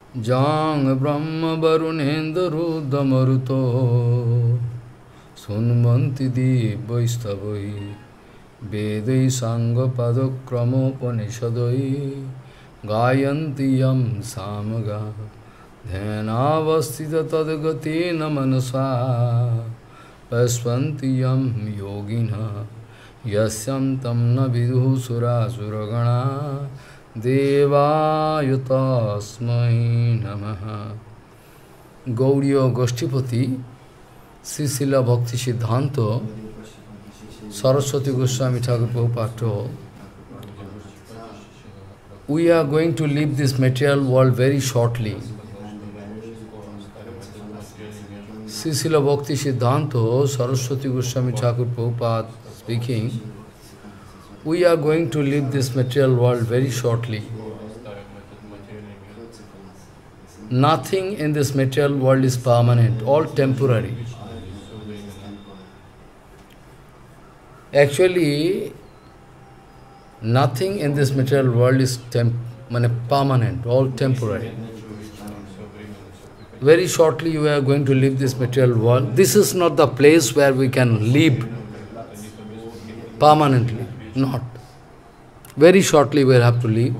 Jang Brahma Varunendra Rudra Maruto Sunmanti Vaistabhai Vedai Sangha Padakramo Panishadai Gayanti Yam Samaga Dhanavastita Tadagati Namanasa Pasvanti Yam Yogina Yasyam Tamna Vidhu Sura Suragana Devayutasmai Namaha. Gauriya Goshtipati, Srila Bhakti Siddhanta, Saraswati Goswami Thakur Prabhupada told, we are going to leave this material world very shortly. Srila Bhakti Siddhanta, Saraswati Goswami Thakur Prabhupada speaking, we are going to leave this material world very shortly. Nothing in this material world is permanent, all temporary. Actually, nothing in this material world is permanent, all temporary. Very shortly you are going to leave this material world. This is not the place where we can live permanently. Not. Very shortly we will have to leave.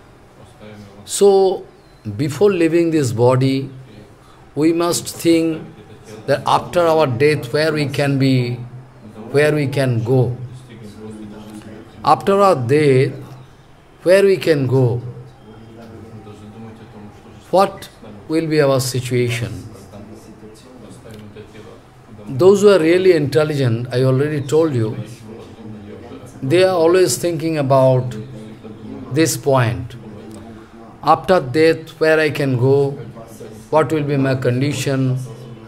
So, before leaving this body, we must think that after our death, where we can be, where we can go. After our death, where we can go. What will be our situation? Those who are really intelligent, I already told you, they are always thinking about this point. After death, where I can go, what will be my condition,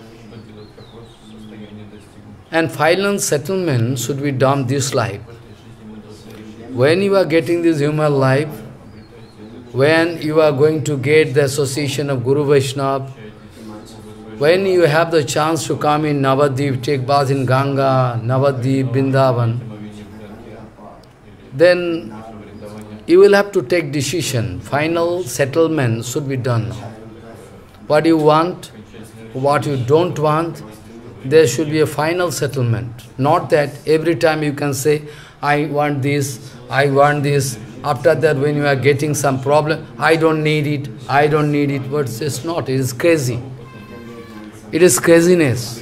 and final settlement should be done this life. When you are getting this human life, when you are going to get the association of Guru Vaishnava, when you have the chance to come in Navadvip, take bath in Ganga, Navadvip, Vrindavan, then you will have to take decision. Final settlement should be done. What you want, what you don't want, there should be a final settlement. Not that every time you can say, I want this, I want this. After that, when you are getting some problem, I don't need it, I don't need it. But it's not, it is crazy. It is craziness.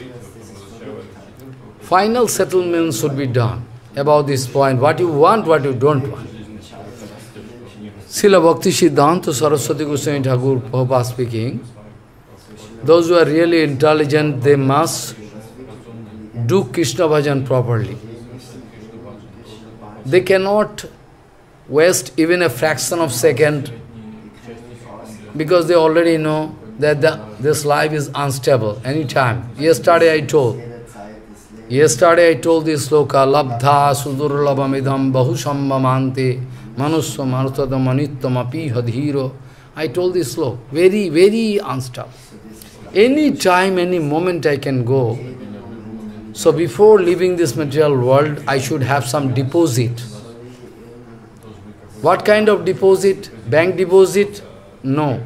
Final settlement should be done about this point, what you want, what you don't want. Srila Bhakti Siddhanta Saraswati Goswami Thakur Prabhupada speaking, those who are really intelligent, they must do Krishna bhajan properly. They cannot waste even a fraction of second, because they already know that this life is unstable anytime. Yesterday I told this sloka, labdha sudurlabhamidham bahusambhamante manusva marutadam manittam api hadhiro. I told this sloka, very, very unstable. Any time, any moment I can go. So before leaving this material world, I should have some deposit. What kind of deposit? Bank deposit? No.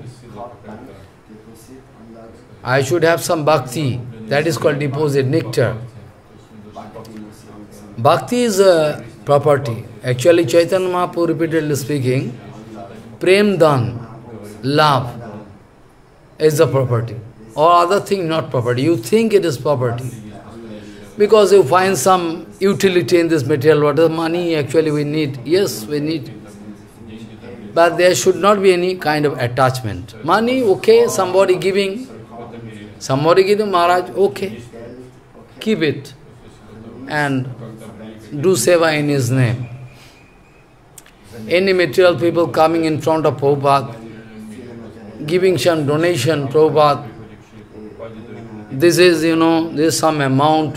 I should have some bhakti. That is called deposit, nectar. Bhakti is a property. Actually, Chaitanya Mahaprabhu repeatedly speaking, Prem Dan, love, is the property. Or other thing not property. You think it is property. Because you find some utility in this material world. Money actually we need. Yes, we need. But there should not be any kind of attachment. Money, okay, somebody giving, Maharaj, okay, keep it. And do seva in his name. Any material people coming in front of Prabhupada, giving some donation, Prabhupada, this is, this is some amount.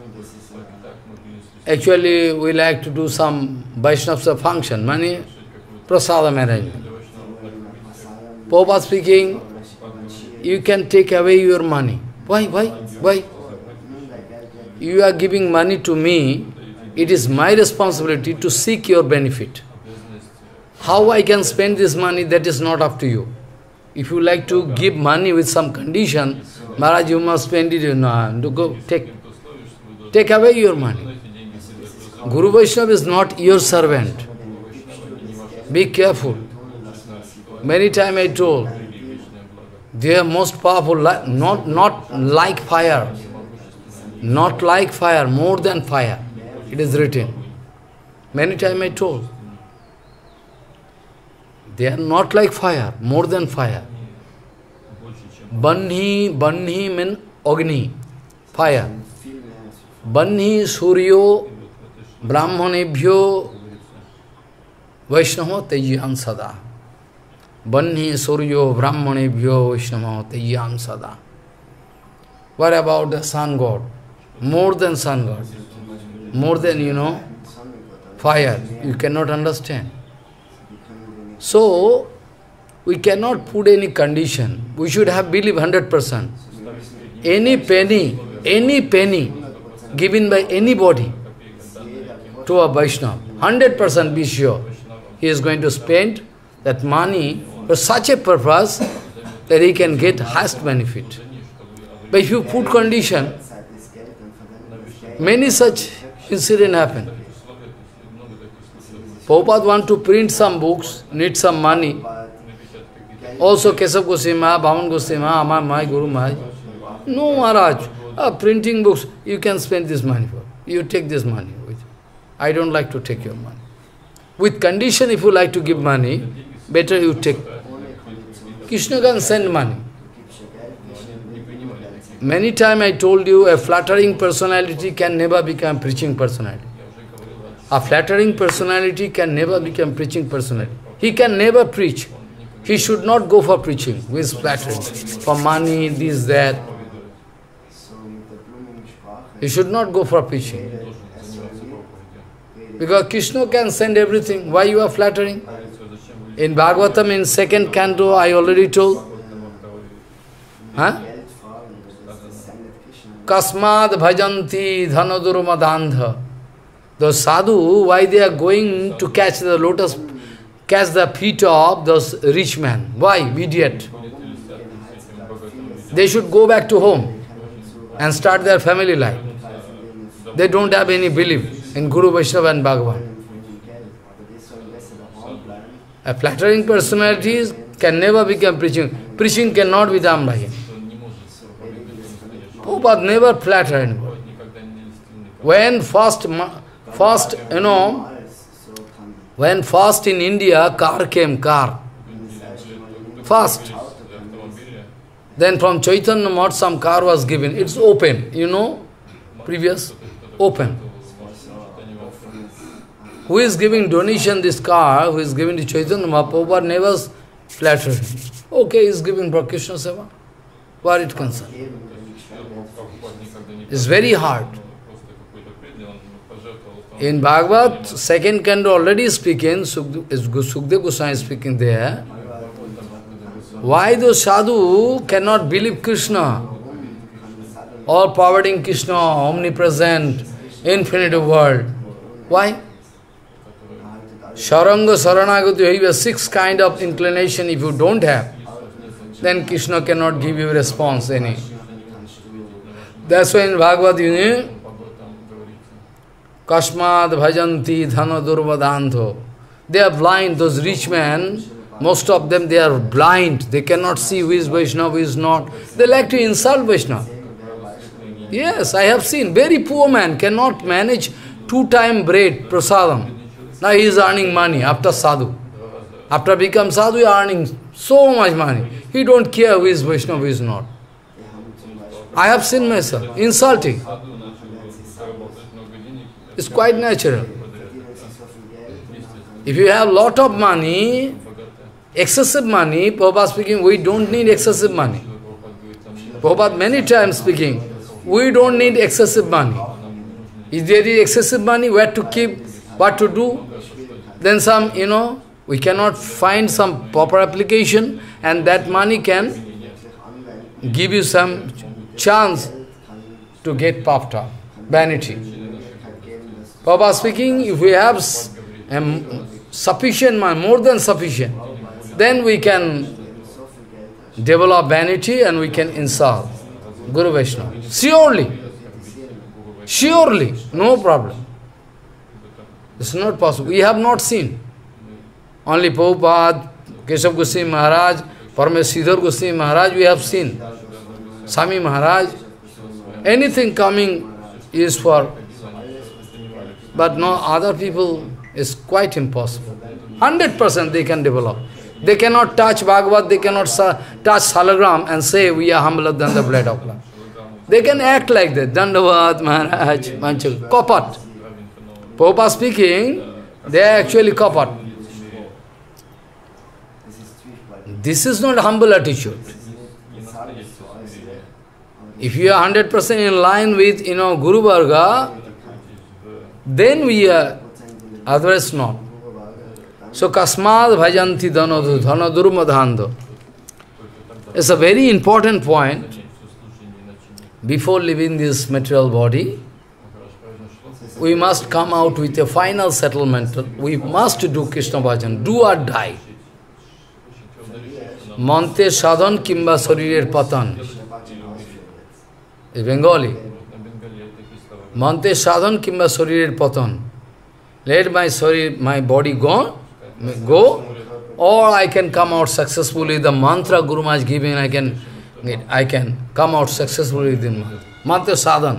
Actually, we like to do some Vaishnava function, money, prasadam arrangement. Prabhupada speaking, you can take away your money. Why? You are giving money to me, it is my responsibility to seek your benefit. How I can spend this money, that is not up to you. If you like to give money with some condition, Maharaj, you must spend it, no, go take away your money. Guru Vaishnava is not your servant. Be careful. Many times I told, they are most powerful, not like fire. Not like fire, more than fire. It is written. Many times I told. They are not like fire, more than fire. Banhi means Agni, fire. Banhi Suryo Brahmanebhyo Vaishnava Tejyam Sada. Banhi Suryo Brahmanebhyo Vaishnava Tejyam Sada. What about the sun god? More than sun god. More than, fire. You cannot understand. So, we cannot put any condition. We should have belief 100%. Any penny given by anybody to a Vaishnava, 100% be sure, he is going to spend that money for such a purpose that he can get highest benefit. But if you put condition, many such incidents happen. Prabhupada want to print some books, need some money. Also Kesav Goswami, Bhavan Goswami, my Guru Maharaj. No Maharaj, printing books, you can spend this money for. You take this money with. I don't like to take your money. With condition, if you like to give money, better you take. Krishna can send money. Many times I told you, a flattering personality can never become preaching personality. A flattering personality can never become preaching personality. He can never preach. He should not go for preaching who is flattering. For money, this, that. He should not go for preaching. Because Krishna can send everything. Why you are flattering? In Bhagavatam, in second canto, I already told. Huh? Kasmad bhajanti dhanadurmadandha. Those sadhu, why they are going to catch the lotus, catch the feet of those rich men? Why? Idiot. They should go back to home and start their family life. They don't have any belief in Guru Vaishnava and Bhagavan. A flattering personality can never become preaching. Preaching cannot be done by him. Prabhupada never flatter anybody. When when first in India, car came, First. Then from Chaitanya Math, some car was given. It's open, previous, open. Who is giving donation this car, who is giving to Chaitanya Math, Prabhupada never flattered him. Okay, he is giving for Krishna Seva. Where it concerned? It's very hard. In Bhagavad, second canto already speaking, Sukdev Goswami is speaking there. Why those sadhu cannot believe Krishna? All-pervading Krishna, omnipresent, infinite world. Why? Sharanga Saranagati, you have 6 kind of inclination. If you don't have, then Krishna cannot give you response any. That's why in Bhagavad, Kasmad bhajanti dhana durvadantho. They are blind, those rich men, most of them they are blind. They cannot see who is Vaishnava, who is not. They like to insult Vaishnava. Yes, I have seen, very poor man cannot manage 2-time bread, prasadam. Now he is earning money after sadhu. After become sadhu, he is earning so much money. He don't care who is Vaishnava, who is not. I have seen myself, insulting. It's quite natural. If you have lot of money, excessive money, Prabhupada speaking, we don't need excessive money. Prabhupada many times speaking, we don't need excessive money. If there is excessive money, where to keep, what to do? Then some, we cannot find some proper application, and that money can give you some chance to get puffed up. Vanity. Prabhupada speaking, if we have sufficient money, more than sufficient, then we can develop vanity and we can insult Guru Vaishnava. Surely. Surely. No problem. It's not possible. We have not seen. Only Prabhupada, Keshav Goswami Maharaj, Parameswaradhar Goswami Maharaj, we have seen. Swami Maharaj, anything coming is for, but no other people is quite impossible. 100% they can develop. They cannot touch Bhagavad, they cannot touch Salagram and say we are humbler than the blade of blood. They can act like that. Dandavad, Maharaj, Manchal, Kapat. Prabhupada speaking, they are actually Kapat. This is not humble attitude. If you are 100% in line with, Guru Varga, then we are, otherwise not. So, Kasmad Bhajanti Dhanadurmadhando. It's a very important point. Before leaving this material body, we must come out with a final settlement. We must do Krishna Bhajan, do or die. Mante sadhan kimba sarirer patan. It's Bengali. Mante sadhan kimba sarirer patan. Let my body go, or I can come out successfully. The mantra Guru Maharaj giving, I can come out successfully with the mantra. Mantra sadhan.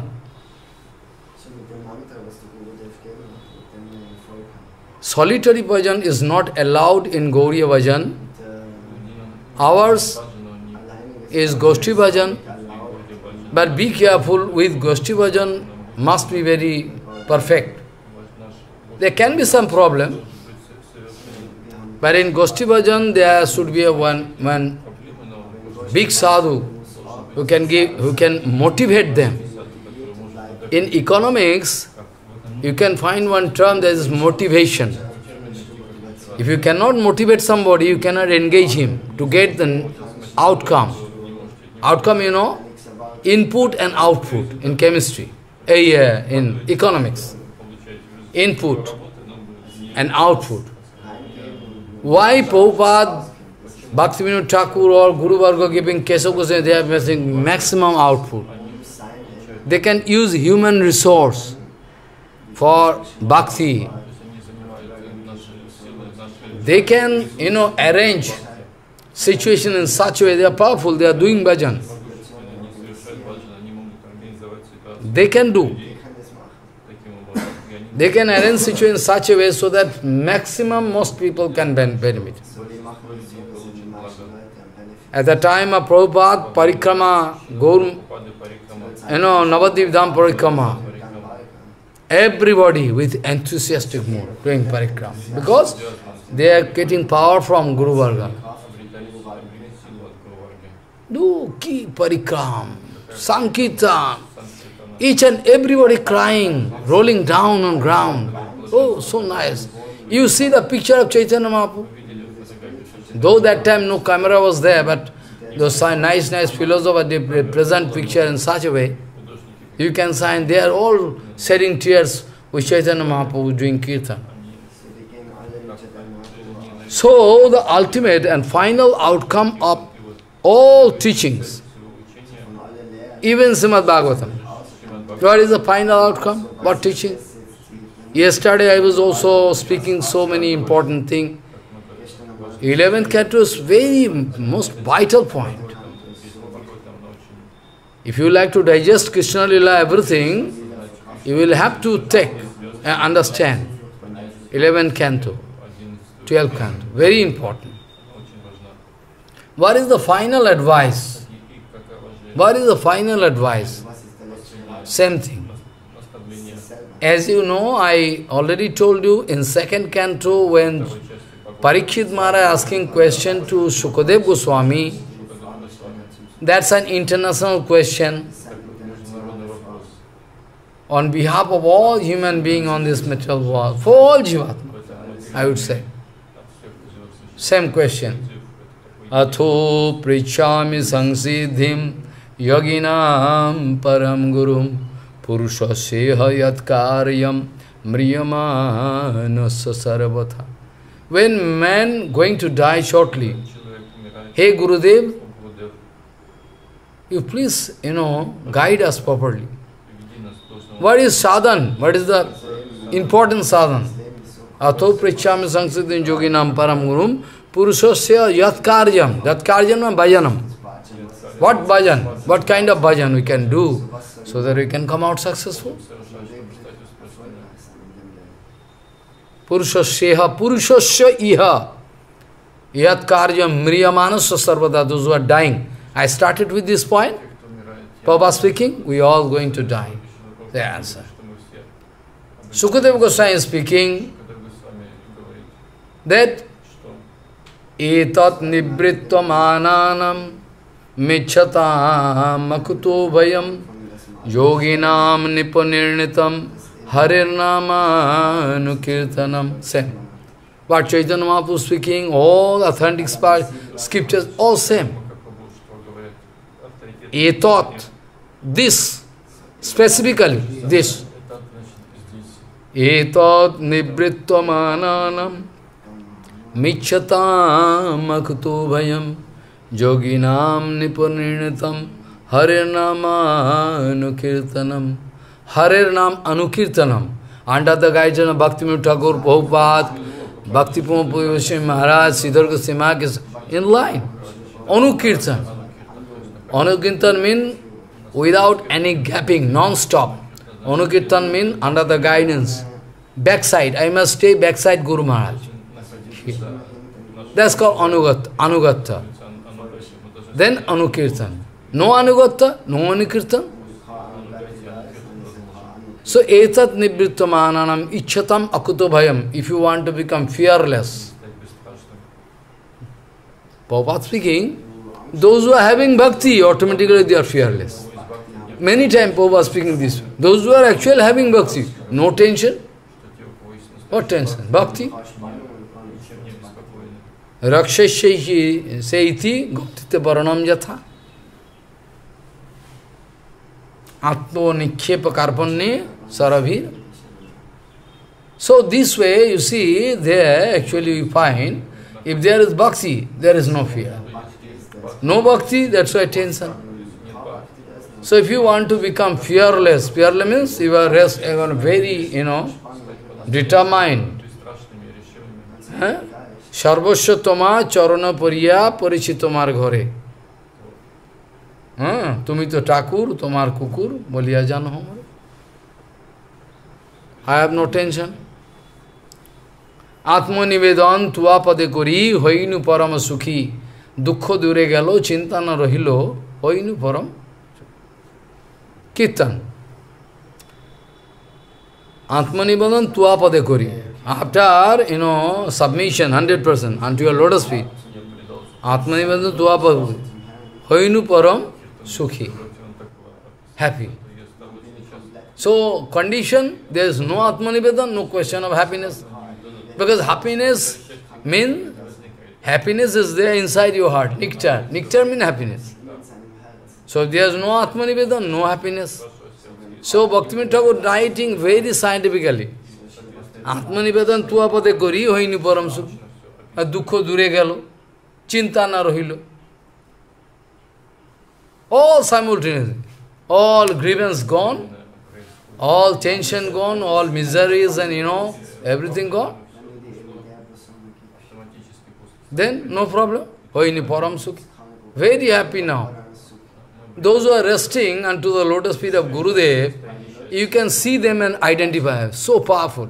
Solitary bhajan is not allowed in Gauriya bhajan. Ours is Goshti bhajan. But be careful with Goshti bhajan, must be very perfect. There can be some problem. But in Goshti bhajan there should be one big sadhu who can motivate them. In economics, you can find one term that is motivation. If you cannot motivate somebody, you cannot engage him to get the outcome. Outcome, input and output in chemistry, in economics. Input and output. Why Prabhupada, Bhaktivinoda Thakur or Guru Varga giving Keshav Goswami, they are missing maximum output. They can use human resource for bhakti. They can, arrange situation in such a way, they are powerful, they are doing bhajan. They can do. They can arrange situation in such a way so that maximum, most people can benefit. At the time of Prabhupada, Parikrama, Navadvip Dham Parikrama, everybody with enthusiastic mood doing Parikrama. Because they are getting power from Guru Varga. Do keep Parikram, Sankirtan, each and everybody crying, rolling down on ground. Oh, so nice. You see the picture of Chaitanya Mahaprabhu? Though that time no camera was there, but those nice philosophers, they present picture in such a way, you can find they are all shedding tears with Chaitanya Mahaprabhu doing kirtan. So, the ultimate and final outcome of all teachings, even Srimad Bhagavatam, what is the final outcome? What teaching? Yesterday I was also speaking so many important things. 11th canto is very most vital point. If you like to digest Krishna Lila, everything, you will have to take and understand 11th canto, 12th canto, very important. What is the final advice? What is the final advice? Same thing. As you know, I already told you in 2nd canto when Parikshit Maharaj asking question to Shukadev Goswami, that's an international question on behalf of all human beings on this material world, for all Jivatma, I would say. Same question. Atho prichami sangsiddhim yoginam param gurum purushasya yat karyam mriyamanasya sarvatha. When man going to die shortly, hey Gurudev, You please, guide us properly. What is sadhan? What is the important sadhan? Atho prichami sanskritin yoginam param gurum purushasya yat karyam. Yat karyam bhajanam. What bhajan? What kind of bhajan we can do so that we can come out successful? Purushasya iha. Yat karyam mriyamanasya sarvada. Those who are dying. I started with this point. Prabhupada speaking, we are all going to die. The answer. Sukadeva Goswami is speaking that etat nibritvam ananam michhatam makuto bhayam yoginam nipanirnitam harirnama nukirtanam. Same. But Chaitanya Mahaprabhu speaking, all authentic scriptures, all same. Etat, this, specifically, this. Etat nibritvam ananam michhatam makuto bhayam yoginam nipanirnitam harirnama anukirtanam. Harirnam anukirtanam. Under the guidance of Bhaktivinoda Thakur, Prabhupada, Bhakti Purana Goswami Maharaj, Sridhar Goswami is in line. Anukirtan. Anukirtan means without any gapping, non-stop. Anukirtan means under the guidance. Backside, I must stay backside Guru Maharaj. That's called Anugatta. Then Anukirtan. No Anugatta, no Anukirtan. So, etat nibrittam ananam ichhatam akuto bhayam. If you want to become fearless. Prabhupada speaking, those who are having bhakti, automatically they are fearless. Many times Prabhupada speaking this. Those who are actually having bhakti, no tension. What tension? Bhakti. Rakshasya seiti guptite paranam yatha. Atmo nikhepa karpanne sarabhir. So this way, you see, there actually we find, if there is bhakti, there is no fear. No bhakti, that's why tension. So if you want to become fearless, fearless means you are very, determined. Sarvasya toma charana pariya parichitomar ghare. Tumi to Thakur, tomar kukur, boliya jano hamare. I have no tension. Atma nivedan tua pade kori, hoinu param sukhi. Dukkho dure gelo, chinta na rahilo, hoinu param. Kirtan. Atma nivedan tua pade kori. After, submission, 100%, unto your lotus feet. Atma nivedan tua pade kori. Hoinu param sukhi. Happy. So, condition, there is no Atma nivedan, no question of happiness. Because happiness means, happiness is there inside your heart, nectar. Nectar means happiness. So, there is no Atma nivedan, no happiness. So, Bhaktivinoda Thakur writing very scientifically. Atma nivedan tua pade kori hoini param sukhi. Dukkho dure gelo, chinta na rahilo. All simultaneously. All grievance gone, all tension gone, all miseries and everything gone. Then no problem. Hoini param sukhi. Very happy now. Those who are resting unto the lotus feet of Gurudev, you can see them and identify. So powerful.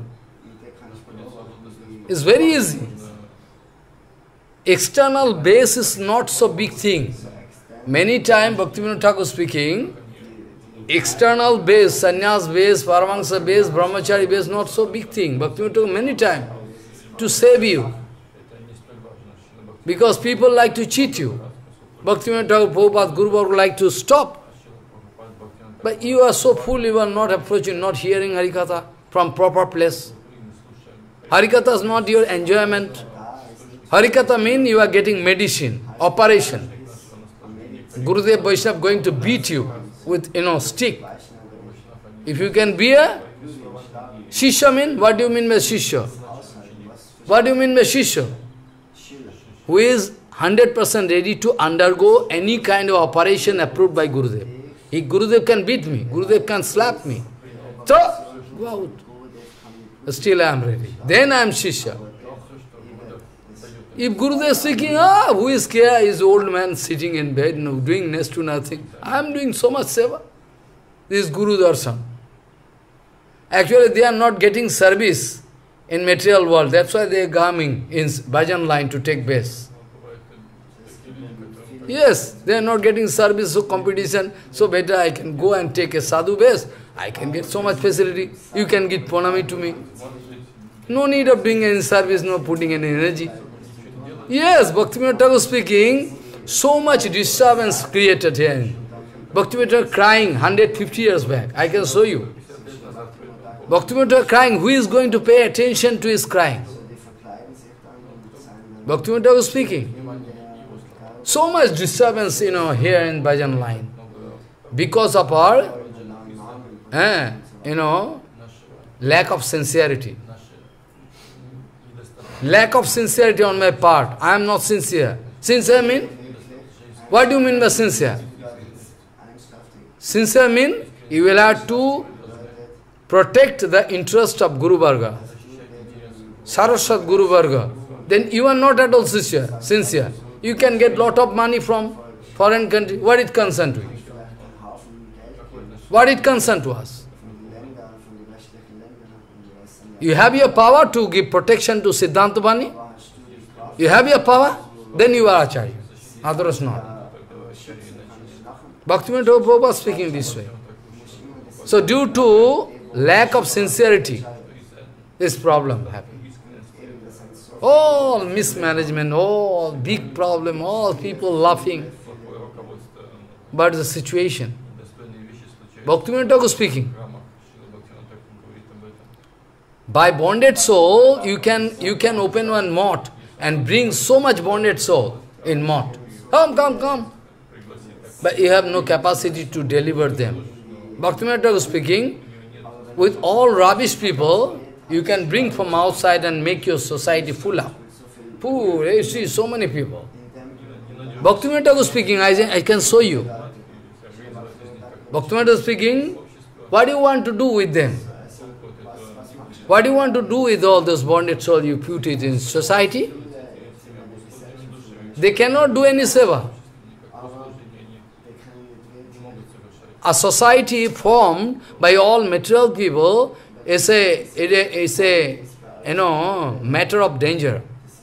It's very easy. External base is not so big thing. Many times Bhaktivinoda Thakur speaking, external base, sannyas base, paramahansa base, brahmachari base, not so big thing. Bhaktivinoda Thakur many times to save you. Because people like to cheat you. Bhaktivinoda Thakur, Prabhupada, Guru Bhargava like to stop. But you are so full, you are not approaching, not hearing Harikatha from proper place. Harikatha is not your enjoyment. Harikatha means you are getting medicine, operation. Gurudev Vaishnava going to beat you with, stick. If you can bear, Shishya means, what do you mean by Shishya? What do you mean by Shishya? Who is 100% ready to undergo any kind of operation approved by Gurudev. If Gurudev can beat me, Gurudev can slap me, so go out. Still I am ready. Then I am Shishya. If Gurudev is speaking, who is here? Is old man sitting in bed, no, doing next to nothing. I am doing so much seva. This is Guru Darshan. Actually, they are not getting service in material world. That's why they are coming in bhajan line to take base. Yes, they are not getting service, so competition, so better I can go and take a sadhu base. I can get so much facility. You can give pranami to me. No need of doing any service, no putting any energy. Yes, Bhaktivinoda Thakur speaking, so much disturbance created here. Bhaktivinoda Thakur crying 150 years back. I can show you. Bhaktivinoda Thakur crying, who is going to pay attention to his crying? Bhaktivinoda Thakur speaking. So much disturbance, here in bhajan line. Because of our, lack of sincerity. Lack of sincerity on my part. I am not sincere. Sincere mean? What do you mean by sincere? Sincere mean you will have to protect the interest of Guru Varga. Saraswat Guru Varga. Then you are not at all sincere. You can get lot of money from foreign country. What it concern to you? What it concern to us? You have your power to give protection to Siddhanta Bani? You have your power? Then you are Acharya. Others not. Bhaktivinoda Thakur was speaking this way. So due to lack of sincerity, this problem happened. All mismanagement, all big problem, all people laughing. But the situation. Bhaktivinoda Thakur speaking. By bonded soul, you can open one mott and bring so much bonded soul in mott. Come. But you have no capacity to deliver them. Bhaktivinoda Thakur speaking, with all rubbish people, you can bring from outside and make your society full up. Poor, you see so many people. Bhaktivinoda Thakur speaking, I can show you. Bhaktivinoda Thakur speaking, what do you want to do with them? What do you want to do with all those bonded souls you put it in society? They cannot do any seva. A society formed by all material people is a matter of danger.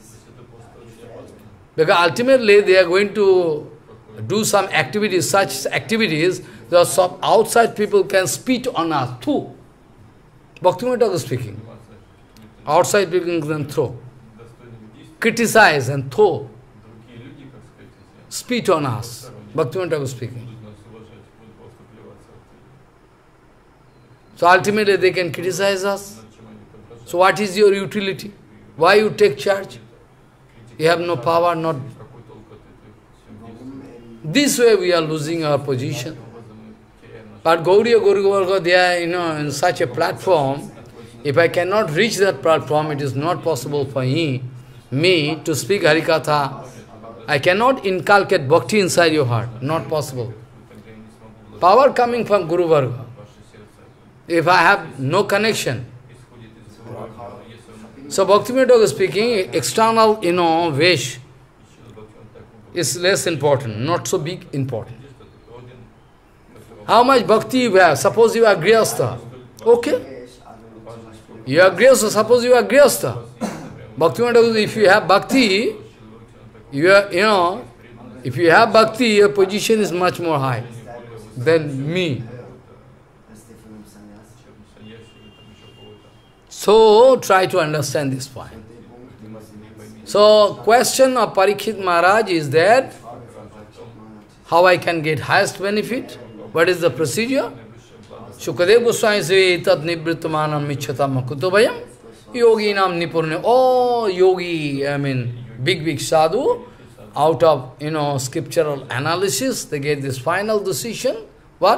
Because ultimately they are going to do some activities, such activities that some outside people can spit on us. Too. Bhaktivinoda Thakur speaking. Outside people can throw, criticize and throw, spit on us. Bhaktivinoda Thakur speaking. So ultimately they can criticize us. So what is your utility? Why you take charge? You have no power, not... This way we are losing our position. But Gauriya Guru, they are in such a platform. If I cannot reach that platform, it is not possible for me to speak Harikatha. I cannot inculcate bhakti inside your heart. Not possible. Power coming from Guru Varga. If I have no connection. So Bhaktivinoda Thakur speaking, external, vesh is less important, not so big important. How much bhakti you have? Suppose you are Grihastha. Okay. You are Grihastha, suppose you are Grihastha. Bhaktivinoda Thakur, if you have bhakti, if you have bhakti, your position is much more high than me. So, try to understand this point. So, question of Parikshit Maharaj is that, how I can get highest benefit? What is the procedure? Shukadev Goswami says, Tat nivrittamanam michchatam kutobayam yogi nam nipurne. Oh, yogi, big sadhu, out of, scriptural analysis, they get this final decision. What?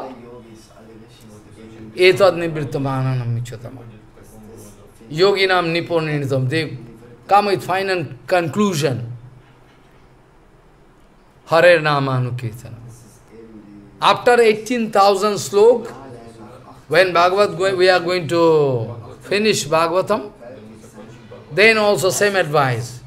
Etat nivrittamanam michchatam. Yoginam nipurnitam. They come with final conclusion. Hare Namanukirtanam. After 18,000 slok, when we are going to finish Bhagavatam, then also same advice.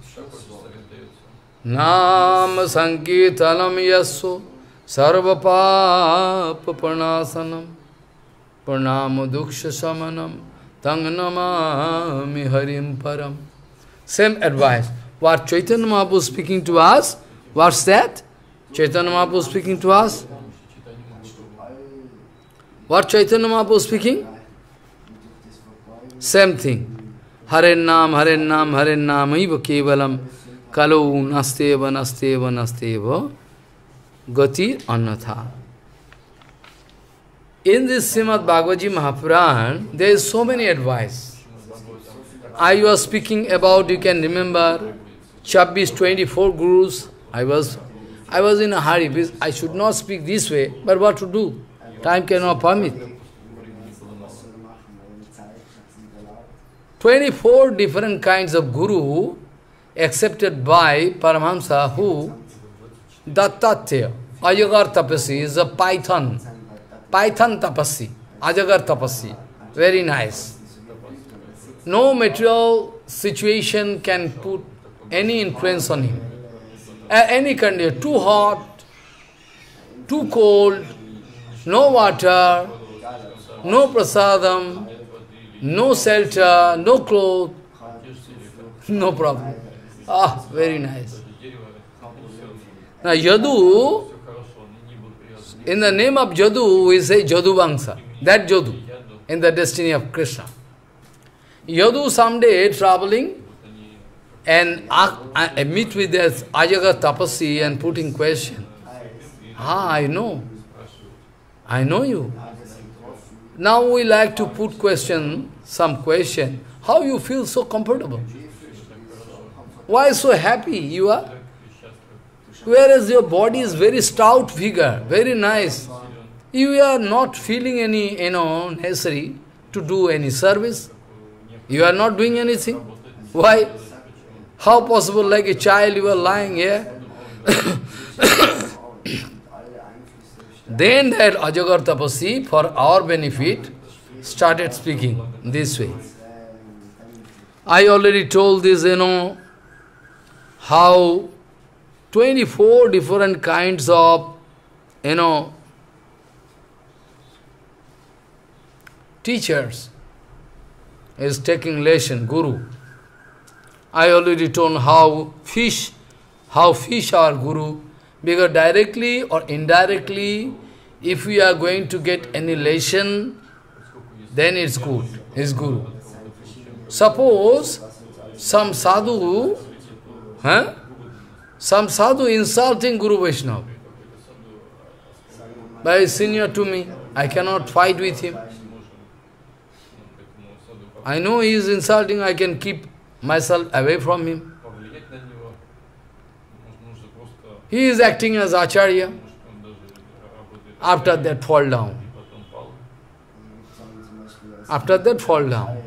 Nam Sankirtanam Yasso Sarva Papa Panasanam Pranam Duksha Samanam Tang Namami Harim Param. Same advice. What Chaitanya Mahaprabhu speaking to us, what's that? Chaitanya Mahaprabhu speaking to us? What Chaitanya Mahaprabhu speaking? Same thing. Hare Nam, Hare Nam, Hare Nam, Iva Kevalam, Kalau Nasteva, Nasteva, Nasteva, Gati Anatha. In this Srimad Bhagavad Gita Mahapuran, there is so many advice. I was speaking about, you can remember, 24 gurus. I was in a hurry, because I should not speak this way, but what to do? Time cannot permit. 24 different kinds of guru accepted by Paramahamsa who Dattatreya, Ajagar Tapasi is a python. Python Tapasi, Ajagar Tapasi. Very nice. No material situation can put any influence on him. Any condition, too hot, too cold, no water, no prasadam, no shelter, no clothes, no problem. Ah, very nice. Now Yadu, in the name of Jadu, we say Jadu Vangsa. That Jadu, in the destiny of Krishna. Yadu someday traveling and meet with this Ajaga Tapasi and putting question. Ah, I know you. Now we like to put some question. How you feel so comfortable? Why so happy you are? Whereas your body is very stout figure, very nice. You are not feeling any, necessary to do any service. You are not doing anything. Why? How possible, like a child, you are lying here? Then that Ajagar Tapasi, for our benefit, started speaking this way. I already told this, how 24 different kinds of, teachers is taking lesson, guru. I already told how fish are guru, because directly or indirectly, if we are going to get any lesson, then it's good, it's guru. Suppose some sadhu insulting Guru Vaishnava. But he is senior to me, I cannot fight with him. I know he is insulting, I can keep myself away from him. He is acting as Acharya. After that, fall down. After that, fall down.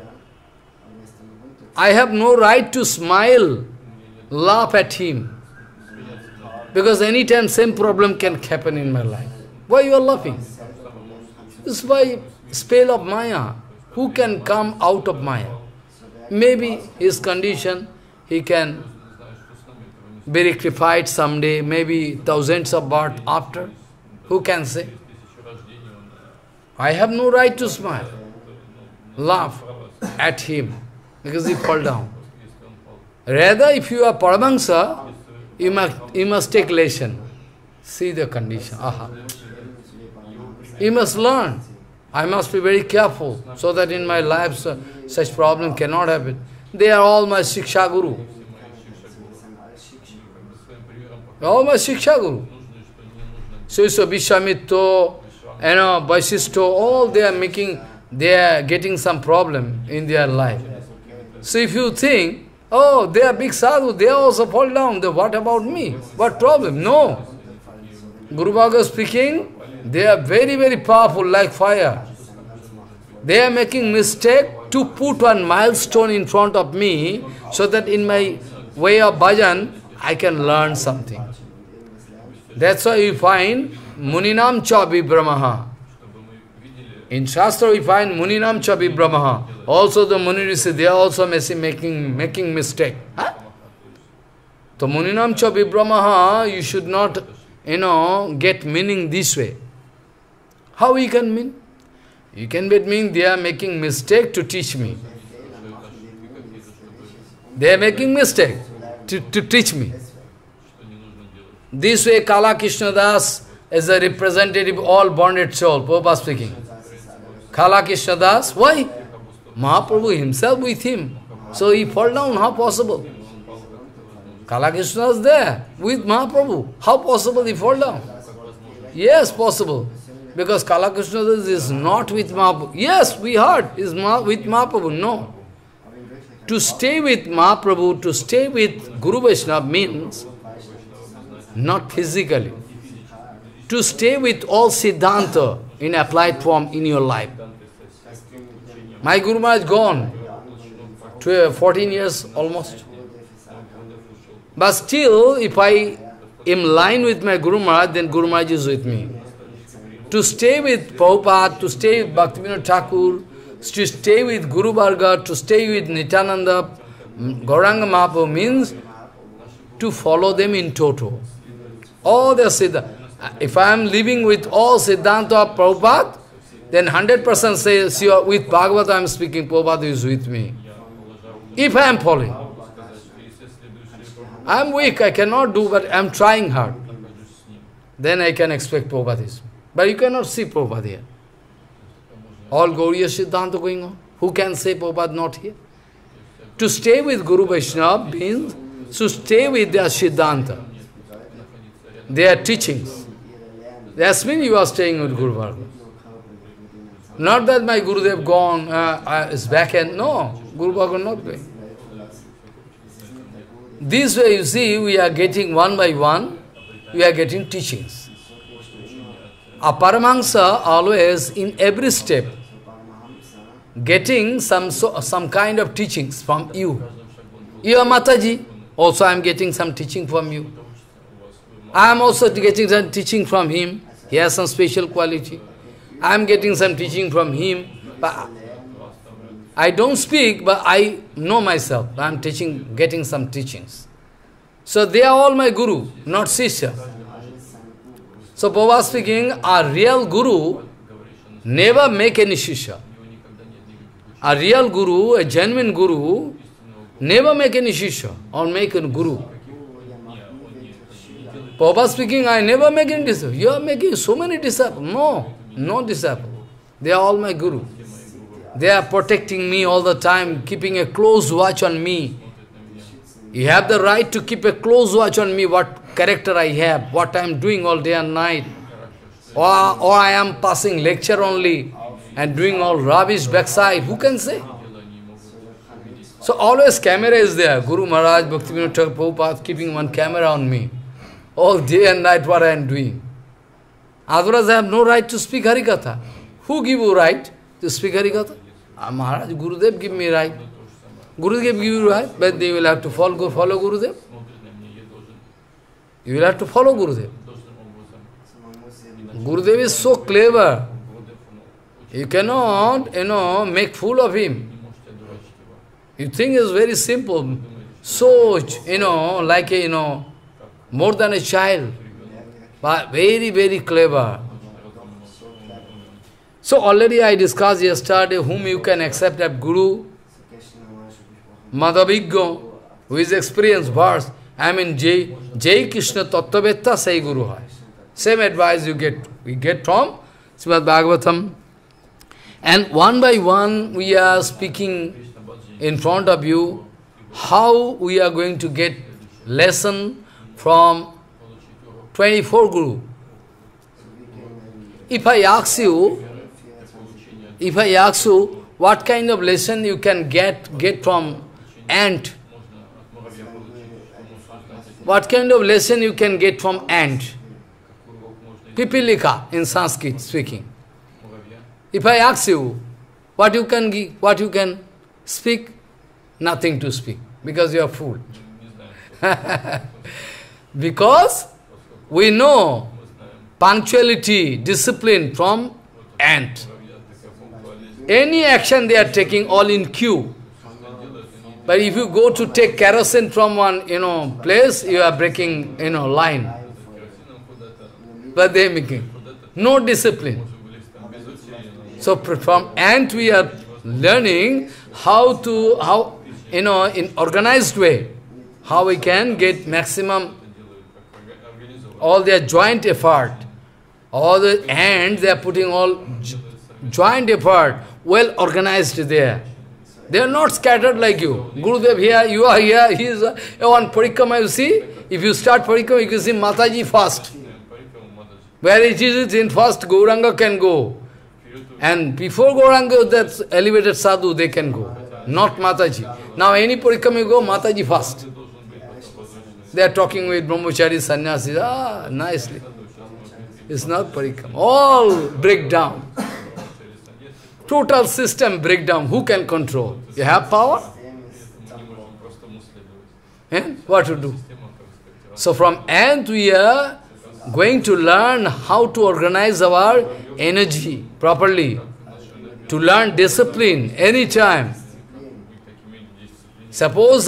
I have no right to smile, laugh at him. Because anytime same problem can happen in my life. Why you are laughing? This is by spell of Maya. Who can come out of Maya? Maybe his condition, he can be rectified someday, maybe thousands of births after. Who can say? I have no right to smile, laugh at him, because he fall down. Rather, if you are Paramahamsa, you must take lesson. See the condition. Aha. You must learn. I must be very careful, so that in my life such problem cannot happen. They are all my Shiksha Guru. All my Shiksha Guru. So Vishwamitra, Vaishishta, all they are getting some problem in their life. So if you think, oh, they are big sadhu, they also fall down, then what about me? What problem? No. Guru Bhagavad speaking, they are very, very powerful like fire. They are making mistake to put one milestone in front of me, so that in my way of bhajan, I can learn something. That's why we find Muninam cha Vibramaha. In Shastra we find Muninam cha Vibramaha. Also the Muni Rishi, they are also making mistake. Huh? So Muninam cha Vibramaha, you should not, get meaning this way. How you can mean? You can mean they are making mistake to teach me. They are making mistake to teach me. This way Kala Krishna Das is a representative of all bonded soul, Prabhupada speaking. Kala Krishna Das, why? Mahaprabhu himself with him. So he fall down, how possible? Kala Krishna is there with Mahaprabhu. How possible he fall down? Yes, possible. Because Kala Krishna is not with Mahaprabhu. Yes, we heard, is with Mahaprabhu. No. To stay with Mahaprabhu, to stay with Guru Vaishnava means not physically. To stay with all Siddhanta in applied form in your life. My Guru Maharaj gone, 14 years almost. But still, if I am line with my Guru Maharaj, then Guru Maharaj is with me. To stay with Prabhupada, to stay with Bhaktivinoda Thakur, to stay with Guru Varga, to stay with Nityananda, Gauranga Mahaprabhu means to follow them in toto. All their Siddhanta. If I am living with all Siddhanta of Prabhupada, then 100% say, see, with Bhagavata I am speaking, Prabhupada is with me. If I am following. I am weak, I cannot do, but I am trying hard. Then I can expect Prabhupada is. But you cannot see Prabhupada here. All Gauriya Siddhanta going on. Who can say Prabhupada not here? To stay with Guru Vaishnava means to stay with their Siddhanta, their teachings. That means you are staying with Guru Varga. Not that my Gurudev gone, is back and no, Guru Varga not going. This way you see, we are getting one by one, we are getting teachings. A Paramahamsa always in every step getting some kind of teachings from you. You are Mataji, also I am getting some teaching from you. I am also getting some teaching from him. He has some special quality. I am getting some teaching from him. But I don't speak, but I know myself. I am getting some teachings. So they are all my Guru, not Sishya. So Prabhupada speaking, a real Guru never make any Shishya. A real Guru, a genuine Guru, never make any Shishya or make a Guru. Prabhupada speaking, I never make any disciple. You are making so many disciples. No, no disciple. They are all my Guru. They are protecting me all the time, keeping a close watch on me. You have the right to keep a close watch on me, what character I have, what I am doing all day and night. Or I am passing lecture only and doing all rubbish backside. Who can say? So always camera is there. Guru Maharaj, Bhaktivinoda Thakur, Prabhupada keeping one camera on me. All day and night what I am doing. Otherwise I have no right to speak Harikatha. Who give you right to speak Harikatha? Maharaj, Gurudev give me right. Gurudev give you right, but they will have to follow Gurudev. You will have to follow Gurudev. Gurudev is so clever. You cannot, make fool of him. You think it's very simple. So, like a, more than a child. But very, very clever. So already I discussed yesterday whom you can accept as Guru. Madhavigya, who is experienced verse. I mean Jai Krishna Tattvavetta Sai Guru Hai. Same advice we get from Srimad Bhagavatam. And one by one we are speaking in front of you how we are going to get lesson from 24 Guru. If I ask you, what kind of lesson you can get from ant? What kind of lesson you can get from ant? Pipilika in Sanskrit speaking. If I ask you, what you can speak? Nothing to speak, because you are fool. Because We know punctuality, discipline from ant. Any action they are taking all in queue. But if you go to take kerosene from one, place, you are breaking, line. But they are making no discipline. So from ant we are learning in organized way, how we can get maximum, all their joint effort. All the ants, they are putting all joint effort, well organized there. They are not scattered like you. Gurudev here, you are here, he is on Parikrama, you see. If you start Parikrama, you can see Mataji first. Where it is in first, Gauranga can go. And before Gauranga, that's elevated sadhu, they can go. Not Mataji. Now any Parikrama you go, Mataji first. They are talking with Brahmachari, Sannyasis, nicely. It's not Parikrama. All break down. Total system breakdown. Who can control? You have power? What to do? So from ant we are going to learn how to organize our energy properly. To learn discipline anytime. Suppose,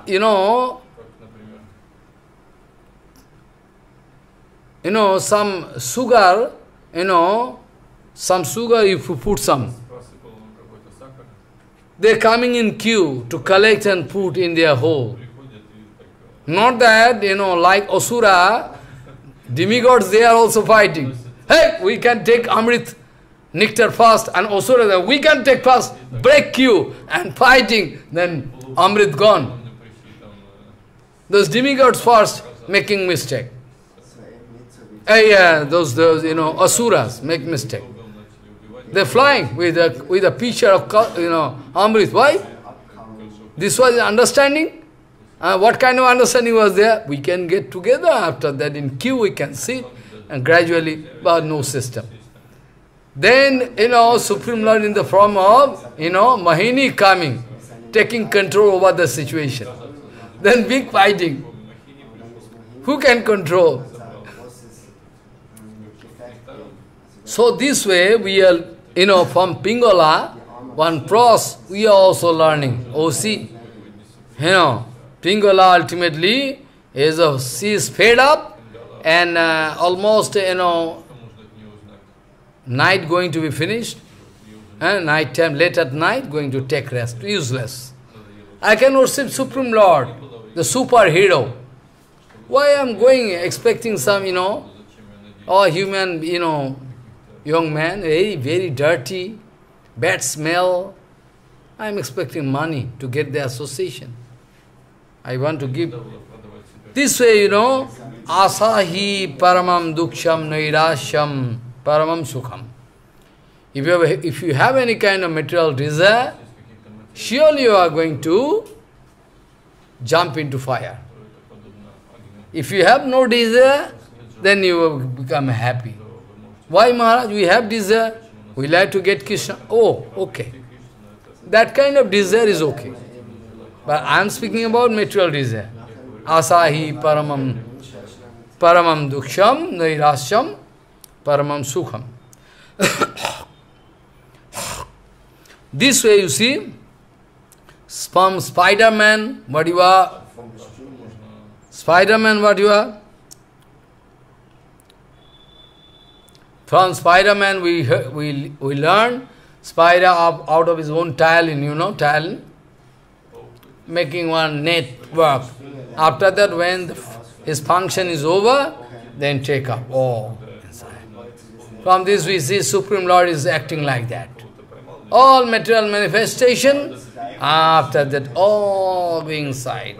some sugar, some sugar if you put some. They are coming in queue to collect and put in their hole. Not that, like Asura, demigods, they are also fighting. Hey, we can take Amrit, nectar first, and Asura, we can take first, break queue, and fighting, then Amrit gone. Those demigods first making mistake. Those Asuras make mistake. They're flying with a pitcher of Amrit. Why? This was understanding. What kind of understanding was there? We can get together after that in queue we can sit and gradually, but no system. Then, Supreme Lord in the form of, Mahini coming, taking control over the situation. Then big fighting. Who can control? So this way we are, from Pingala, one pros, we are also learning. OC. Pingala ultimately she is fed up and almost, night going to be finished. Night time, late at night, going to take rest. Useless. I can worship Supreme Lord, the superhero. Why I am going expecting some, human, young man, very dirty, bad smell. I am expecting money to get the association. I want to give. This way, asahi paramam duksham nairasham paramam sukham. If you have any kind of material desire, surely you are going to jump into fire. If you have no desire, then you will become happy. Why, Maharaj? We have desire. We like to get Krishna. Oh, okay. That kind of desire is okay. But I am speaking about material desire. Asahi paramam duksham nairasham paramam sukham. This way you see, from Spider-Man, what you are? Spider-Man, what you are? From Spider-Man we learn, spider out of his own tile, tile, making one network. After that, when his function is over, then take up. Inside. From this we see Supreme Lord is acting like that. All material manifestation, after that, all being inside.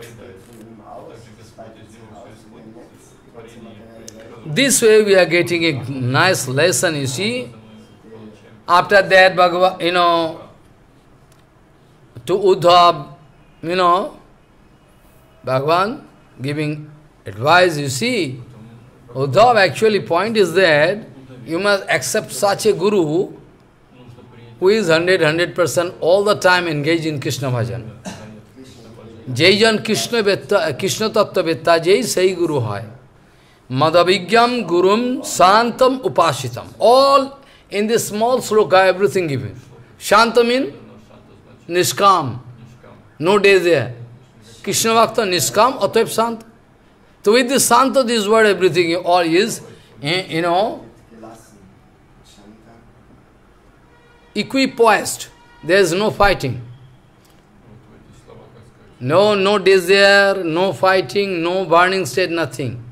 This way we are getting a nice lesson, you see. After that, Bhagavan, to Uddhav, Bhagavan giving advice, you see. Uddhav, actually point is that you must accept such a guru who is 100% all the time engaged in Krishna bhajan. Jai jan Krishna tattva vetta, jai sahi guru hai. Madhavigyam Gurum Santam Upashitam. All in this small sloka, everything given. Shanta means Nishkam. No desire. Krishna Bhakta Nishkam, Atvaip Sant. So with this Santa, this word, everything all is, equipoised. There is no fighting. No desire, no fighting, no burning state, nothing.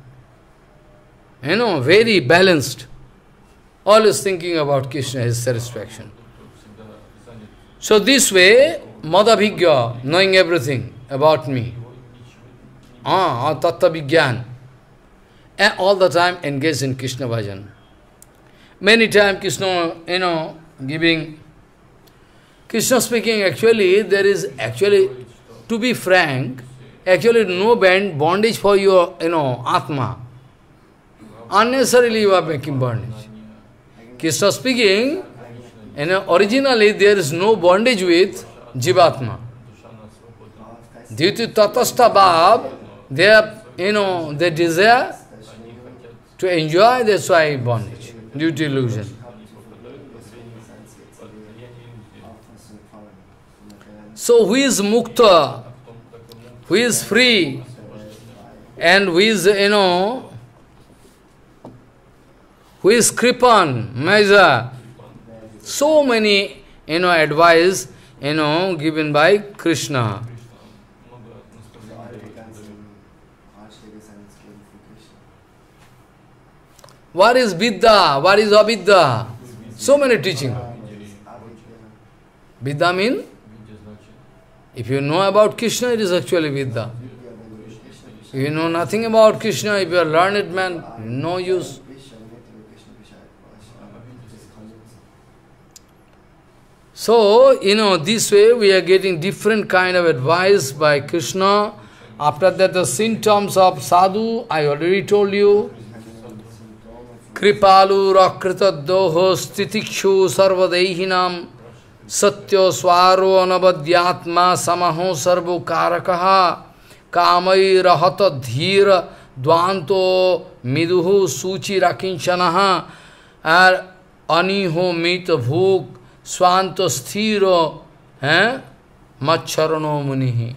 Very balanced. Always thinking about Krishna, his satisfaction. So this way, Madhavigya, knowing everything about me. Tattva Vigyan. And all the time engaged in Krishna bhajan. Many times Krishna, giving. Krishna speaking, actually, there is to be frank, actually no bondage for your, Atma. Unnecessarily you are making bondage. Krishna speaking, originally there is no bondage with Jivatma. Due to Tatastha Bhav, they desire to enjoy, that's why bondage, due to illusion. So who is mukta, who is free, and who is, who is kripan, measure. So many, advice, given by Krishna. What is Vidya? What is Avidya? So many teaching. Vidya means, if you know about Krishna, it is actually Vidya. If you know nothing about Krishna, if you are a learned man, no use. So, this way we are getting different kind of advice by Krishna. After that, the symptoms of sadhu, I already told you. Kripalu rakrita doho stitikshu sarvadehinam satyo swaro anabadhyatma samaho sarvo karakaha kamai rahata dhira dvanto miduhu suchi rakinchanaha aniho mita bhuk swanto sthiro macharano munihi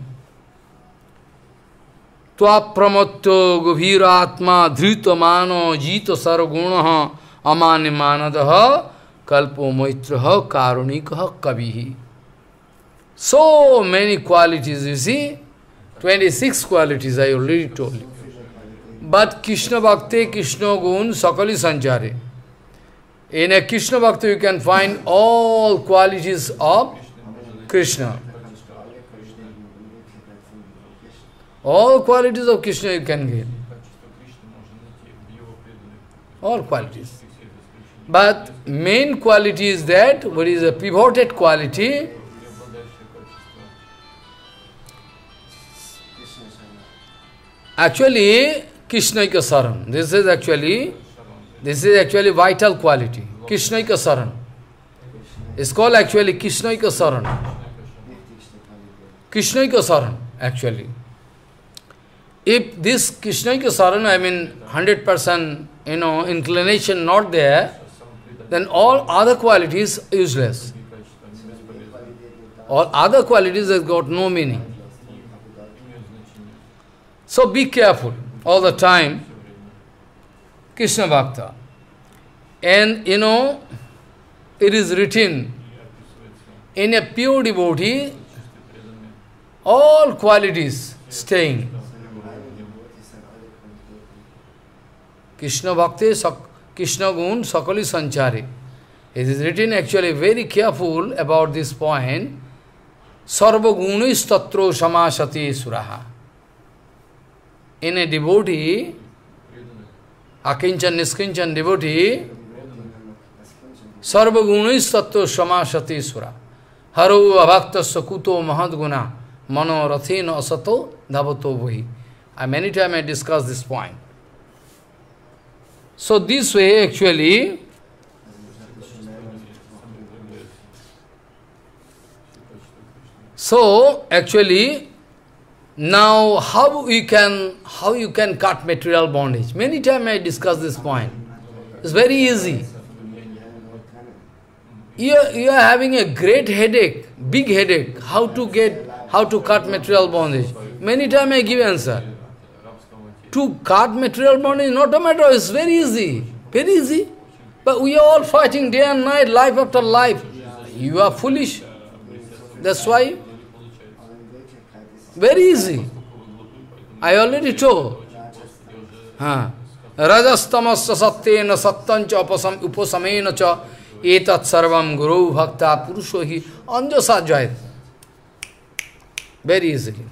Tvapramatyo gubhiratma dhrita mano jita sargunaha amani manadaha kalpo maitraha karunikaha kavihi. So many qualities, you see, 26 qualities I already told you. But Krishna Bhakti, Krishna Gun, Sakali Sanchari. In a Krishna Bhakti you can find all qualities of Krishna. All qualities of Krishna you can get. All qualities. But main quality is that, what is a pivoted quality? Actually, Krishnaika Saran. This is actually vital quality. Krishnaika Saran. It's called actually Krishnaika Saran. Krishnaika Saran, actually. If this Krishnaika Saran, 100%, inclination not there, then all other qualities useless. All other qualities have got no meaning. So be careful all the time, Krishna Bhakta. And it is written, in a pure devotee, all qualities staying. Krishna Bhakti, Krishna Gun, Sakali Sanchari. It is written actually very careful about this point. Sarva gunis tatro samashati suraha. In a devotee, Akinchan Niskinchan devotee, Sarva gunis tatro samashati sura. Haru abhakta sakuto mahadguna mano rathino asato dhavato vahi. Many times I discussed this point. So this way actually, Now, how you can cut material bondage? Many times I discuss this point. It's very easy. You are having a great headache, big headache. How to cut material bondage? Many times I give answer. To cut material bondage is not a matter. It's very easy, very easy. But we are all fighting day and night, life after life. You are foolish. That's why. Very easy. I already told. Rajastamasya satyena sattancha upasamena cha etat sarvam guru bhakta purusho hi anjasa jayat. Very easily.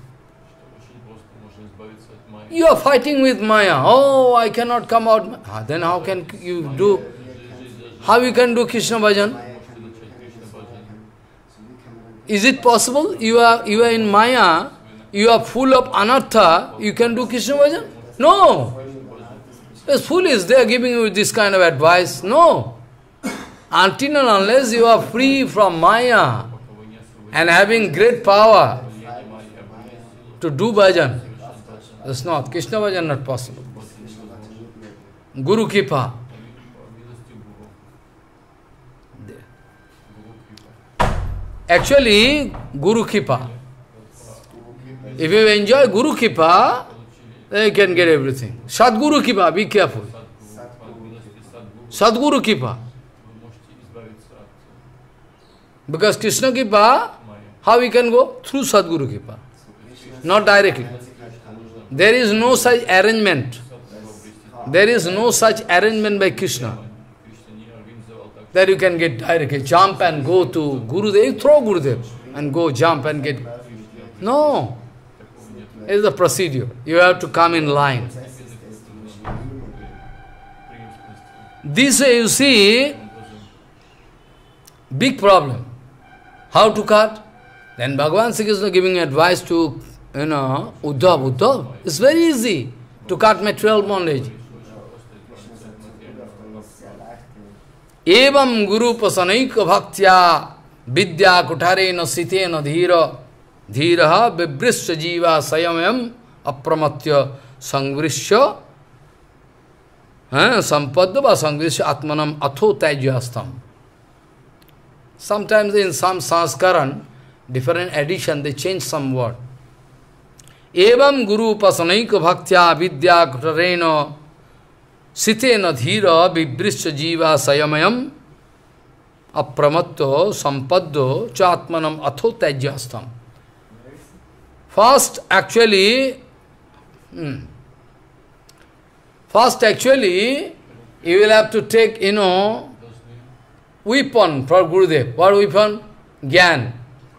You are fighting with Maya. Oh, I cannot come out. Then how can you do? How you can do Krishna bhajan? Is it possible? You are in Maya. You are full of anartha. You can do Krishna bhajan? No. It's foolish. They are giving you this kind of advice. No. Until and unless you are free from Maya and having great power to do bhajan, it's not. Krishna bhajan not possible. Guru Kripa. Actually, Guru Kripa. If you enjoy Guru Kripa, then you can get everything. Sadguru Kripa, be careful. Sadguru Kripa. Because Krishna Kripa, how we can go? Through Sadguru Kripa. Not directly. There is no such arrangement. There is no such arrangement by Krishna that you can get directly, jump and go to Gurudev, you throw Gurudev and go jump and get. No. It is the procedure. You have to come in line. This way you see, big problem. How to cut? Then Bhagavan Sri Krishna giving advice to, Uddhav. It's very easy to cut material bondage. Evam guru pasanaika bhaktya vidya kutarena sitena dhiraha vibrisya jiva sayamyam apramatya sangvrishya sampadda va sangvrishya atmanam atho tajyastam. Sometimes in some sanskaran, different edition, they change some word. Evam guru pasanaika bhaktya vidya kutarena sitena dhira vibrisya jiva sayamayam apramatto sampaddo chatmanam atho tajyastam. First actually, you will have to take, weapon for Gurudev. What weapon? Gyan.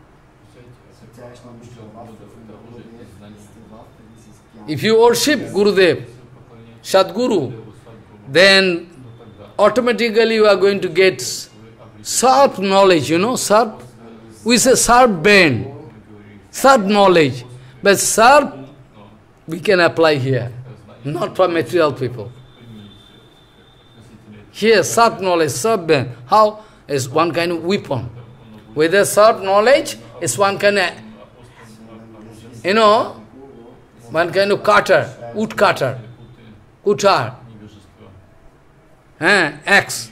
If you worship Gurudev, Sadguru, then automatically you are going to get sharp knowledge, sharp. We say sharp brain, sharp knowledge. But sharp we can apply here, not for material people. Here, sharp knowledge, sharp brain. How? Is one kind of weapon. With a sharp knowledge, it's one kind of, one kind of cutter, wood cutter, kutar. Axe.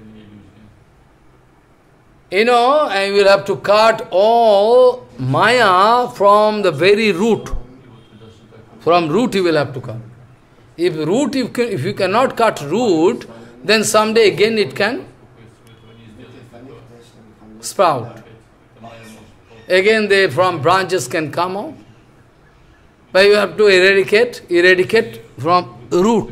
And you will have to cut all Maya from the very root. From root you will have to cut. If you cannot cut root, then someday again it can sprout. Again from branches can come out. But you have to eradicate from root.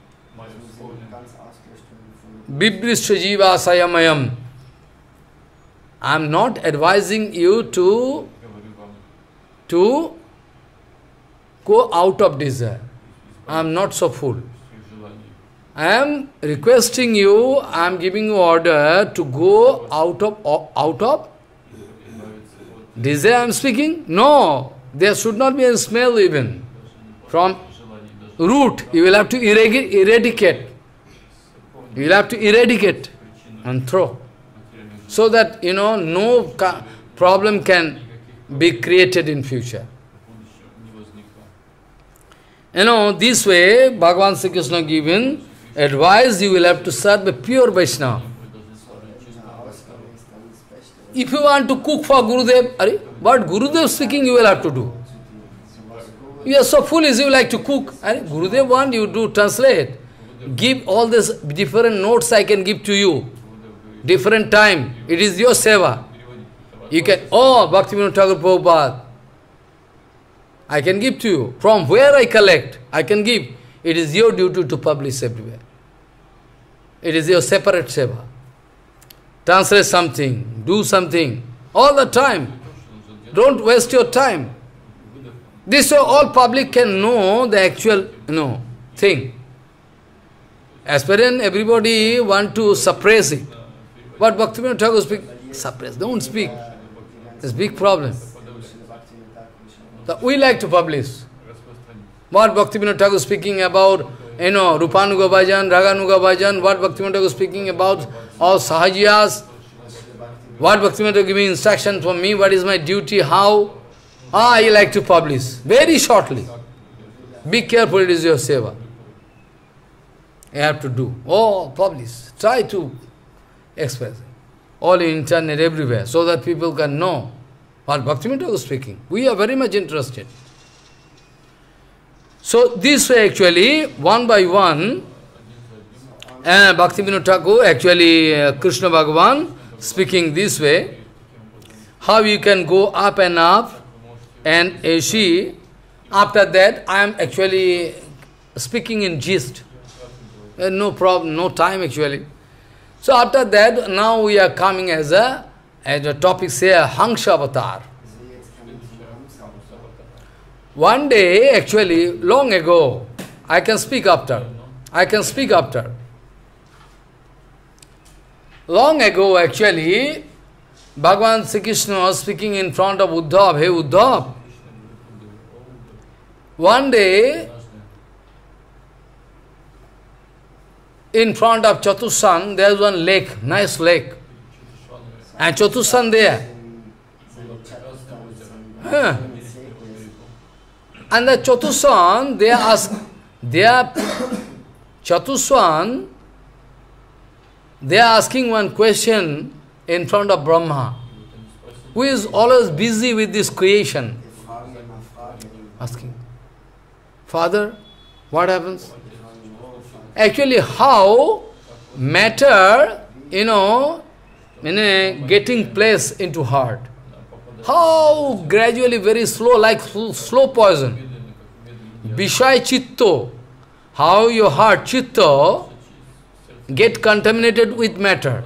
Bibrisya jiva sayamayam. I am not advising you to go out of desire. I am not so full. I am requesting you, I am giving you order to go out of desire I am speaking? No, there should not be a smell even. From root, you will have to eradicate. You will have to eradicate and throw. So that, no problem can be created in future. This way, Bhagavan Sri Krishna given advice, you will have to serve a pure Vaishnava. If you want to cook for Gurudev, what Gurudev speaking you will have to do. You are so foolish, you like to cook. Gurudev want you to translate. Give all these different notes I can give to you. Different time. It is your seva. You can, Bhaktivinoda Thakur Prabhupada. I can give to you. From where I collect, I can give. It is your duty to publish everywhere. It is your separate seva. Translate something, do something, all the time. Don't waste your time. This way all public can know the actual, thing. Aspirant, everybody want to suppress it. But Bhaktivinoda Thakur speak, suppress, don't speak. It's a big problem. So we like to publish. What Bhaktivinoda Thakur speaking about, Rupanuga Bhajan, Raganuga Bhajan, what Bhaktivinoda Thakur speaking about, all Sahajiyas, what Bhaktivinoda Thakur giving instruction for me, what is my duty, how, I like to publish, very shortly. Be careful, it is your seva. You have to do. Publish. Try to express it. All in internet, everywhere, so that people can know what Bhaktivinoda Thakur is speaking. We are very much interested. So this way actually, one by one, Bhaktivinoda Thakur, actually Krishna Bhagavan, speaking this way, how you can go up, and she, after that, I am actually speaking in gist. No problem, no time actually. So after that, now we are coming as a topic say, Hansha Avatar. One day, actually, long ago, I can speak after. Long ago, actually, Bhagavan Sri Krishna was speaking in front of Uddhav. Hey Uddhav, one day, in front of Chatussan, there is one lake, nice lake. And Chatussan there. And the Chatussan, they are asking one question in front of Brahma, who is always busy with this creation. Asking, Father, what happens? Actually, how matter, getting place into heart. How gradually, very slow, like slow poison. Vishaya Chitta. How your heart, Chitta, get contaminated with matter.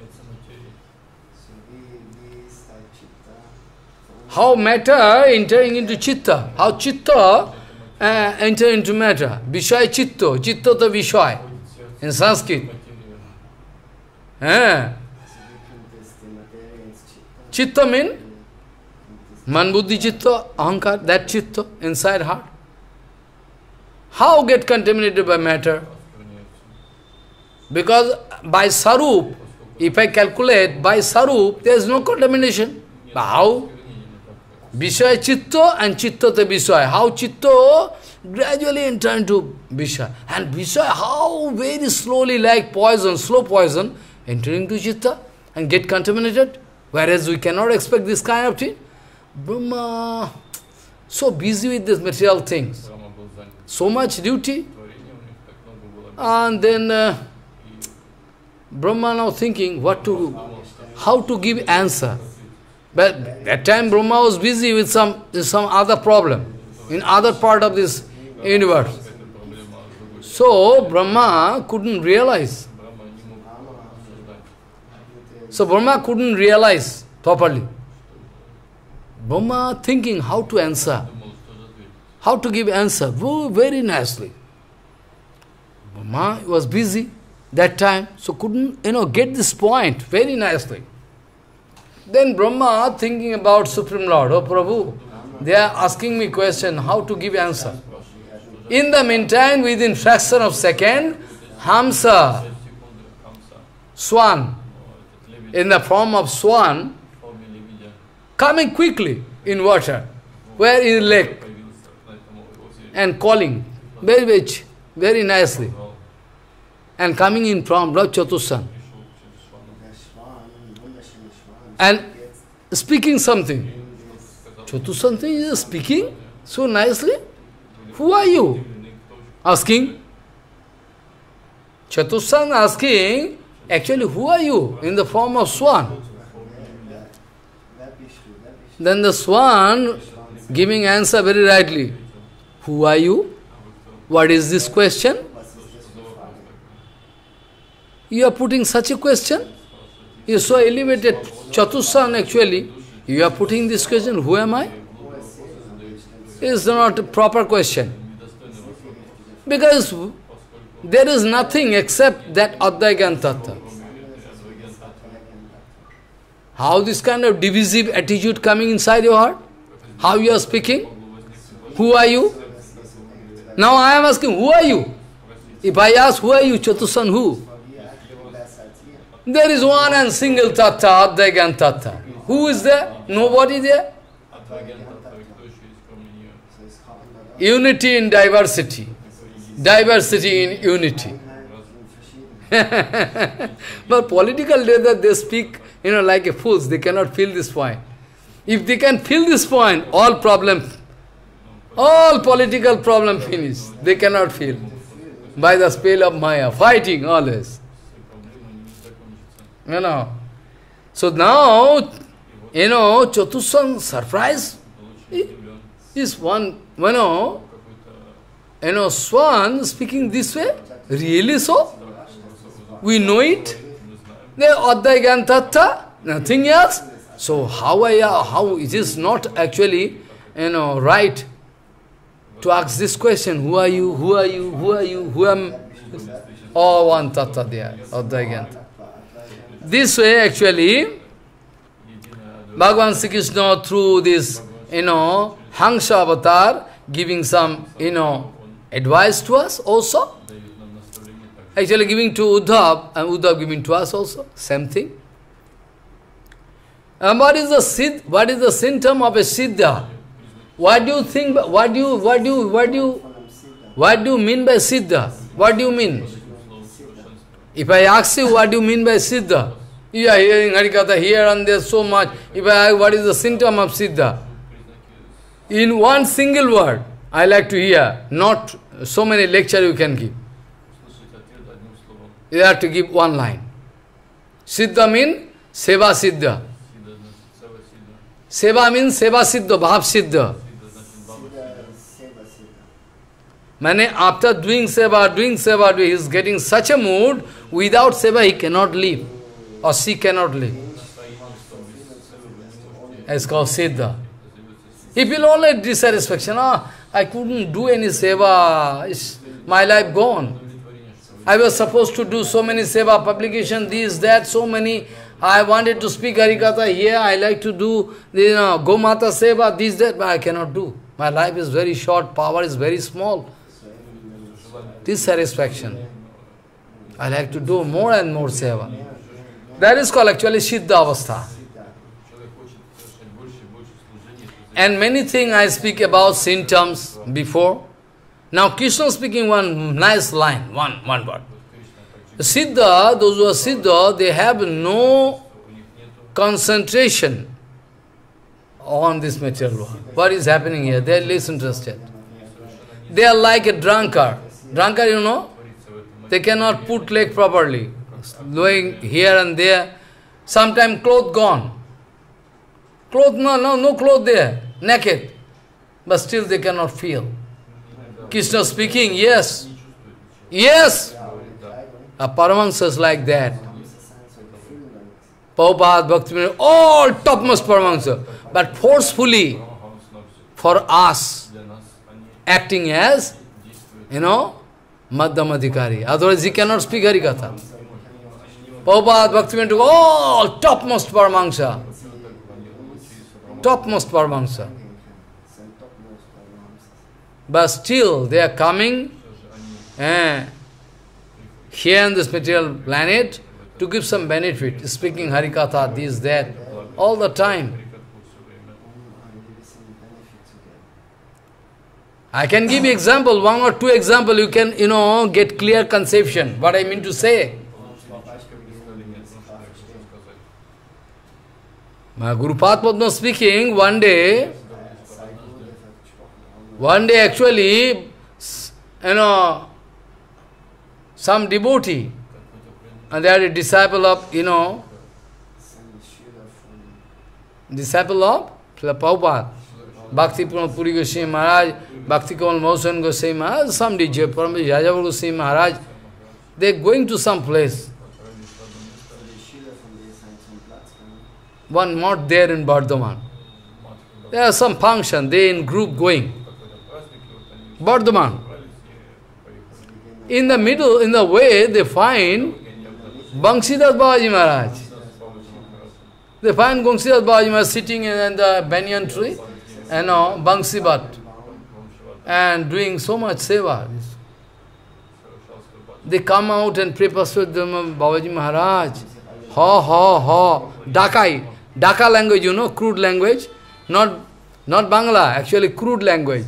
How matter entering into Chitta. How Chitta enter into matter. Vishaya Chitta. Chitta to Vishaya. In Sanskrit. Chitta means Man Buddhi Chitta, Ahankar, that Chitta inside heart. How get contaminated by matter? Because by Sarup, if I calculate, by Sarup, there is no contamination. But how? Vishaya Chitta and Chitta te Vishaya. How Chitta gradually enter into Vishaya. And Vishaya, how very slowly, like poison, slow poison, entering into Chitta and get contaminated. Whereas we cannot expect this kind of thing. Brahma, so busy with these material things. So much duty. And then Brahma now thinking how to give answer. But that time Brahma was busy with some other problem in other part of this universe. So Brahma couldn't realize. Properly. Brahma thinking how to answer, how to give answer very nicely. Brahma was busy that time, so couldn't get this point very nicely. Then Brahma thinking about Supreme Lord, oh Prabhu, they are asking me question, how to give answer. In the meantime, within fraction of second, Hamsa, swan, in the form of swan, coming quickly in water, where is lake, and calling, very nicely. And coming in from Lord Chatussan. And speaking something. Chatussan is speaking so nicely. Who are you? Asking. Chatussan asking, actually, who are you? In the form of swan. Then the swan giving answer very rightly. Who are you? What is this question? You are putting such a question? You are so elevated. Chatussan actually, you are putting this question, who am I? It is not a proper question. Because there is nothing except that Advaigan Tattva. How this kind of divisive attitude coming inside your heart? How you are speaking? Who are you? Now I am asking, who are you? If I ask, who are you, Chatussan, who? There is one and single Tattva, Advaigan Tattva. Who is there? Nobody there? Unity in diversity. Diversity in unity. But political leaders, they speak, like a fools. They cannot feel this point. If they can feel this point, all political problem finish. They cannot feel. By the spell of Maya, fighting always. So now, Chatussan surprise is one, swan speaking this way? Really so? We know it? The Advaigan Tattva, nothing else. So how it is not actually, right to ask this question, who are you, who are you, who are you, who am... All one Tattva there, Advaigan Tattva. This way actually, Bhagavan Sri Krishna through this, Hansha avatar, giving some, advice to us also. Actually giving to Uddhav, and Uddhav giving to us also, same thing. And what is the symptom of a Siddha? What do you think, what do you mean by Siddha? What do you mean? If I ask you, what do you mean by Siddha? You are hearing Harikatha here and there so much. If I ask, what is the symptom of Siddha? In one single word, I like to hear, not so many lectures you can give. You have to give one line. Siddha means Seva Siddha. Seva means Seva Siddha, Bhav Siddha. Mane, after doing seva, he is getting such a mood, without seva he cannot live, or she cannot live. It's called Siddha. He feel only dissatisfaction. I couldn't do any seva, my life gone. I was supposed to do so many seva, publication, this, that, so many. I wanted to speak Harikatha here, I like to do, Gomata seva, this, that, but I cannot do. My life is very short, power is very small. Dissatisfaction. I like to do more and more seva. That is called actually Siddha Avastha. And many things I speak about symptoms before. Now Krishna speaking one nice line, one word. Siddha, those who are Siddha, they have no concentration on this material world. What is happening here? They are less interested. They are like a drunkard. Drunkard, they cannot put leg properly. Going here and there. Sometimes clothes gone. Clothes, no clothes there. Naked. But still they cannot feel. Krishna speaking, yes. Yes. A Paramahansa is like that. Prabhupada, Bhaktivinoda, all topmost Paramahansa. But forcefully, for us, acting as, Madhyamadhikari. Otherwise he cannot speak Harikatha. Prabhupada, Bhaktivinoda, all topmost Paramahansa. Topmost Paramahansa. But still they are coming here on this material planet to give some benefit, speaking Harikatha, this, that, all the time. I can give you example, one or two example, you can, get clear conception, what I mean to say. My Guru Padma speaking, one day actually, some devotee, and they are a disciple of, disciple of Prabhupada, Bhakti Puri Goswami Maharaj, Bhakti Kamal Mohan Goswami Maharaj, some DJ, Paramahans Jajavar Goswami Maharaj, they are going to some place. One not there in Bardhaman. There are some function, they in group going. Bardhaman. In the middle, in the way, they find Bangsidas Babaji Maharaj. They find Bangsidas Babaji Maharaj sitting in the banyan tree, Bangsibat, and doing so much seva. They come out and pray Paswadhyama Babaji Maharaj. Dakai. Dhaka language, crude language. Not Bangla, actually crude language.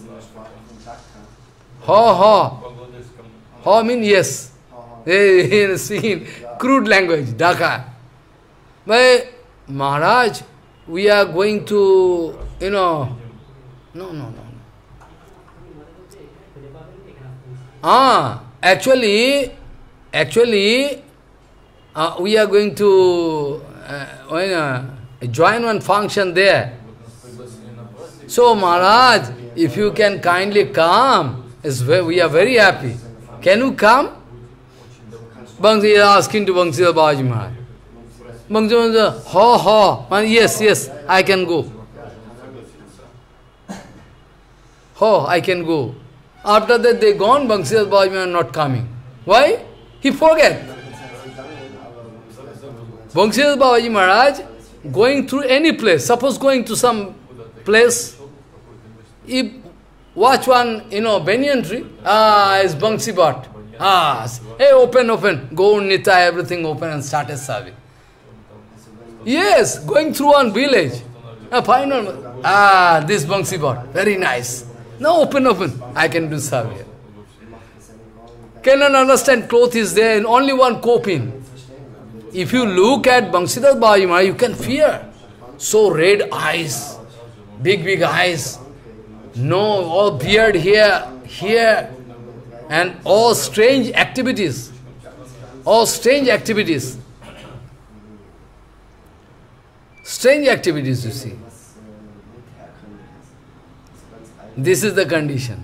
Means yes. They speaking crude language, Dhaka. But Maharaj, we are going to, no. Actually, we are going to join one function there. So Maharaj, if you can kindly come, we are very happy. Can you come? Bangsi is asking to Bangsidas Babaji Maharaj. Bangsi says, yes, I can go. I can go. After that they gone, Bangsidas Babaji Maharaj not coming. Why? He forget. Bangsidas Babaji Maharaj going through any place, suppose going to some place, if watch one, banyan tree, is Bangsi Bhat. Hey, open, go Nita, everything open and started serving. Yes, going through one village. Find one, this Bangsi Bhat, very nice. Now open, I can do serving. Cannot understand, cloth is there, and only one coping. If you look at Bangsidas Babaji Maharaj, you can fear. So red eyes, big eyes, all beard here, and all strange activities. Strange activities, you see. This is the condition.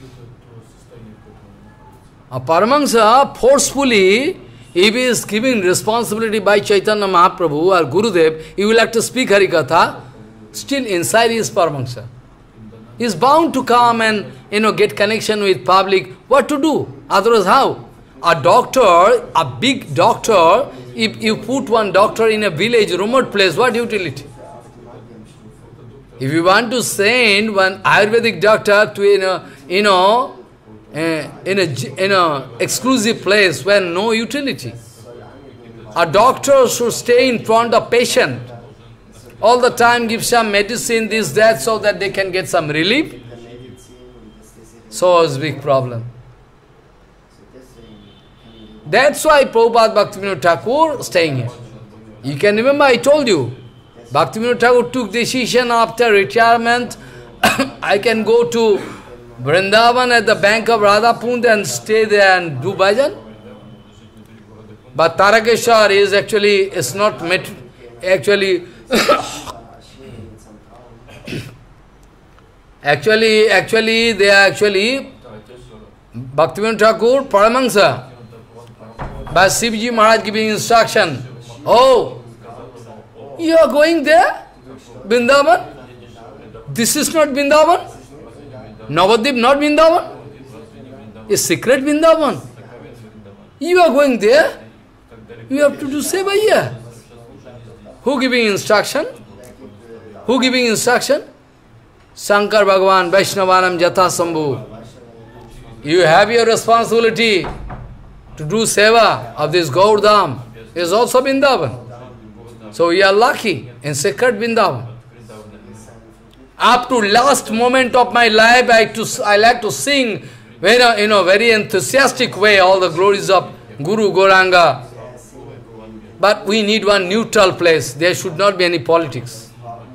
A Paramahansa forcefully, if he is giving responsibility by Chaitanya Mahaprabhu or Gurudev, he will have to speak Harikatha, still inside he is Paramahansa. He is bound to come and get connection with public. What to do? Otherwise how? A doctor, a big doctor, if you put one doctor in a village, remote place, what utility? If you want to send one Ayurvedic doctor to in a exclusive place where no utility. A doctor should stay in front of patient. All the time give some medicine, this, that, so that they can get some relief. So it's a big problem. That's why Prabhupada Bhaktivinoda Thakur staying here. You can remember I told you, Bhaktivinoda Thakur took decision after retirement, I can go to Vrindavan at the bank of Radhakund and stay there and do bhajan. But Tarakeshwar is actually, it's not actually, actually, they are actually Bhaktivinoda Thakur, Paramahansa, by Sivji Maharaj giving instruction. Oh, you are going there? Vrindavan? This is not Vrindavan? Navadvip not Vrindavan? It's secret Vrindavan. You are going there? You have to do seva here. Who giving instruction? Who giving instruction? Shankar Bhagavan, Vaishnavanam Jatha Sambhu. You have your responsibility to do seva of this Gaurdham. Is also Vrindavan. So we are lucky in sacred Vrindavan. Up to last moment of my life, I like to sing very enthusiastic way all the glories of Guru Gauranga. But we need one neutral place. There should not be any politics.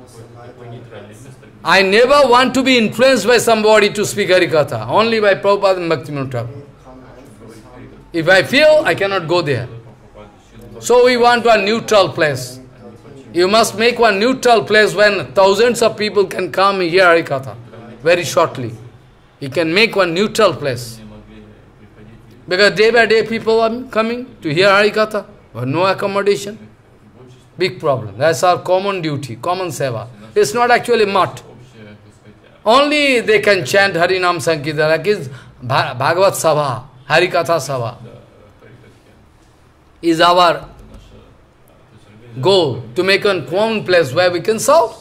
I never want to be influenced by somebody to speak Harikatha, only by Prabhupada and Bhaktivinoda Thakur. If I feel, I cannot go there. So we want one neutral place. You must make one neutral place when thousands of people can come and hear Harikatha very shortly. You can make one neutral place. Because day by day people are coming to hear Harikatha, but no accommodation. Big problem. That's our common duty, common seva. It's not actually mutt. Only they can chant Harinam Sankirtan, like is Bhagavat Sabha, Harikatha Sabha. Is our goal to make a common place where we can serve.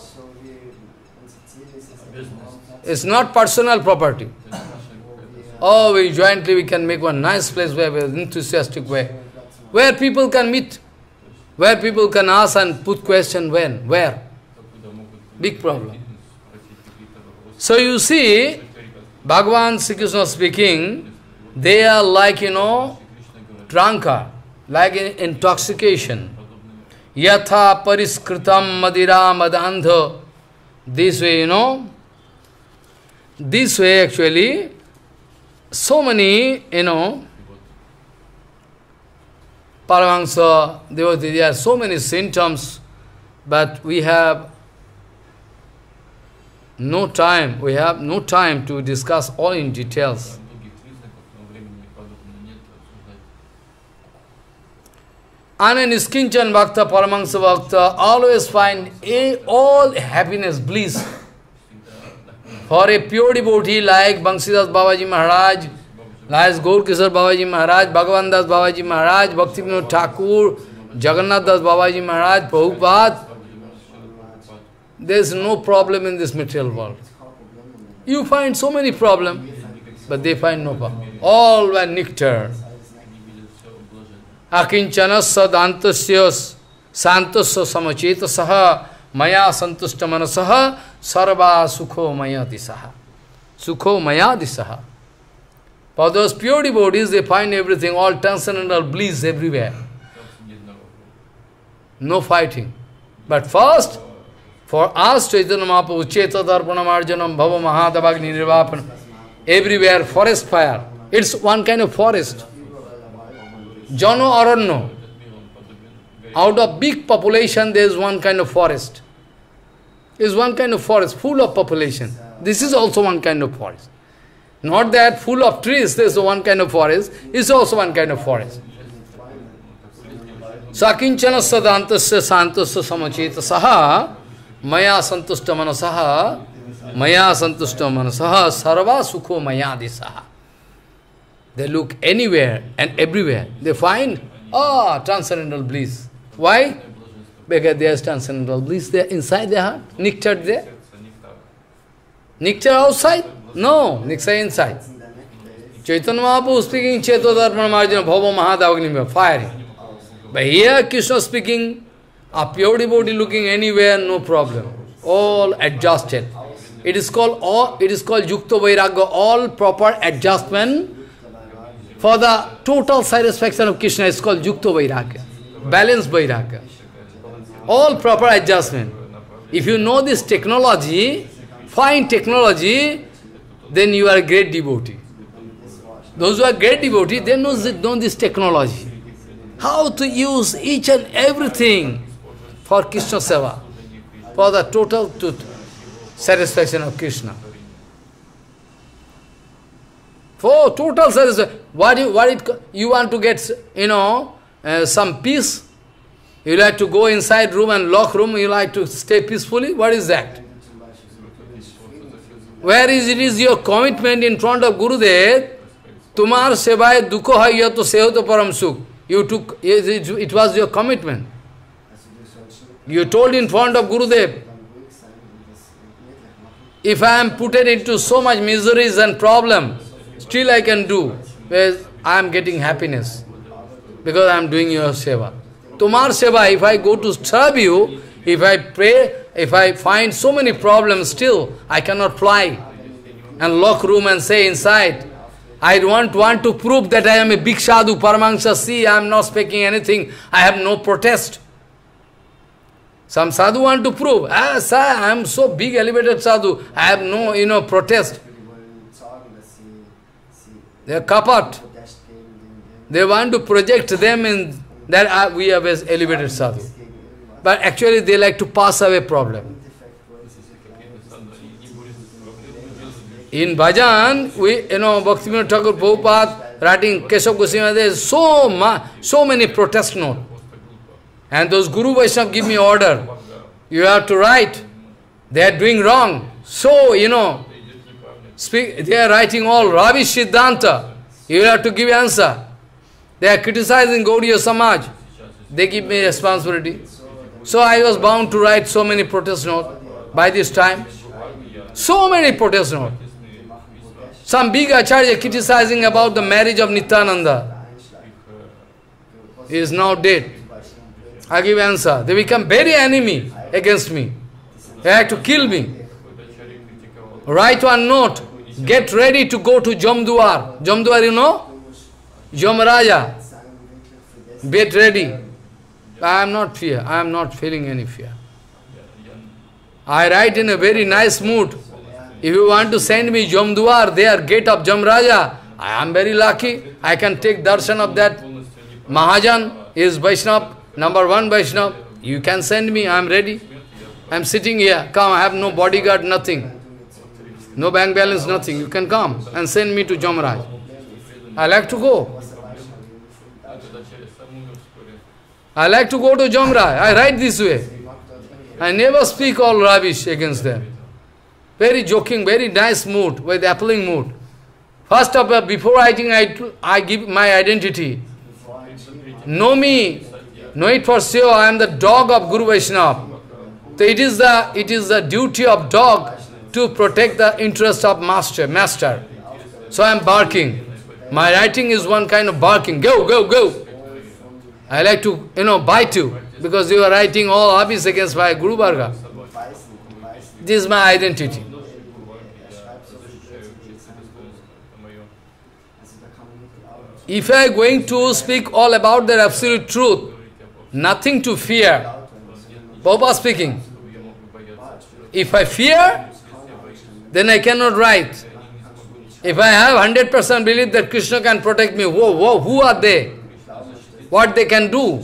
It's not personal property. Oh, we can make one nice place where we enthusiastic way. Where people can meet, where people can ask and put question when, where. Big problem. So you see, Bhagavan Sri Krishna speaking, they are like, drunkard, like intoxication. Yatha pariskritam madira madandha. This way, this way actually, so many, Paramahansa, there are so many symptoms, but we have no time. We have no time to discuss all in details. And Niskinchan Bhakta, Paramahansa Bhakta, always find all happiness, bliss. For a pure devotee like Banshidas Babaji Maharaj, like Gaur Kishore Babaji Maharaj, Bhagavan Das Babaji Maharaj, Bhaktivinoda Thakur, Jagannath Das Babaji Maharaj, Prabhupada, there is no problem in this material world. You find so many problems, but they find no problem. All were nectar. Akinchana sadantasya santasya samacheta saha maya santushta manasaha sarva sukho maya disaha. Sukho maya disaha. For those pure devotees, they find everything, all transcendental bliss everywhere. No fighting. But first, for us, Chaitanya Mahaprabhu, Cheta Darpana Marjanam, Bhava Mahadavagni Nirvapana, everywhere, forest fire. It's one kind of forest. Jano Aranno. Out of big population, there is one kind of forest. Is one kind of forest, full of population. This is also one kind of forest. Not that full of trees, there is one kind of forest, is also one kind of forest. Sakinchana sadantasya santasya samacheta saha maya santushta manasaha sarva sukho maya disaha. They look anywhere and everywhere. They find, transcendental bliss. Why? Because there is transcendental bliss there inside their heart. Nectar there. Nectar outside? No, nectar inside. Chaitanya Mahaprabhu speaking, Cheto Darpana Marjana Bhava Mahadavagni, fire. But here Krishna speaking, a pure devotee looking anywhere, no problem. All adjusted. It is called Yukta Vairagya, all proper adjustment. For the total satisfaction of Krishna is called Yukta Vairagya, balanced Vairagya. All proper adjustment. If you know this technology, fine technology, then you are a great devotee. Those who are great devotees, they know this technology. How to use each and everything for Krishna Seva, for the total satisfaction of Krishna. For total satisfaction, you want to get, some peace? You like to go inside room and lock room, you like to stay peacefully? What is that? Where is it is your commitment in front of Gurudev? Tumar sevai dukho hai to seho param sukh. You took, it was your commitment. You told in front of Gurudev, if I am put into so much miseries and problems, still I can do, whereas I am getting happiness, because I am doing your seva. Tumar seva, if I go to serve you, If I pray, if I find so many problems still, I cannot fly and lock room and say inside, I don't want to prove that I am a big sadhu, Paramahansa, see, I am not speaking anything, I have no protest. Some sadhu want to prove, sir, I am so big elevated sadhu, I have no, protest. They are kapat. They want to project them in that we have as elevated sadhu. But actually they like to pass away problem. In bhajan, Bhaktivinoda Thakur Prabhupada writing Keshav Goswami, there is so many protest notes. And those Guru Vaishnava give me order. You have to write. They are doing wrong. So, they are writing all Ravi Siddhanta. You have to give answer. They are criticizing Gaudiya Samaj. They give me responsibility. So I was bound to write so many protest notes by this time. So many protest notes. Some big acharya criticizing about the marriage of Nityananda. He is now dead. I give answer. They become very enemy against me. They have to kill me. Write one note. Get ready to go to Jamduar. Jamduar, you know? Jamraja. Get ready. I am not fear. I am not feeling any fear. I write in a very nice mood. If you want to send me Jamduar, there, gate of Jamraja, I am very lucky. I can take darshan of that Mahajan, is Vaishnava, number one Vaishnava. You can send me, I am ready. I am sitting here. Come, I have no bodyguard, nothing. No bank balance, nothing. You can come and send me to Jamraj. I like to go. I like to go to Jamraj. I write this way. I never speak all rubbish against them. Very joking, very nice mood, with appealing mood. First of all, before writing, I give my identity. Know me, know it for sure, I am the dog of Guru Vaishnava. So it is the duty of dog to protect the interest of master. So I am barking. My writing is one kind of barking. Go, go, go. I like to, bite you, because you are writing all habits against my Guru Varga. This is my identity. If I am going to speak all about the absolute truth, nothing to fear. Prabhupada speaking. If I fear, then I cannot write. If I have 100% belief that Krishna can protect me, who are they? What they can do?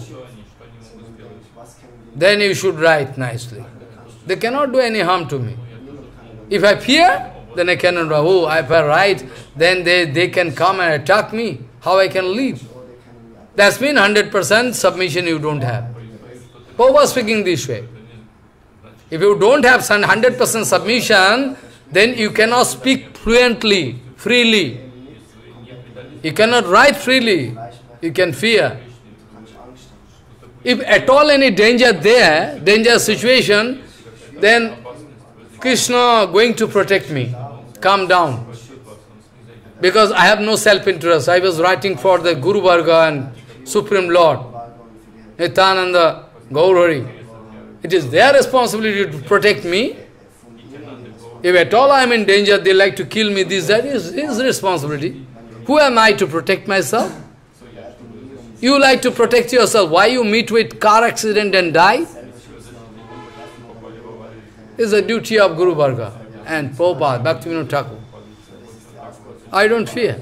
Then you should write nicely. They cannot do any harm to me. If I fear, then I cannot write. If I write, then they can come and attack me. How I can live? That's mean 100% submission you don't have. Prabhupada speaking this way. If you don't have 100% submission, then you cannot speak fluently, freely. You cannot write freely. You can fear. If at all any danger there, danger situation, then Krishna going to protect me. Calm down. Because I have no self-interest. I was writing for the Guru Varga and Supreme Lord, Nityananda, Gaurari. It is their responsibility to protect me. If at all I am in danger, they like to kill me, that is his responsibility. Who am I to protect myself? You like to protect yourself. Why you meet with car accident and die? It's the duty of Guru Varga and Prabhupada, Bhaktivinoda Thakur. I don't fear.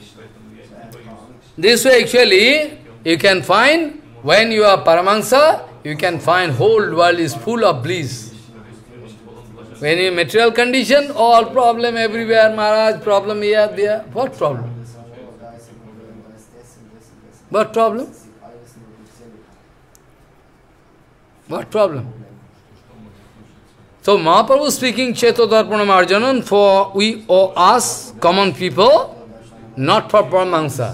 This way actually, you can find, when you are Paramahansa, you can find whole world is full of bliss. When in material condition, all problem everywhere, Maharaj, problem here, there. What problem? What problem? What problem? So Mahaprabhu speaking Chetodarpana Marjanan for we or us, common people, not for Paramahansa.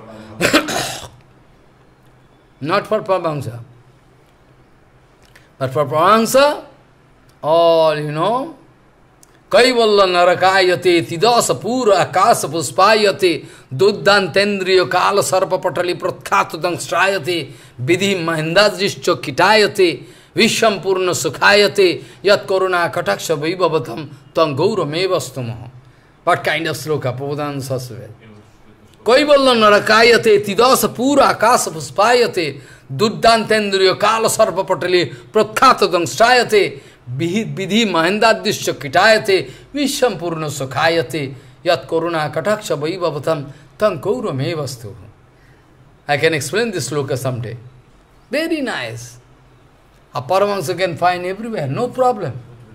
Not for Paramahansa. But for Paramahansa, all, Kaivalla narakayate, tidasa pura akasa puspayate, duddan tendriyo kala sarpa patali pratkhatudang strayate, vidhi mahindadrishcho kitayate, Vishwam Purna Sukhayate Yat Koruna Kataksha Vaibhavatam Tam Gauramevastamaha. What kind of sloka? Prabhupada Sasve. Koivallam Narakayate Tidasa Pura Akasa Puspayate Duddantendriya Kala Sarpa Patali Pratkhatadam Strayate Vidhi Mahendadishya Kitayate Vishwam Purna Sukhayate Yat Koruna Kataksha Vaibhavatam Tam Gauramevastamaha. I can explain this sloka someday. Very nice. A Paramahansa can find everywhere, no problem.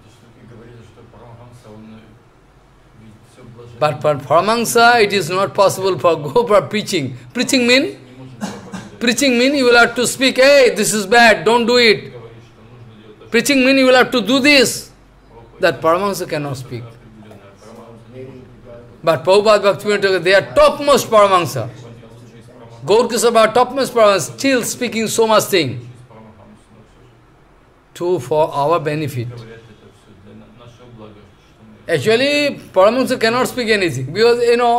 But for Paramahansa, it is not possible for go for preaching. Preaching mean you will have to speak, hey, this is bad, don't do it. Preaching mean you will have to do this. That Paramahansa cannot speak. But Prabhupada Bhaktivinoda Thakur, they are topmost Paramahansa. Gaur Kisaba, topmost Paramahansa, still speaking so much thing. For our benefit. Actually, Paramahansa cannot speak anything, because,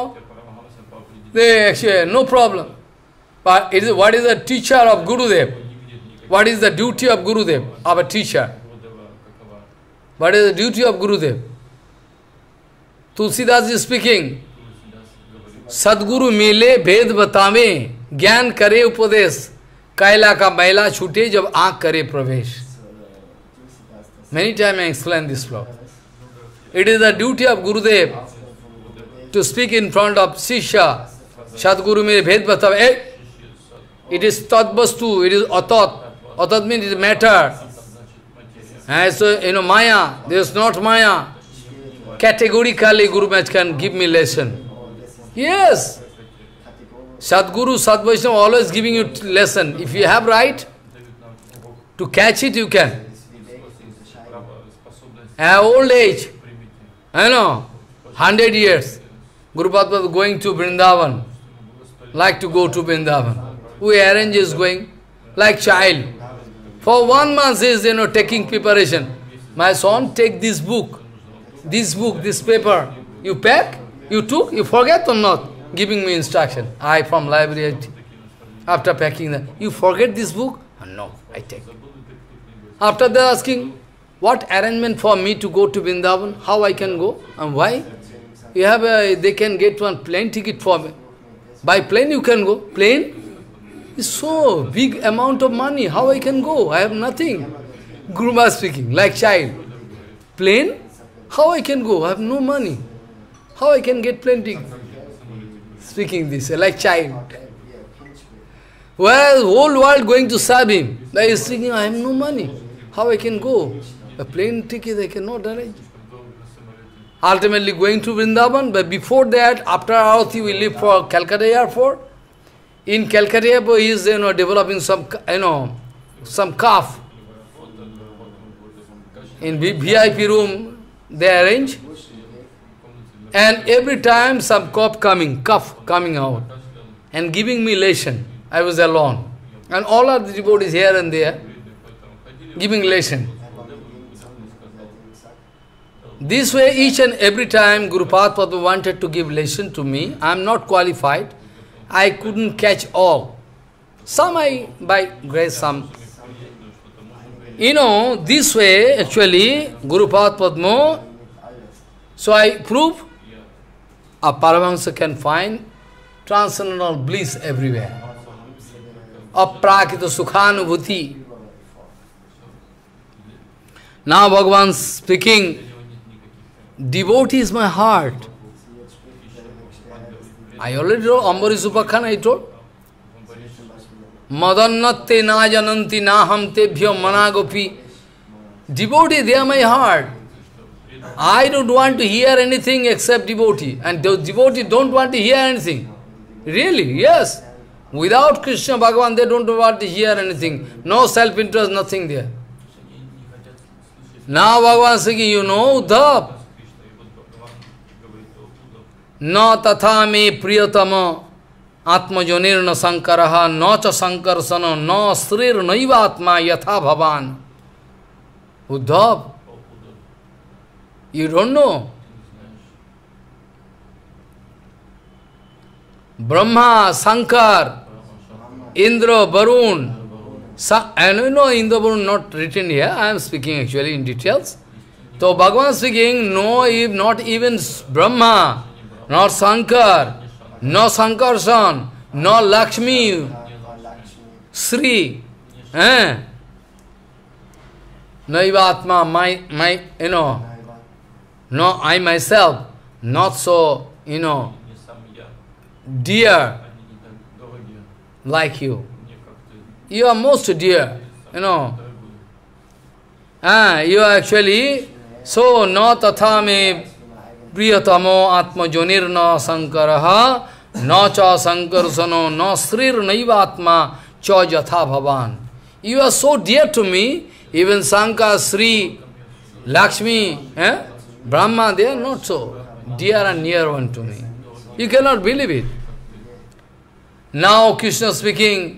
they actually, no problem. But what is the teacher of Gurudev? What is the duty of Gurudev, our teacher? What is the duty of Gurudev? Tulsidas is speaking, Sadguru mile bhed batame, gyan kare upadesh, kaila ka maila chute jab aankh kare pravesh. Many times I explain this flow. It is the duty of Gurudev to speak in front of Sisha. Sadguru mere bhed batave. It is tatvastu, it is atat. Atat means it is matter. And so, Maya, there is not Maya. Categorically, Guru Maharaj can give me lesson. Yes. Sadguru, Sadvaishnava always giving you lesson. If you have right to catch it, you can. At old age, 100 years, Guru Padma was going to Vrindavan, like to go to Vrindavan. We arranges going, like child. For 1 month he is, taking preparation. My son, take this book, this paper. You pack, you took, you forget or not? Giving me instruction. I from library, after packing that, you forget this book? No, I take. After that asking, what arrangement for me to go to Vrindavan? How I can go? And why? You have they can get one plane ticket for me. By plane you can go. Plane is so big amount of money. How I can go? I have nothing. Guru Maharaj speaking, like child. Plane? How I can go? I have no money. How I can get plane ticket? Speaking this, like child. Well, whole world going to serve him. He is thinking, I have no money. How I can go? A plane ticket I cannot arrange. Ultimately going to Vrindavan, but before that, after Arati, we leave for Calcutta airport. In Calcutta airport, he is developing some calf. In VIP room, they arrange. And every time some calf coming out and giving me lesson. I was alone. And all of the devotees here and there giving lesson. This way, each and every time Guru Padma wanted to give lesson to me, I am not qualified. I couldn't catch all. Some I, by grace, some. This way, actually, Guru Padma, so I prove a Paramahansa can find transcendental bliss everywhere. Aprakita sukhanubhuti. Now Bhagavan speaking, devotee is my heart. I already told, Ambarish Upakhyan I told. Madannatte na jananti na ham tebhyo managopi. Devotee, they are my heart. I don't want to hear anything except devotee. And those devotees don't want to hear anything. Really, yes. Without Krishna Bhagavan, they don't want to hear anything. No self-interest, nothing there. Now Bhagavan is saying, Uddhav. Na tatha me priyatama atmajonirna sankaraha na cha sankarsana na srir naiva atma yatha bhavan. Uddhav, you don't know. Brahma, Sankar, Indra, Varun, And in the book not written here, I am speaking actually in details. So Bhagavan speaking, no, if not even Brahma, nor Shankar, no Sankarsan, no Lakshmi, Sri, Naivatma, no, I myself, not so, dear like you. You are most dear, You are actually, so no tathame priyatamo atmajonirna sankaraha, no cha sankarsano, no srir naivatma cha jatha bhavan. You are so dear to me, even Sankar, Sri, Lakshmi, Brahma, they are not so dear and near one to me. You cannot believe it. Now Krishna speaking,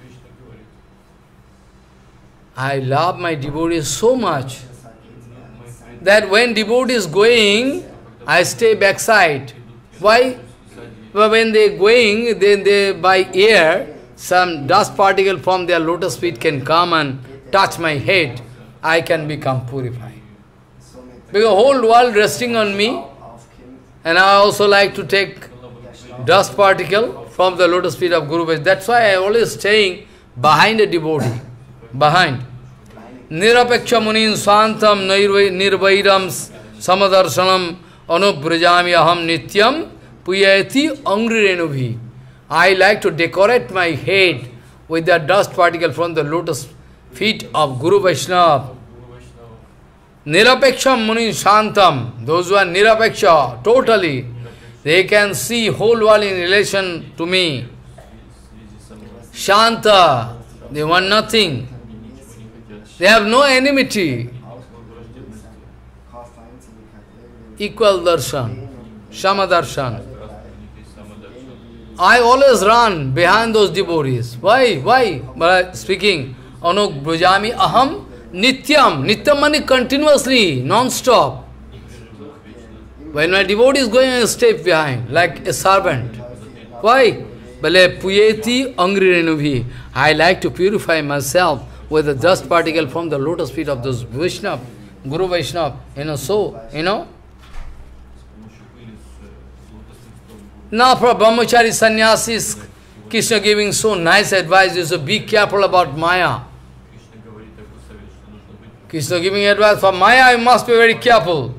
I love my devotees so much that when devotee is going, I stay backside. Why? Well, when they are going, then they by air, some dust particle from their lotus feet can come and touch my head. I can become purified. Because whole world resting on me, and I also like to take dust particle from the lotus feet of Guru Vaishnava. That's why I always staying behind a devotee. Behind. Nirapeksha munin swantam nirvairam samadarsanam anubrajami aham nityam puyati angrirenubhi. I like to decorate my head with the dust particle from the lotus feet of Guru Vaishnava. Nirapeksha munin shantam, those who are nirapeksha, totally, they can see whole world in relation to me. Shanta, they want nothing. They have no enmity. Equal darshan, shama darshan. I always run behind those devotees. Why? Why? But speaking, Anuk brujami aham nityam. Nityam means continuously, non-stop. When my devotee is going, I stay behind, like a servant. Why? Bale puyeti angrirenubhi. I like to purify myself with the dust particle from the lotus feet of those Vaishnava, Guru Vaishnava. Now for brahmachari sannyasis, Krishna giving so nice advice, is to be careful about Maya. Krishna giving advice for Maya, you must be very careful.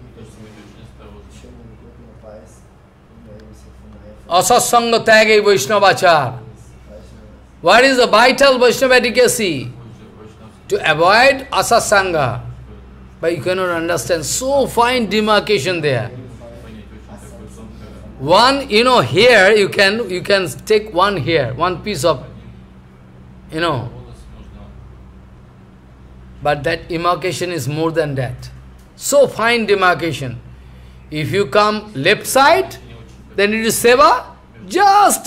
Asatsanga tage Vaishnavachar. What is the vital Vaishnava etiquette? To avoid asatsanga. But you cannot understand. So fine demarcation there. One, here you can take one here, one piece of, But that demarcation is more than that. So fine demarcation. If you come left side, then it is seva, just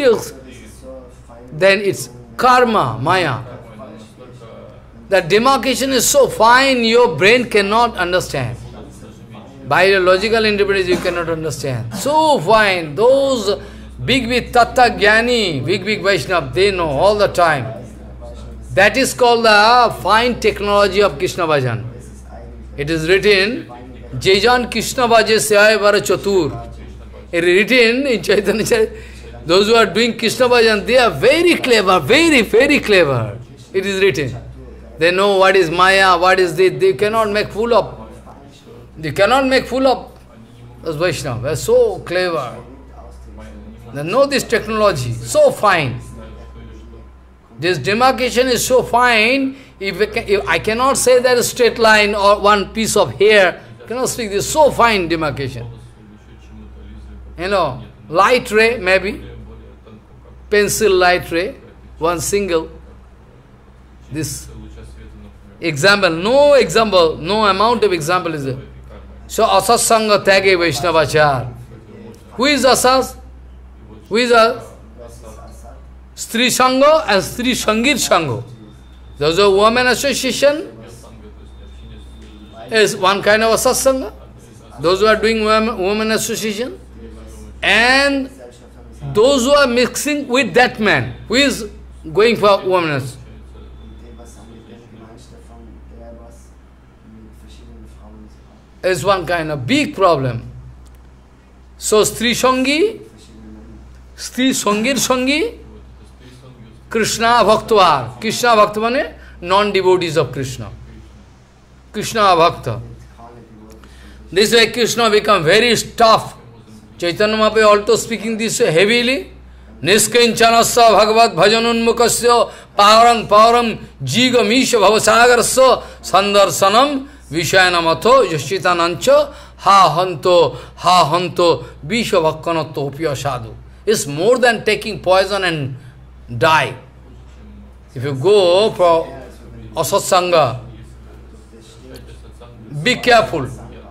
then it's karma, maya. The demarcation is so fine, your brain cannot understand. By the logical interpretation, you cannot understand. So fine, those big Tattva Jnani, big Vaishnava, they know all the time. That is called the fine technology of Krishna Bhajan. It is written, Jejan Krishna Bhaje Syaya Vara Chatur. It is written in Chaitanya Charitamrita. Those who are doing Krishna Bhajan, they are very clever, very clever. It is written. They know what is Maya, what is this. They cannot make fool of. They cannot make fool of those Vaishnava. They are so clever. They know this technology, so fine. This demarcation is so fine, if I cannot say that a straight line or one piece of hair, I cannot speak this so fine demarcation. Light ray maybe, pencil light ray, one single. This example, no amount of example is there. So asatsanga tage Vaishnavachar. Who is asas? Who is a Stri Sangha and Stri Sangir Sangha? Those are women association is one kind of asatsanga. Those who are doing women association. And those who are mixing with that man, who is going for women. is one kind of big problem. So Stri Sangir Sangi, Krishna Bhaktavar. Krishna Bhakta means non-devotees of Krishna. Krishna Bhakta. This way Krishna become very tough. Chaitanya Mahaprabhu also speaking this way heavily. Niskinchanasya bhagavad bhajanunmukasya param jiga misha bhavasagarasya sandarsanam vishayanamato yashitanancha ha hanto visha bhakkanato upya sadhu. It's more than taking poison and die. If you go for asatsanga, be careful.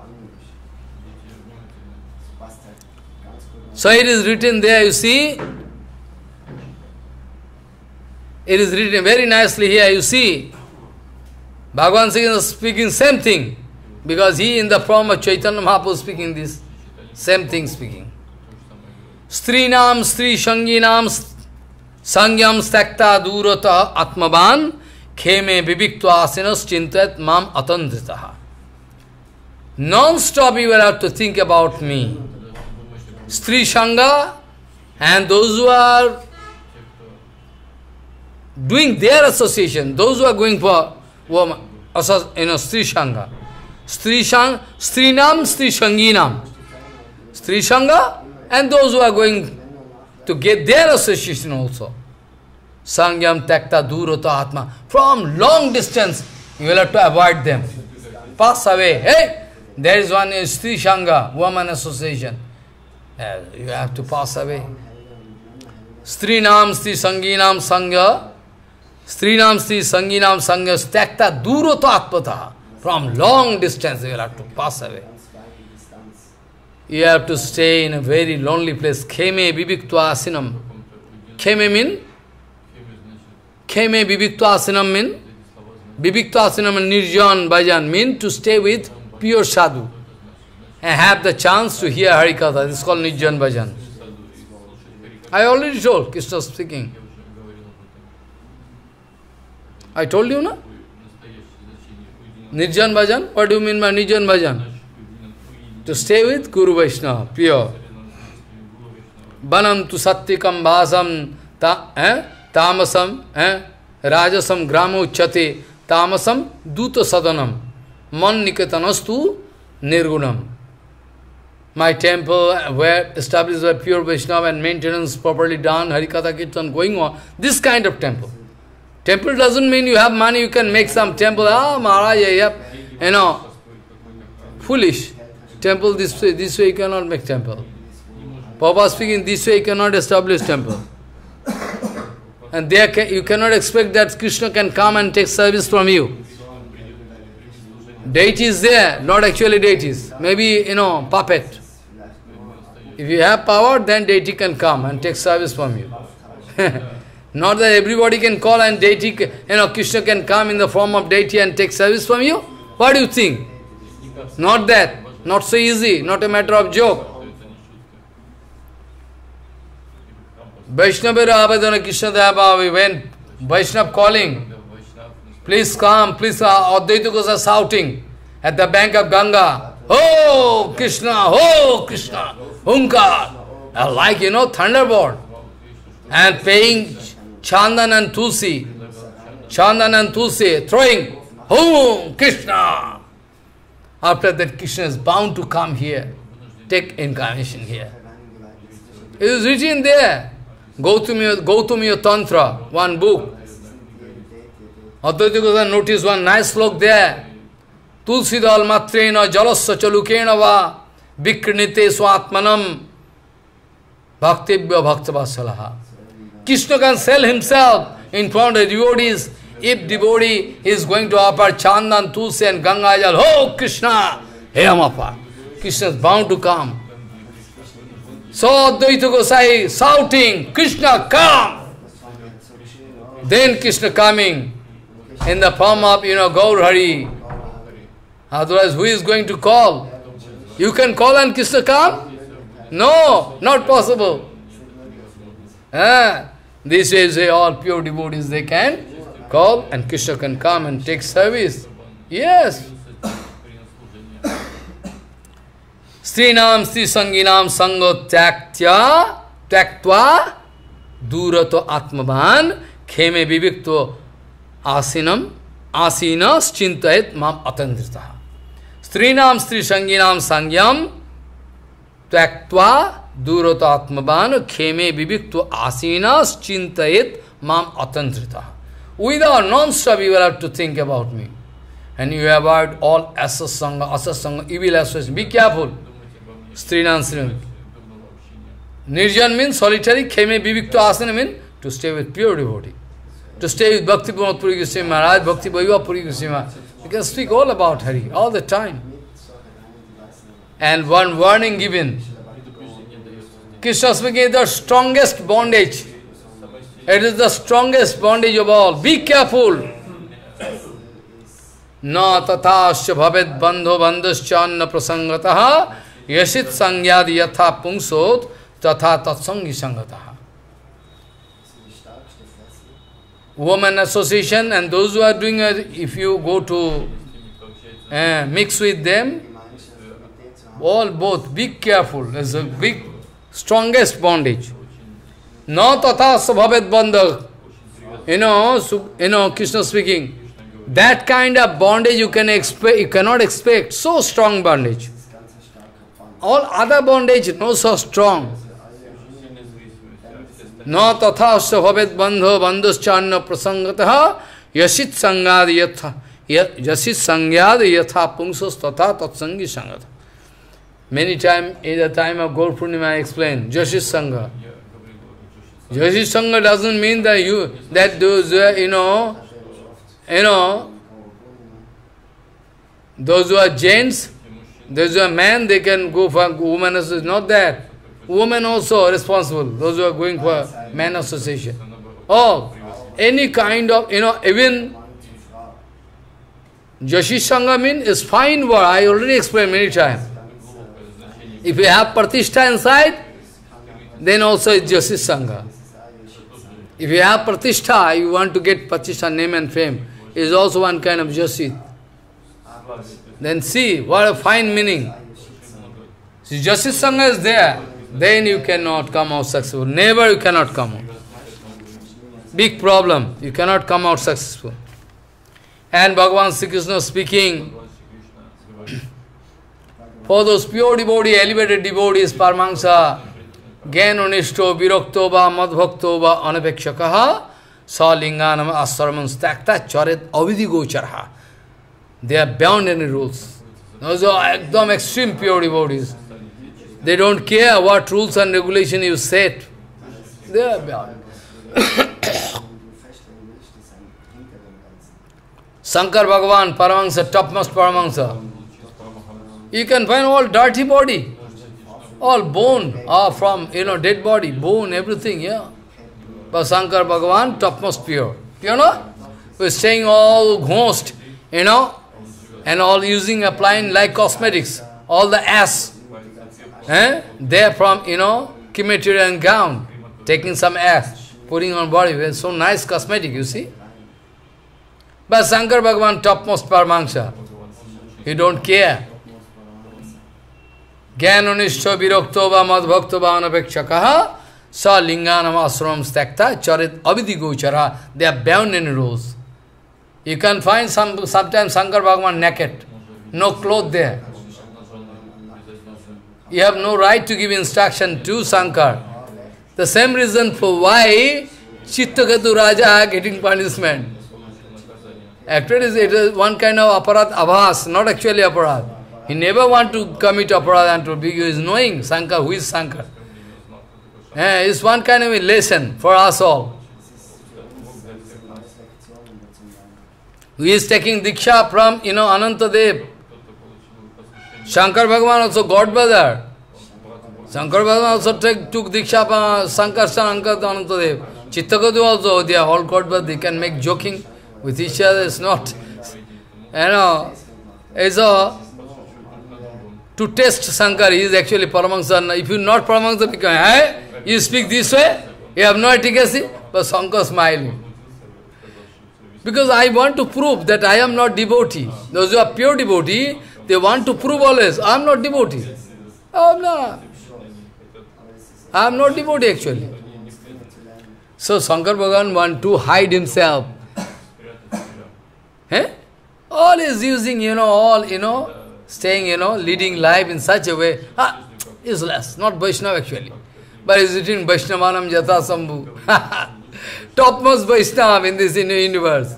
So it is written there, you see. It is written very nicely here, you see. Bhagavan Singh is speaking same thing. Because he in the form of Chaitanya Mahaprabhu speaking this. Same thing speaking. Strinam, Stri Shanginam, Sangyam Stakta Durata Atmavan, Kheme Viviktva Asinas Chintat Mam Atandritaha. Non-stop you will have to think about me. Stri Shanga and those who are doing their association, those who are going for Stri Shanga. Strinam, Stri Shanginam. Stri Shanga and those who are going to get their association also. Sangyam Takta Durata Atma. From long distance, you will have to avoid them. Pass away. Hey, there is one Stri Shanga, woman association. You have to pass away. Strinam, Stri Sanginam Sangha. Strinam, Stri Sanginam Sangha. Takta Durata Atmata. From long distance, you will have to pass away. You have to stay in a very lonely place. Kheme Viviktva Asinam. Kheme mean? Kheme Viviktva Asinam mean? Viviktva Asinam and Nirjan Bhajan mean to stay with pure sadhu. And have the chance to hear Harikatha. This is called Nirjan Bhajan. I already told, Krishna speaking. I told you, no? Nirjan Bhajan? What do you mean by Nirjan Bhajan? To stay with Guru Vaishnava, pure. Banam tu sattikam bhasam tamasam rajasam gramo uchyate tamasam duta sadanam man niketanastu nirgunam. My temple where established by pure Vaishnava and maintenance properly done, Harikatha Kirtan going on, this kind of temple. Temple doesn't mean you have money, you can make some temple. Ah, Maharaj, you know, foolish. Temple this way you cannot make temple. Papa speaking, this way you cannot establish temple. And there you cannot expect that Krishna can come and take service from you. Deity is there, not actually deities. Maybe, puppet. If you have power, then deity can come and take service from you. Not that everybody can call and deity, Krishna can come in the form of deity and take service from you. What do you think? Not that. Not so easy, not a matter of joke. Vaishnava Abhadana Krishna Deva, when Vaishnava calling, please come, please, Advaita Goswami shouting at the bank of Ganga, oh Krishna, Hunkar, like, thunderbolt, and paying Chandan and Tulsi, throwing, oh Krishna. After that, Krishna is bound to come here, take incarnation here. It is written there. Gautamiya Tantra, one book. Advaita Goswami notice one nice slok there. Tulsi dal matrena jalasya chalukena va vikrinite swatmanam bhaktibhya bhaktavasalaha. Krishna can sell himself in front of devotees. If devotee is going to offer Chandan, Tulsi and Ganga Jal, oh Krishna, hey Amapa. Krishna is bound to come. So Advaita Gosai shouting, Krishna come! Then Krishna coming in the form of, Gaur Hari. Otherwise, who is going to call? You can call and Krishna come? No, not possible. This way, say all pure devotees, they can call and Krishna can come and take service. Yes. Strinam Stri Sanginam Sango Tyaktva Durato Atmavan Kheme Vivikto Asinam Asinas Chintayat Mam Atandrita. Strinam Stri Sanginam Sangyam Tyaktva Durato Atmavan Kheme Vivikto Asinas Chintayat Mam Atandrita. Without non-stop you will have to think about me. And you avoid all asasanga, evil association. Be careful. Strinam Strinam. Nirjan means solitary, Kheme Vivikto Asana means to stay with pure devotee. To stay with Bhakti Pramod Puri Goswami Maharaj, Bhakti Vaibhav Puri Goswami Maharaj. You can speak all about Hari, all the time. And one warning given. Krishna speaking the strongest bondage. It is the strongest bondage of all. Be careful. Na tathasya bhavet bandho bandhaschanna prasangataha yashit sangyad yatha pungsot tatha tatsangi sangataha. Women association and those who are doing it, if you go to mix with them, all both, be careful. There's a big, strongest bondage. Na tathasya bhavet bandha. Krishna speaking. That kind of bondage you cannot expect. So strong bondage. All other bondage not so strong. Na tathasya bhavet bandho bandhaschanna prasangataha yashit sangyad yatha pungsos tatha tatsangi sangata. Many times in the time of Gaur Purnima I explained Yashit Sangha. Yashit Sangha doesn't mean that those those who are gents, those who are men, they can go for women association. Not that. Women also are responsible, those who are going for men association. Or any kind of, even Yashit Sangha means is fine word. I already explained many times. If you have Pratishtha inside, then also it's Yashit Sangha. If you have Pratishtha, you want to get Pratishtha, name and fame, is also one kind of Yashit. Then see, what a fine meaning. See, Yashit Sangha is there, then you cannot come out successful. Never you cannot come out. Big problem, you cannot come out successful. And Bhagavan Sri Krishna speaking, for those pure devotees, elevated devotees, Paramahansa, Gyanonishto, Virakto va, Madbhakto va, Anapekshakaha, Salinganam Aswaramam Stakta, Charit Avidi Gocharha. They are beyond any rules. Those are extreme pure devotees. They don't care what rules and regulations you set. They are beyond. Shankar Bhagavan, Paramahansa, topmost Paramahansa. You can find all dirty body, all bone, from, dead body, bone, everything, yeah. But Shankar Bhagavan, topmost pure. We're saying all ghost, and all applying like cosmetics, all the ass. They're from, crematorium gown, taking some ass, putting on body, it's so nice cosmetic, you see. But Shankar Bhagavan, topmost Paramahansa, he don't care. Gyanonishto virakto va madbhakto va anapekshakaha sa linganam asram stakta charit avidi gochara. They are bound in rules. You can find sometimes Shankar Bhagavan naked, no clothes there. You have no right to give instruction to Shankar. The same reason for why Chittagadu Raja getting punishment. Actually, it is one kind of aparat abhas, not actually aparat. He never want to commit aparat and to be, he is knowing Shankar, who is Shankar. It's one kind of a lesson for us all. He is taking Diksha from, Anantadev. Shankar Bhagavan also God brother. Shankar Bhagavan also took Diksha from Shankar Anantadev. Chittagadu also, they are all God brother. They can make joking with each other. It's not, it's to test Shankar, he is actually Paramahansa. If you are not Paramahansa, you speak this way, you have no efficacy, but Shankar smiling. Because I want to prove that I am not devotee. Those who are pure devotee, they want to prove always, I am not devotee. I am not. I am not devotee actually. So Shankar Bhagavan want to hide himself. Eh? All is using, all, staying, leading life in such a way. Useless, not Vaishnava actually. But is it in Vaishnavanam Jata Sambhu? Topmost Vaishnava in this universe.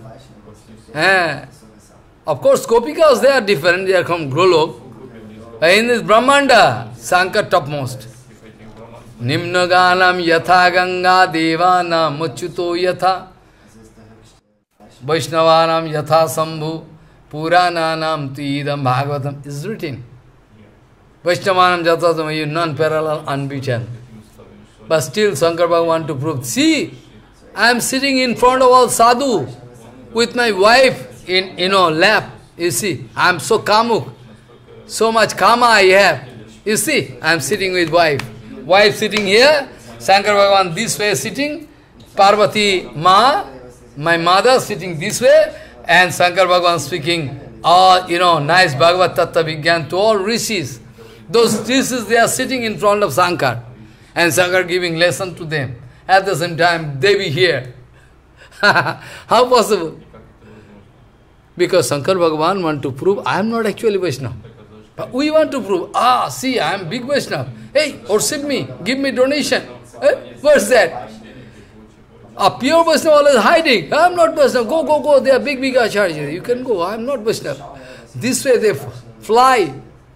Of course, Gopikas, they are different, they are from Golok. In this Brahmanda, Shankar topmost. Nimna Ganam Yatha Ganga Devanam Muchuto Yatha Vaishnavanam Yatha Sambhu Purananam Tidam Bhagavatam is written. Vaishnavanam Yatha Sambhu, non-parallel, unbeaten. But still Shankar Bhagavan want to prove. See, I am sitting in front of all sadhu with my wife in lap. You see, I am so kamuk. So much kama I have. You see, I am sitting with wife. Wife sitting here, Shankar Bhagavan this way sitting, Parvati Ma, my mother sitting this way, and Shankar Bhagavan speaking, nice Bhagavad Tattva Vigyan to all rishis. Those rishis, they are sitting in front of Shankar, and Shankar giving lesson to them. At the same time, they be here. How possible? Because Shankar Bhagavan want to prove, I am not actually Vaishnava. But we want to prove, see, I am big Vaishnava. Hey, worship me, give me donation. What's that? A pure Vaishnava always hiding. I am not Vaishnava. Go. They are big acharyas. You can go. I am not Vaishnava. This way they fly.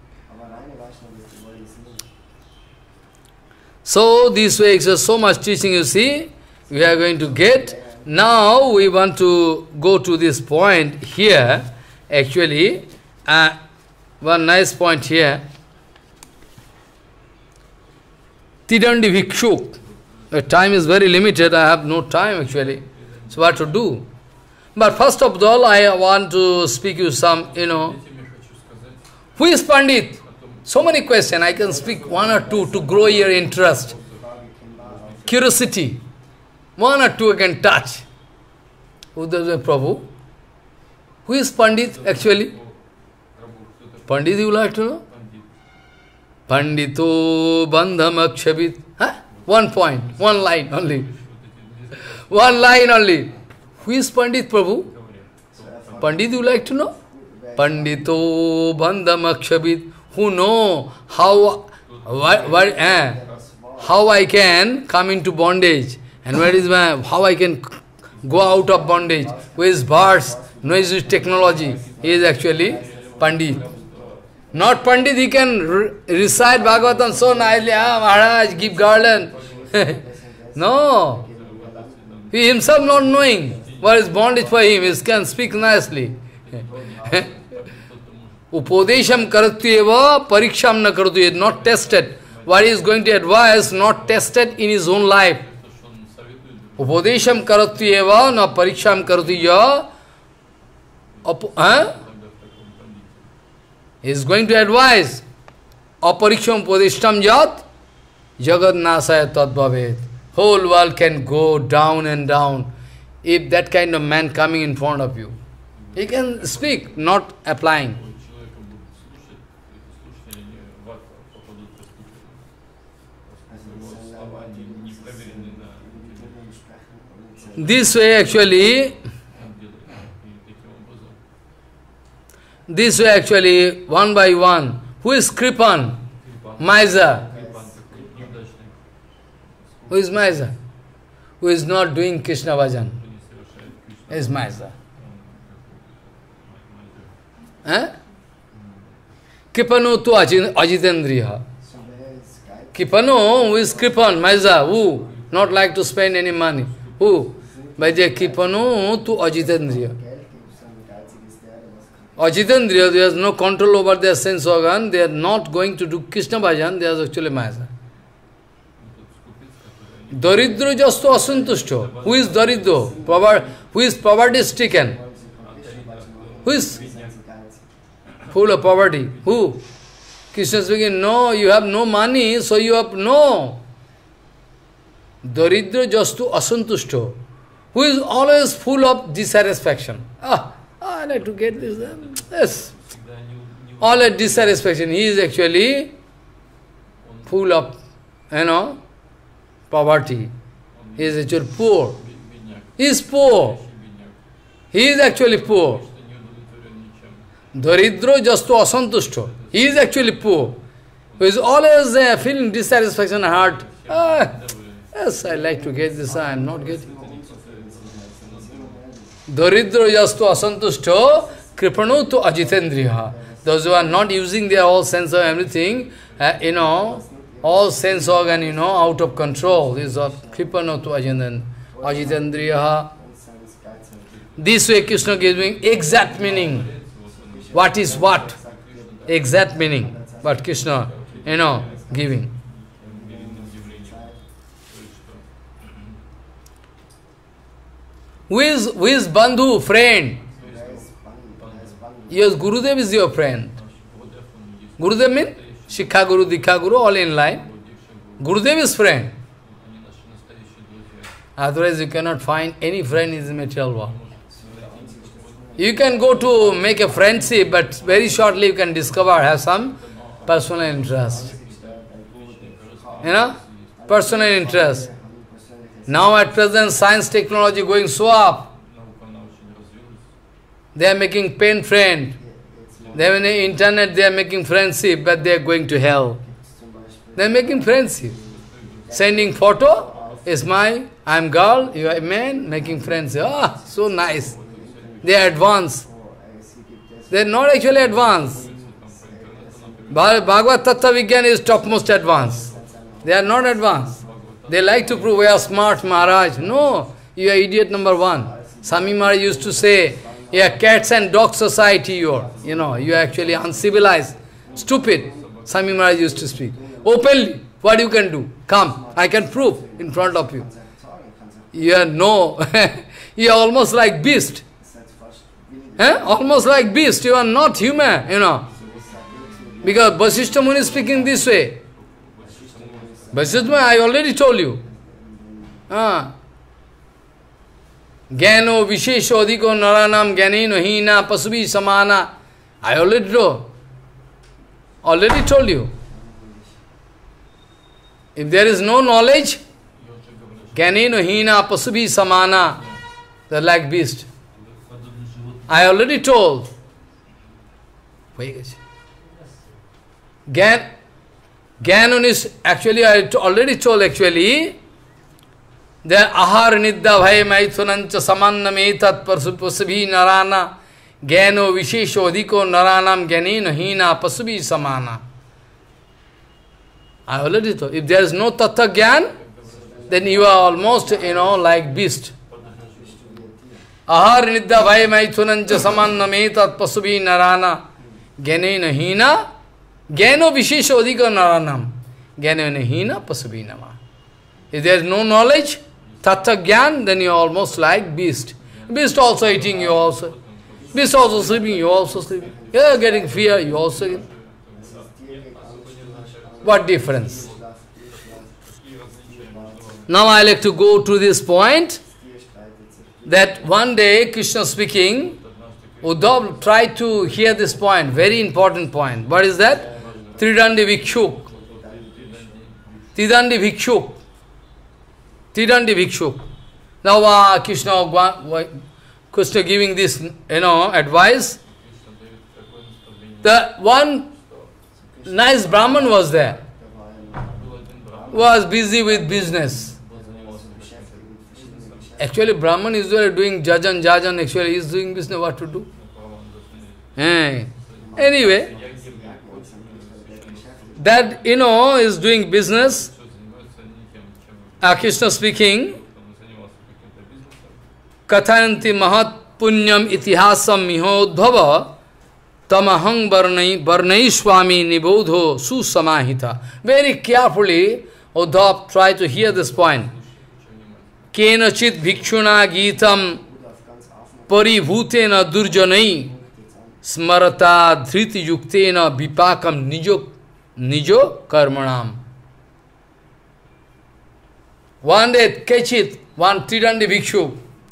So this way, so much teaching you see, we are going to get. Now we want to go to this point here. Actually, one nice point here. Tidandi Bhikshuk. The time is very limited, I have no time actually. So what to do? But first of all, I want to speak you some, who is Pandit? So many questions, I can speak one or two to grow your interest, curiosity. One or two I can touch. Uddhava Prabhu. Who is Pandit actually? Pandit you like to know? Pandito Bandham Akshabit. One point, one line only. One line only. Who is Pandit Prabhu? Pandit you like to know? Pandito Bandham Akshabit. Who know how I can come into bondage and how I can go out of bondage. Who is birds, knows his technology. He is actually Pandit. Not Pandit, he can recite Bhagavatam so nicely, Maharaj, give garland. No. He himself not knowing what is bondage for him, he can speak nicely. Upadesham karatuyeva pariksham na karatu, not tested. What he is going to advise, not tested in his own life. Upadesham karatuyeva na pariksham karatuya. He is going to advise. Apariksham upadeshtam jat jagat nasaya tad bhavet. Whole world can go down and down if that kind of man coming in front of you. He can speak, not applying. This way actually, one by one, who is Kripan? Miser. Who is miser? Who is not doing Krishna bhajan? Is miser. Kripano tu ajitendriya. Kripano, who is Kripan, miser, who not like to spend any money. Who? By the Kripano tu ajitendriya. Ajitendriya, there is no control over their sense organ, they are not going to do Krishna bhajan, they are actually miser. Daridro jasto asantushto. Who is Daridro? Who is poverty stricken? Who is full of poverty? Who? Krishna speaking, no, you have no money, so you have no. Daridro jasto asantushto. who is always full of dissatisfaction. I like to get this. Yes. All at dissatisfaction. He is actually full of, poverty. He is actually poor. He is poor. He is actually poor. Daridro jastu asantushto. He is actually poor. Who is always feeling dissatisfaction in heart. Yes, I like to get this, I am not getting. Daridro jastu asantushto kripano to ajitendriya. Those who are not using their all sense of everything, all sense organ, out of control. These are kripano to ajitendriya. This way Krishna gives me exact meaning. What is what? Exact meaning. But Krishna, giving. Who is Bandhu, friend? Yes, Gurudev is your friend. Gurudev means Shikha Guru, Dikha Guru, all in line. Gurudev is friend. Otherwise you cannot find any friend in the material world. You can go to make a friendship, but very shortly you can discover, have some personal interest. Personal interest. Now at present, science, technology going so up. They are making pen friend. They have an internet, they are making friendship, but they are going to hell. They are making friendship. Sending photo, is I am girl, you are a man, making friendship. So nice. They are advanced. They are not actually advanced. Bhagavad Tattva Vigyan is topmost advanced. They are not advanced. They like to prove we are smart, Maharaj. No, you are idiot number one. Swami Maharaj used to say, you are cats and dog society, you are actually uncivilized, stupid. Swami Maharaj used to speak. Openly, what you can do? Come, I can prove in front of you. You are you are almost like beast. Almost like beast, you are not human, Because Vasishtha Muni is speaking this way. Vasishtha Muni, I already told you. Gyano Vishesho Adhiko Naranam Gyaneno Hina Pasubi Samana. I already told you. If there is no knowledge, Gyaneno Hina Pasubi Samana, they are like beast. I already told. Gyanon is actually, I already told actually, that ahar nidda bhai maithunancha samanna metat pasubhi narana gyano vishesho adhiko naranam gyaneno hina pasubhi samana. I already told. If there is no tattva gyan, then you are almost, like beast. Ahar nidda bhai maithunancha samanna metat pasubhi narana gyaneno hina gyano vishesho adhiko naranam gyaneno hina pasubhi nama. If there is no knowledge, tattva gyan, then you are almost like beast. Beast also eating, you also. Beast also sleeping, you also sleeping. You are getting fear, you also get. What difference? Now I like to go to this point, that one day Krishna speaking, Uddhav tried to hear this point, very important point. What is that? Tridandi Bhikshuk. Tridandi Bhikshuk. Tridandi Bhikshuk. Now Krishna giving this, advice. The one nice Brahman was there. Was busy with business. Actually, Brahman is doing jajan, actually he is doing business, what to do? Anyway, that, is doing business. Krishna speaking, Kathayanti mahat punyam itihasam mihodhava tamahang varnai swami nibodho susamahita. Very carefully, Uddhav tried to hear this point. Kenachit bhikshuna gitam paribhutena durjanai smarata dhriti yuktena vipakam nijo karmanam. One day, Kechit, one Tridandi Bhikshu,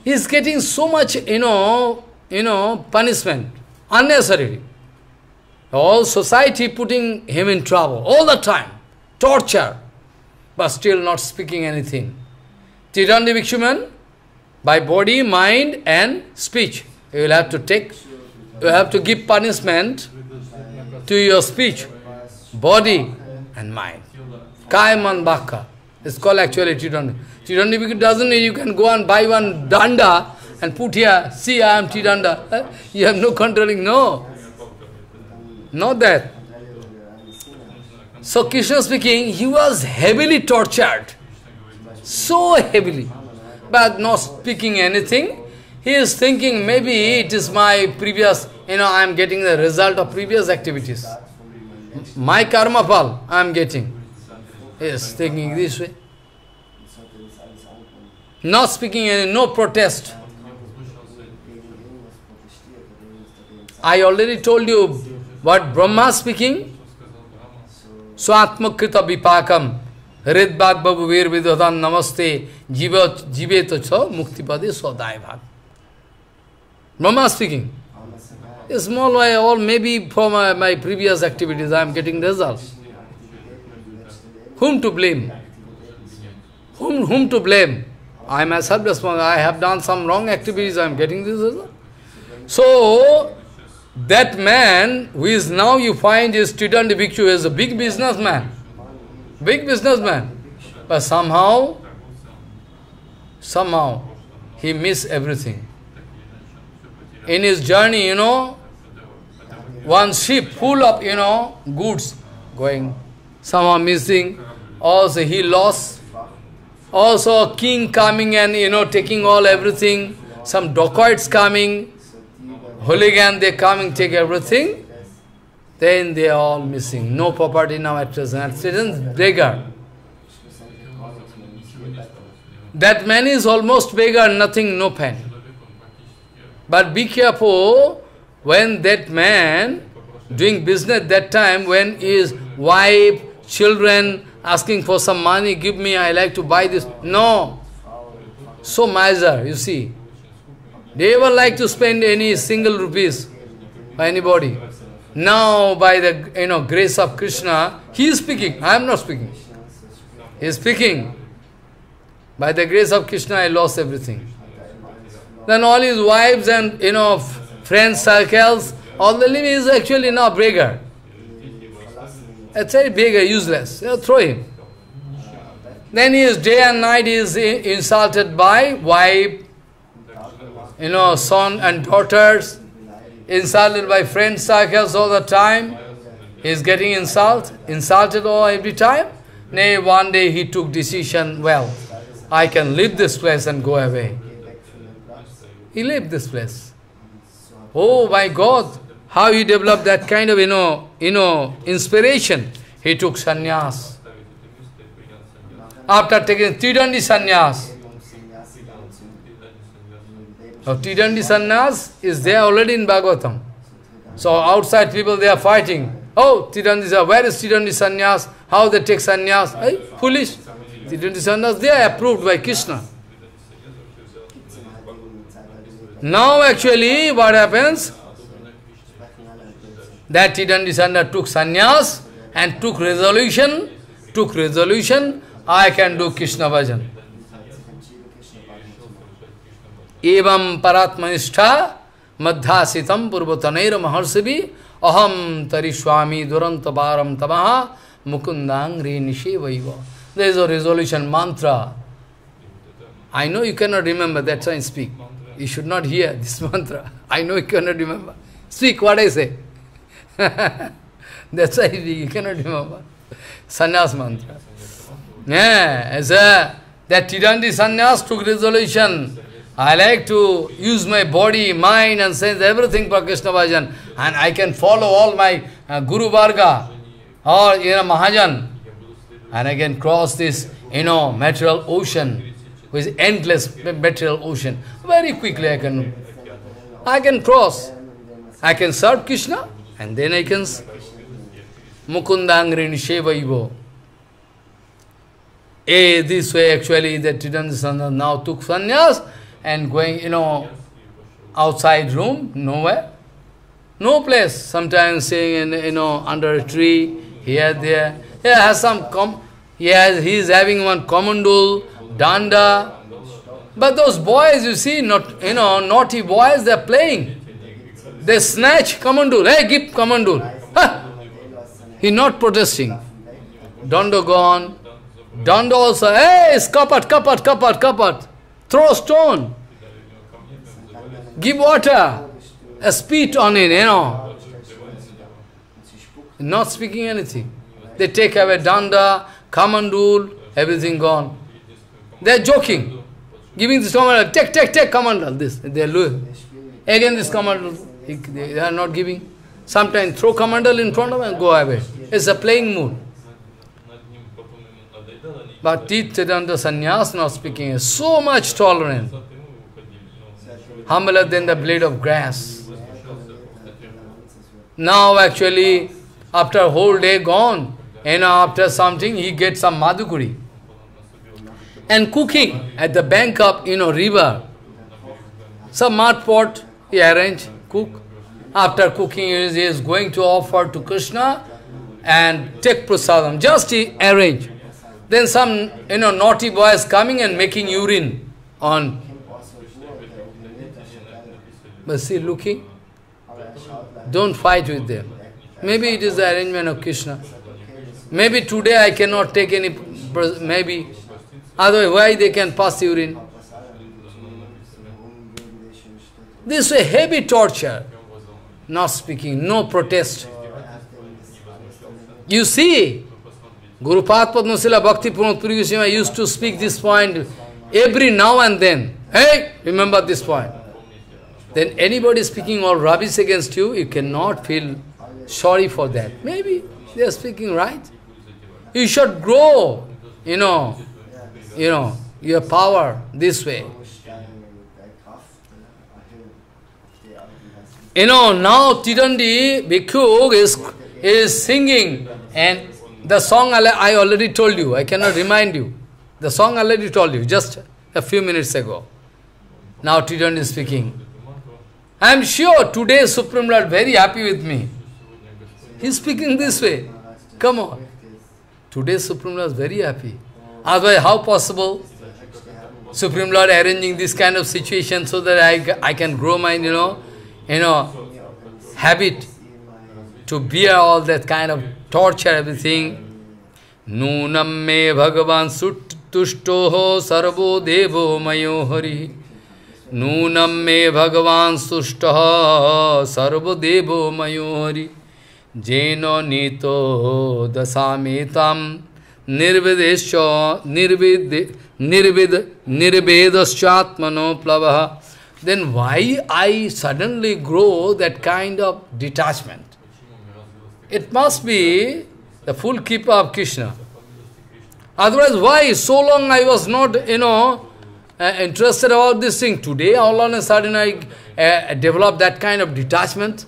he is getting so much, punishment, unnecessarily. All society putting him in trouble, all the time, torture, but still not speaking anything. Tirandi Bhikshuman, by body, mind and speech, you will have to give punishment to your speech, body and mind. Kaiman Bhakka. It's called actually Tirandi. Tirandi Bhikshu doesn't mean you can go and buy one danda and put here, see I am Tiranda. You have no controlling, no. Not that. So Krishna speaking, he was heavily tortured. So heavily. But not speaking anything. He is thinking maybe it is my previous, I am getting the result of previous activities. My karma pal I am getting. He is thinking this way. Not speaking any, no protest. I already told you what Brahma speaking. Swatmakrita vipakam hridbhag babu vir vidodhan namaste jiveto cha muktipade swadai bhag. Brahma speaking. A small way, or maybe for my previous activities I am getting results. Whom to blame? Whom to blame? I myself responsible. I have done some wrong activities, I am getting this result. So, that man, who is now you find is Tirandi Bhikshu, is a big businessman. Big businessman. But somehow, he missed everything. In his journey, one ship full of, goods going, somehow missing. Also he lost. Also a king coming and, taking everything. Some dacoits coming. Hooligan, they coming, take everything. Then they are all missing. No property now at present. Citizens, beggar. That man is almost beggar, nothing, no pen. But be careful, when that man doing business that time, when his wife, children asking for some money, give me, I like to buy this. No. So miser, you see. They never like to spend any single rupees by anybody. Now, by the grace of Krishna, he is speaking. I am not speaking. He is speaking. By the grace of Krishna, I lost everything. Then all his wives and friends, circles, all the living is actually now beggar. It's a beggar, useless. Throw him. Then he is day and night he is insulted by wife, son and daughters, insulted by friends, circles all the time. He is getting insulted all every time. Nay, one day he took decision, well, I can leave this place and go away. He left this place. Oh my God, how he developed that kind of, inspiration. He took sannyas. After taking Tirandi sannyas. So Tirandi sannyas is there already in Bhagavatam. So outside people, they are fighting. Oh, Tirandi, where is Tirandi sannyas? How they take sannyas? Hey, foolish. Tirandi sannyas, they are approved by Krishna. Now actually, what happens? That Tirandi sannyas took sannyas and took resolution, I can do Krishna bhajan. Evam paratmanistha madhyasitam purvatanaira maharsivi aham tarishwami duranta bharam tamaha mukundangri nishevaiva. There is a resolution mantra. I know you cannot remember, that's why I speak. You should not hear this mantra. I know you cannot remember. Speak what I say. That's why you cannot remember. Sannyas mantra. Yeah, that Tirandi sannyas took resolution. I like to use my body, mind and sense, everything for Krishna bhajan. And I can follow all my Guru Varga or Mahajan. And I can cross this, material ocean, which is endless material ocean. Very quickly I can cross. I can serve Krishna and then I can Mukundangri Nishevaivo. This way actually that Tirandi sannyas now took sannyas and going, outside room, nowhere. No place. Sometimes staying in, under a tree, here, there. He has he is having one commandul, danda. But those boys, you see, naughty boys, they are playing. They snatch commandul. Hey, give commandul. He not protesting. Danda gone. Danda also, hey, it's kapat. Throw stone. Give water. Spit on it, Not speaking anything. They take away danda, kamandul, everything gone. They are joking. Giving this commandal, take commandal, this. They are doing. Again this commandal, they are not giving. Sometimes throw commandal in front of them and go away. It's a playing mood. But Tirthananda Sannyas not speaking is so much tolerant. Humbler than the blade of grass. Now actually, after a whole day gone, after something, he gets some madhukuri. And cooking at the bank of, river. Some mud pot, he arranged, cook. After cooking, he is going to offer to Krishna and take prasadam. Just he arranged. Then some, naughty boys coming and making urine on. But see, looking, don't fight with them. Maybe it is the arrangement of Krishna. Maybe today I cannot take any, maybe. Otherwise, why they can pass urine? This is a heavy torture. Not speaking, no protest. You see, Guru Padmasila Bhakti Pramod Puri Goswami used to speak this point every now and then. Hey, remember this point. Then anybody speaking all rubbish against you, you cannot feel sorry for that. Maybe they are speaking right. You should grow, your power this way. Now Tirandi Bhikkhu is singing, and the song I already told you, I cannot remind you. The song I already told you, just a few minutes ago. Now Tirandi is speaking. I am sure today Supreme Lord very happy with me. He is speaking this way. Come on. Today Supreme Lord is very happy. Otherwise, how possible? Supreme Lord arranging this kind of situation so that I can grow my, habit to bear all that kind of torture, everything. Nunam me Bhagavan tushtoho sarvo devo mayo hari. Nunam me Bhagavan tushtoho sarvo devo mayo hari. Jeno nito dasametam nirvedesya nirvedaschatmano plavaha. Then why I suddenly grow that kind of detachment? It must be the full keeper of Krishna. Otherwise, why so long I was not, interested about this thing? Today, all of a sudden I develop that kind of detachment.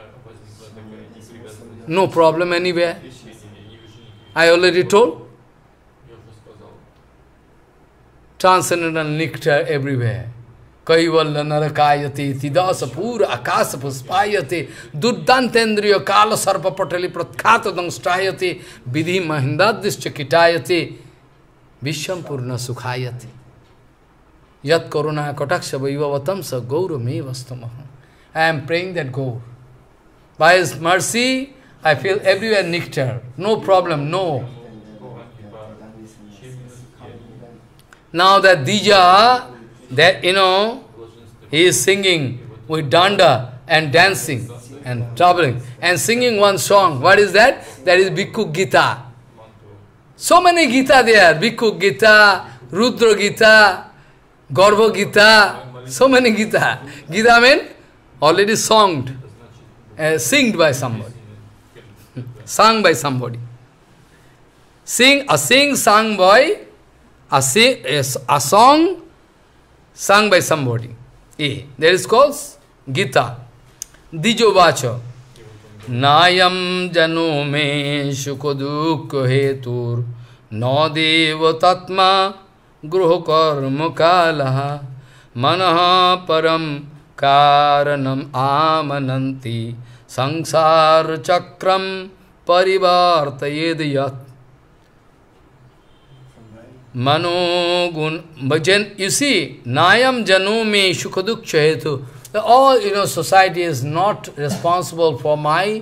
No problem anywhere. I already told. Transcendental nectar everywhere. Kaivalla narakayate, tidasa pura akasa puspayate, duddantendriya kala sarpa patali pratkhatadam strayate, vidhi mahindadischa kitayate, vishwam purna sukhayate. Yat karuna kataksha vaivavatamsa gaura me vastamaham. I am praying that Gaur. By His mercy, I feel everywhere nectar. No problem, no. Now that Dija, that, he is singing with danda and dancing and traveling and singing one song. What is that? That is Bhikkhu Gita. So many Gita there. Bhikkhu Gita, Rudra Gita, Garbha Gita, so many Gita. Gita means already sung, sung by somebody. Sung by somebody. A song sung by somebody. That is called Gita. Dijo Vacha. Nayam jano me shukodukha hetur no deva tatma gruha karma kalaha manaha param karanam amananti sangsar chakram parivartayed yat. Manogun, you see, Nayam Janume Shukaduk Chahetu. All, society is not responsible for my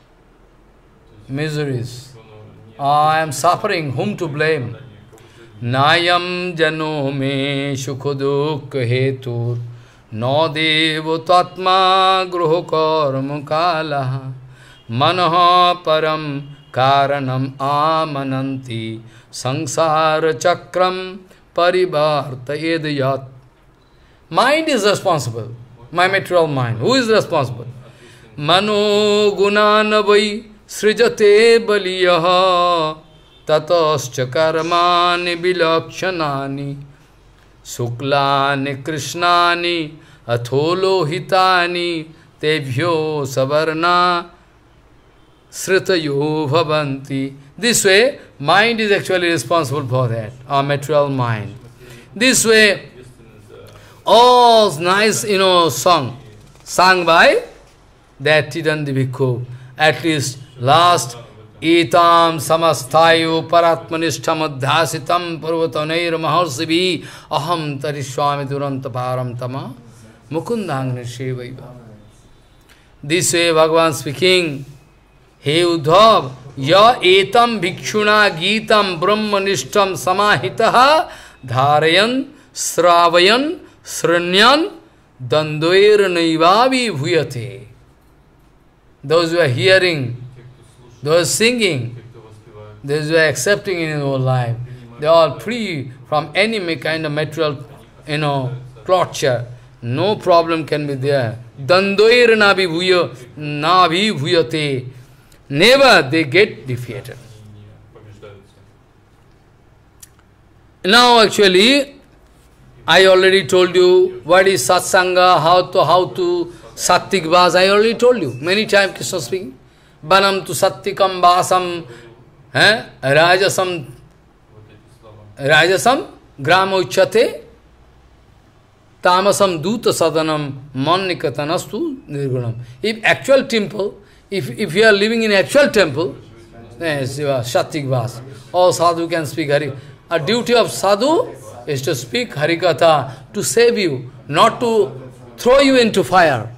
miseries. I am suffering, whom to blame? Nayam Janume Shukaduk Hetur No Devo Tatma Gruhokar Mukalaha Manaha Param Karanam Amananti Sangsara Chakram Parivartayed Yat. Mind is responsible. My material mind. Who is responsible? Mano Gunanavai Srijate Baliyaha Tatascha Karmani Bilakshanani Suklani Krishnani Atholo Hitani Tevyo Savarna Sritayo Bhavanti. This way, mind is actually responsible for that, our material mind. This way, all nice, sung by that Tidandi Bhikkhu. At least last, Etam samastayo paratmanishtam adhyasitam parvatanair maharsivi aham tarishwami duranta param tama mukundangni shevaiva. This way, Bhagavan speaking, He Uddhav, ya etam bhikshuna gitam brahmanishtam samahitaha dharayan sravayan sranyan dandoir naivavi bhuyate. Those who are hearing, those singing, those who are accepting in your life, they are all free from any kind of material, torture. No problem can be there. Dandoir navi bhuyate. Never they get defeated. Now actually, I already told you what is satsanga, how to sattik vas. I already told you many times Krishna speaking. Banam tu sattikam vasam, rajasam grama uchate, tamasam duta sadanam mannikatanastu nirgunam. If actual temple, if you are living in actual temple, sattik vas, all sadhu can speak Hari. A duty of sadhu is to speak Harikatha, to save you, not to throw you into fire.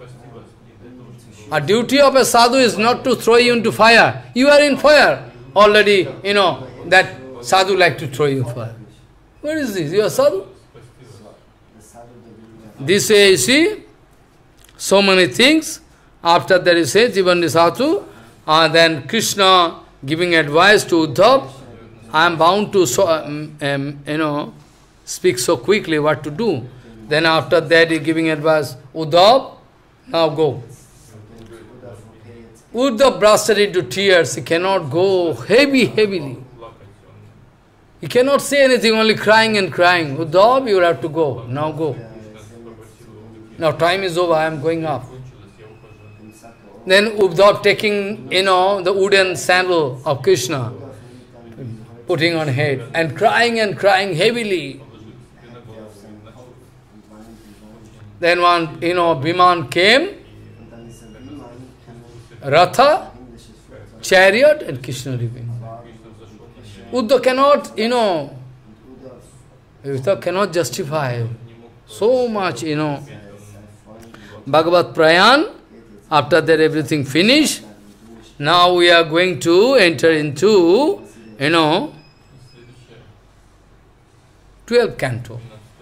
A duty of a sadhu is not to throw you into fire. You are in fire already, that sadhu like to throw you in fire. What is this? You are sadhu? This way, you see, so many things. After that, you say, Jivani sadhu, then Krishna giving advice to Uddhav. I am bound to, speak so quickly what to do. Then after that, he is giving advice, Uddhav, now go. Uddhav bursted into tears. He cannot go heavily. He cannot say anything, only crying and crying. Uddhav, you have to go. Now go. Now time is over, I am going up. Then Uddhav taking, the wooden sandal of Krishna, putting on head, and crying heavily. Then one, Bhiman came, Ratha, chariot, and Krishna living. Uddhav cannot, Uddhav cannot justify so much, Bhagavat Prayan. After that everything finished. Now we are going to enter into, 12th canto.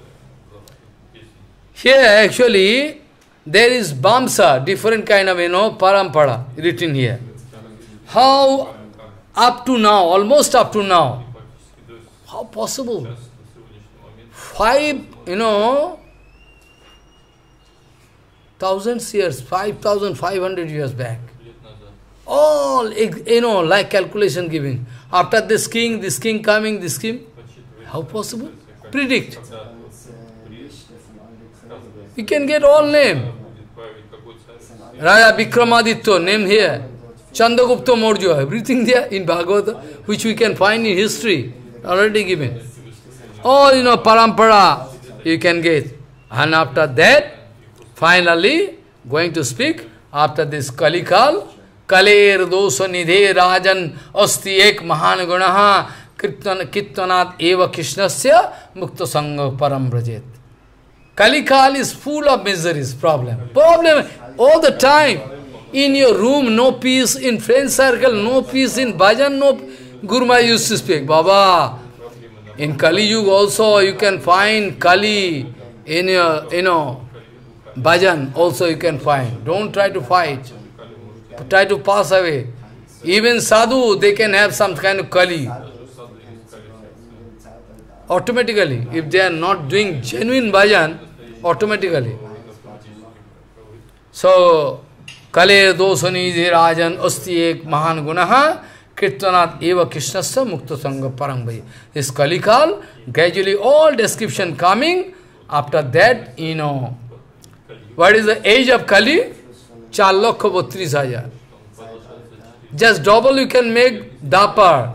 Here actually, there is Vamsa, different kind of, parampara written here. How up to now, almost up to now, how possible? 5,500 years back. All, like calculation giving. After this king coming, this king. How possible? Predict. You can get all name. Raja Vikramaditya, name here. Chandragupta Maurya, everything there in Bhagavad, which we can find in history, already given. All, parampara, you can get. And after that, finally, going to speak, after this Kalikal, Kaler dosa nidhe rajan asti ek mahan gunaha kittanat eva krishnasya mukta sangha param brajet. Kalikal is full of miseries, problem all the time. In your room, no peace, in friend circle, no peace, in bhajan, no. Guru Maharaj used to speak, Baba, in Kali Yuga also you can find Kali in your, bhajan also you can find. Don't try to fight. Try to pass away. Even sadhu, they can have some kind of Kali. Automatically, if they are not doing genuine bhajan, automatically. So, Kale dosani rajan asti ek mahan gunaha kirtanat eva krishnasya mukta sangha parambhayi. This Kalikal, gradually all description coming. After that, what is the age of Kali? 4,32,000. Just double you can make dapar.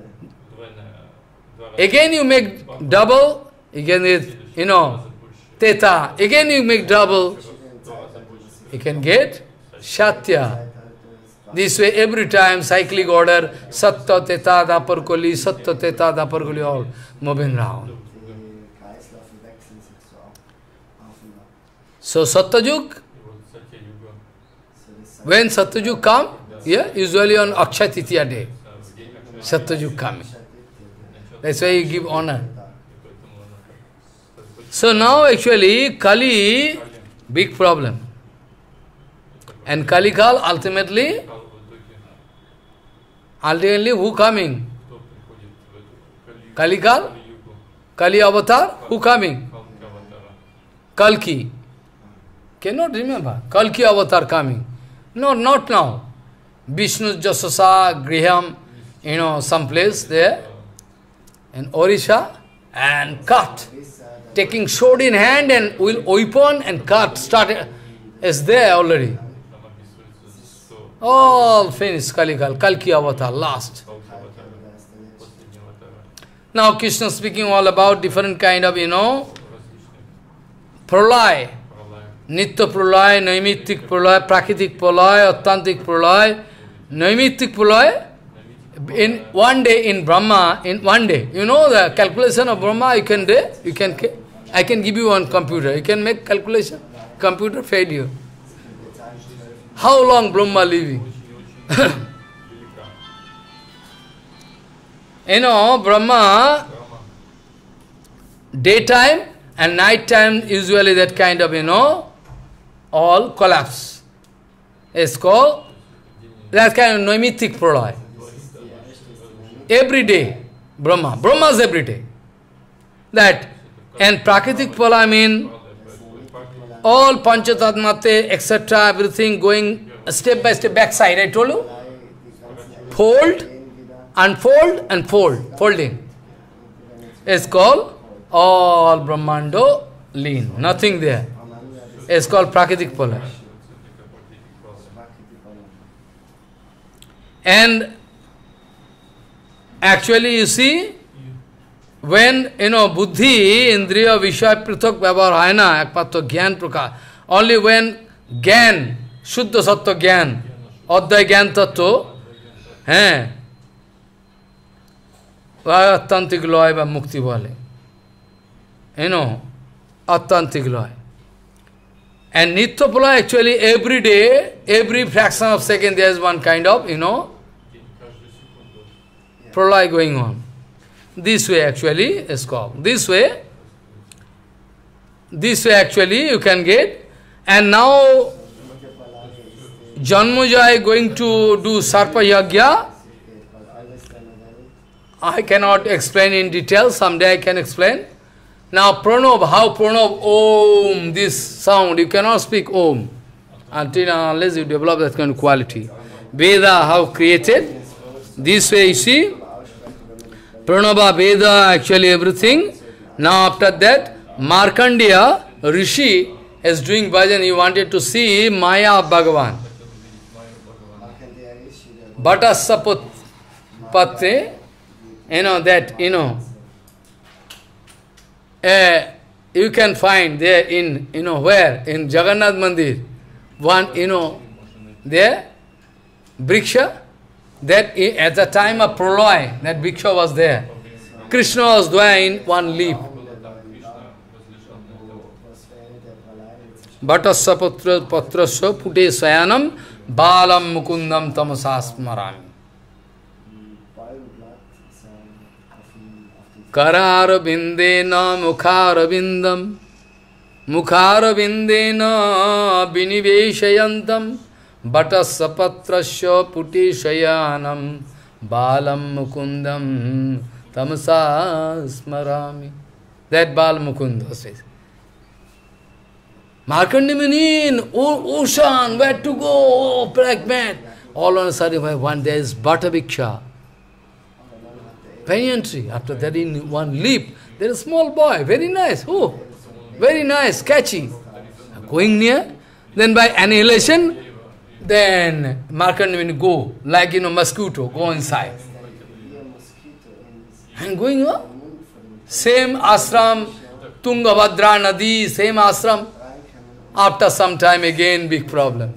Again you make double, again it, theta. Again you make double. You can get Shatya. This way every time cyclic order, Satta, Theta, Dapar Koli, Satta, Theta, Dapar Koli, all moving round. So Satyajug, when Satyajug come, usually on Akshaya Titiya day, Satyajug coming. That's why you give honor. So now actually Kali, big problem. And Kalikal ultimately who coming? Kalikal? Kali avatar? Who coming? Kalki. Cannot remember. Kalki avatar coming. No, not now. Vishnu Jasasa, Griham, some place there, in Orisha, and cut. Taking sword in hand and will open and cut. Started, is there already. All finished, Kalikal, Kalki avatar, last. Now Krishna speaking all about different kind of, pralay. Nitya pralay, naimittik pralay, prakritik pralay, attantik pralay. Naimittik pralay, in one day in Brahma, in one day, the calculation of Brahma, I can give you one computer, you can make calculation, computer failure. How long Brahma living? Brahma, daytime and night time, usually that kind of, all collapse. It's called, that kind of naimittik pralay. Every day, Brahma's every day. That, and prakritik pralay mean, all panchatatmate, etc., everything going step by step, backside, I told you. Fold, unfold, and fold, folding. It's called all Brahmando lean, nothing there. It's called Prakritik pralay. And actually you see, when, buddhi, indriya, vishaya, prithak, vyavaharayana, ekmatva, gyan, prakash, only when gyan, shuddha sattva gyan, advaya gyan tattva, attantik loy ba mukti bole. Attantik loy. And nitya pralay actually every day, every fraction of second there is one kind of, pralay going on. This way actually is called. This way actually you can get. And now Janmujaya going to do Sarpa Yagya. I cannot explain in detail, someday I can explain. Now Pranab, how Pranab, Om, this sound, you cannot speak Om unless you develop that kind of quality. Veda, how created, this way you see, Pranava, Veda, actually everything. Now after that, Markandeya, Rishi, is doing bhajan, he wanted to see Maya of Bhagavan. Bhattasapatre, you can find there in, where? In Jagannath Mandir. One, there, Briksha, that at the time of Pralaya, that Briksha was there. Krishna was there in one leaf. Bhatasya patrasya pute sayanam balam mukundam tamasasmarami. Kararabindena mukharabindam mukharabindena biniveshayantam bhatasya patrasya pute sayanam balam mukundam tamasasmarami. That Bal Mukunda says. Markandeya Muni in ocean, where to go, pregnant. All on a sudden, one there is Bhattaviksha. Banyan tree. After that, in one leap, there is a small boy, very nice. Oh, very nice, catchy. Going near, then by annihilation, then Markandeya Muni go, like mosquito, go inside. And going on. Same ashram, Tungabhadra Nadi, same ashram. After some time again, big problem.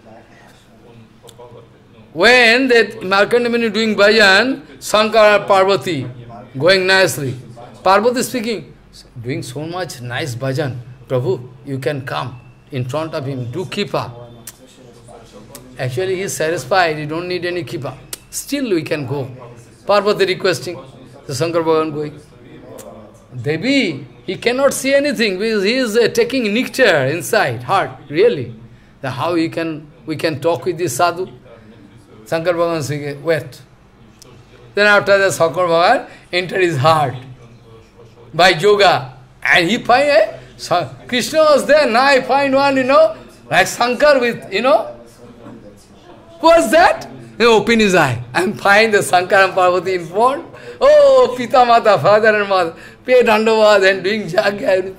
When that Markandeya Muni doing bhajan, Shankara Parvati, going nicely. Parvati speaking, doing so much nice bhajan. Prabhu, you can come in front of him, do kipa. Actually, he is satisfied, he don't need any kipa. Still we can go. Parvati requesting, the Shankar Bhagavan going. Devi, he cannot see anything because he is taking nectar inside, heart, really. How we can talk with this sadhu? Shankar Bhagavan saying, wait. Then after that, Shankar Bhagavan entered his heart by yoga. And he find, Krishna was there, now I find one, like Shankar with, what's that? He opened his eye and find the Shankar and Parvati in front. Oh, Pita Mata, father and mother, pay dandavad and doing jagya.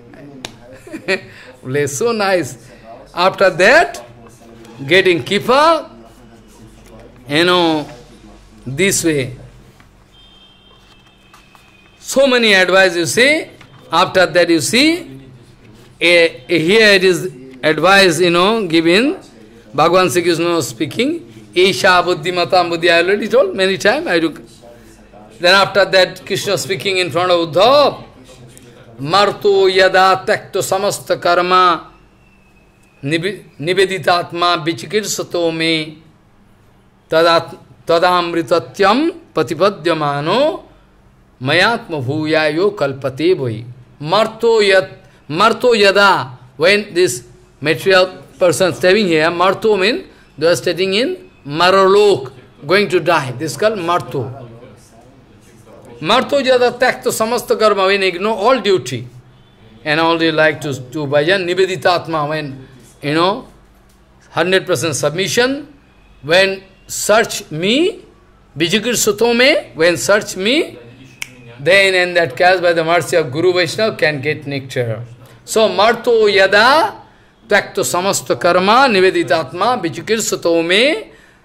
So nice. After that, getting kipa, this way. So many advice you see. After that you see, here it is advice, given. Bhagavan Sri Krishna speaking. Isha buddhimata buddhi, I already told many times. Then after that, Krishna speaking in front of Uddhav. Marto yada takto samasta karma niveditatma vichikirsato me tadamritatyam patipadyamano mayatma bhuyayo kalpate bhai. Marto yada, when this material person staying here, marto means they are staying in Marolok, going to die. This is called marto. Marto yada takto samasta karma, when ignore all duty and only like to do bhajan, niveditatma, when 100% submission, when search me, Vijikir Sutome, when search me, then in that case, by the mercy of Guru Vaishnava, can get nectar. So, Marto yada takto samasta karma niveditatma Vijikir Sutome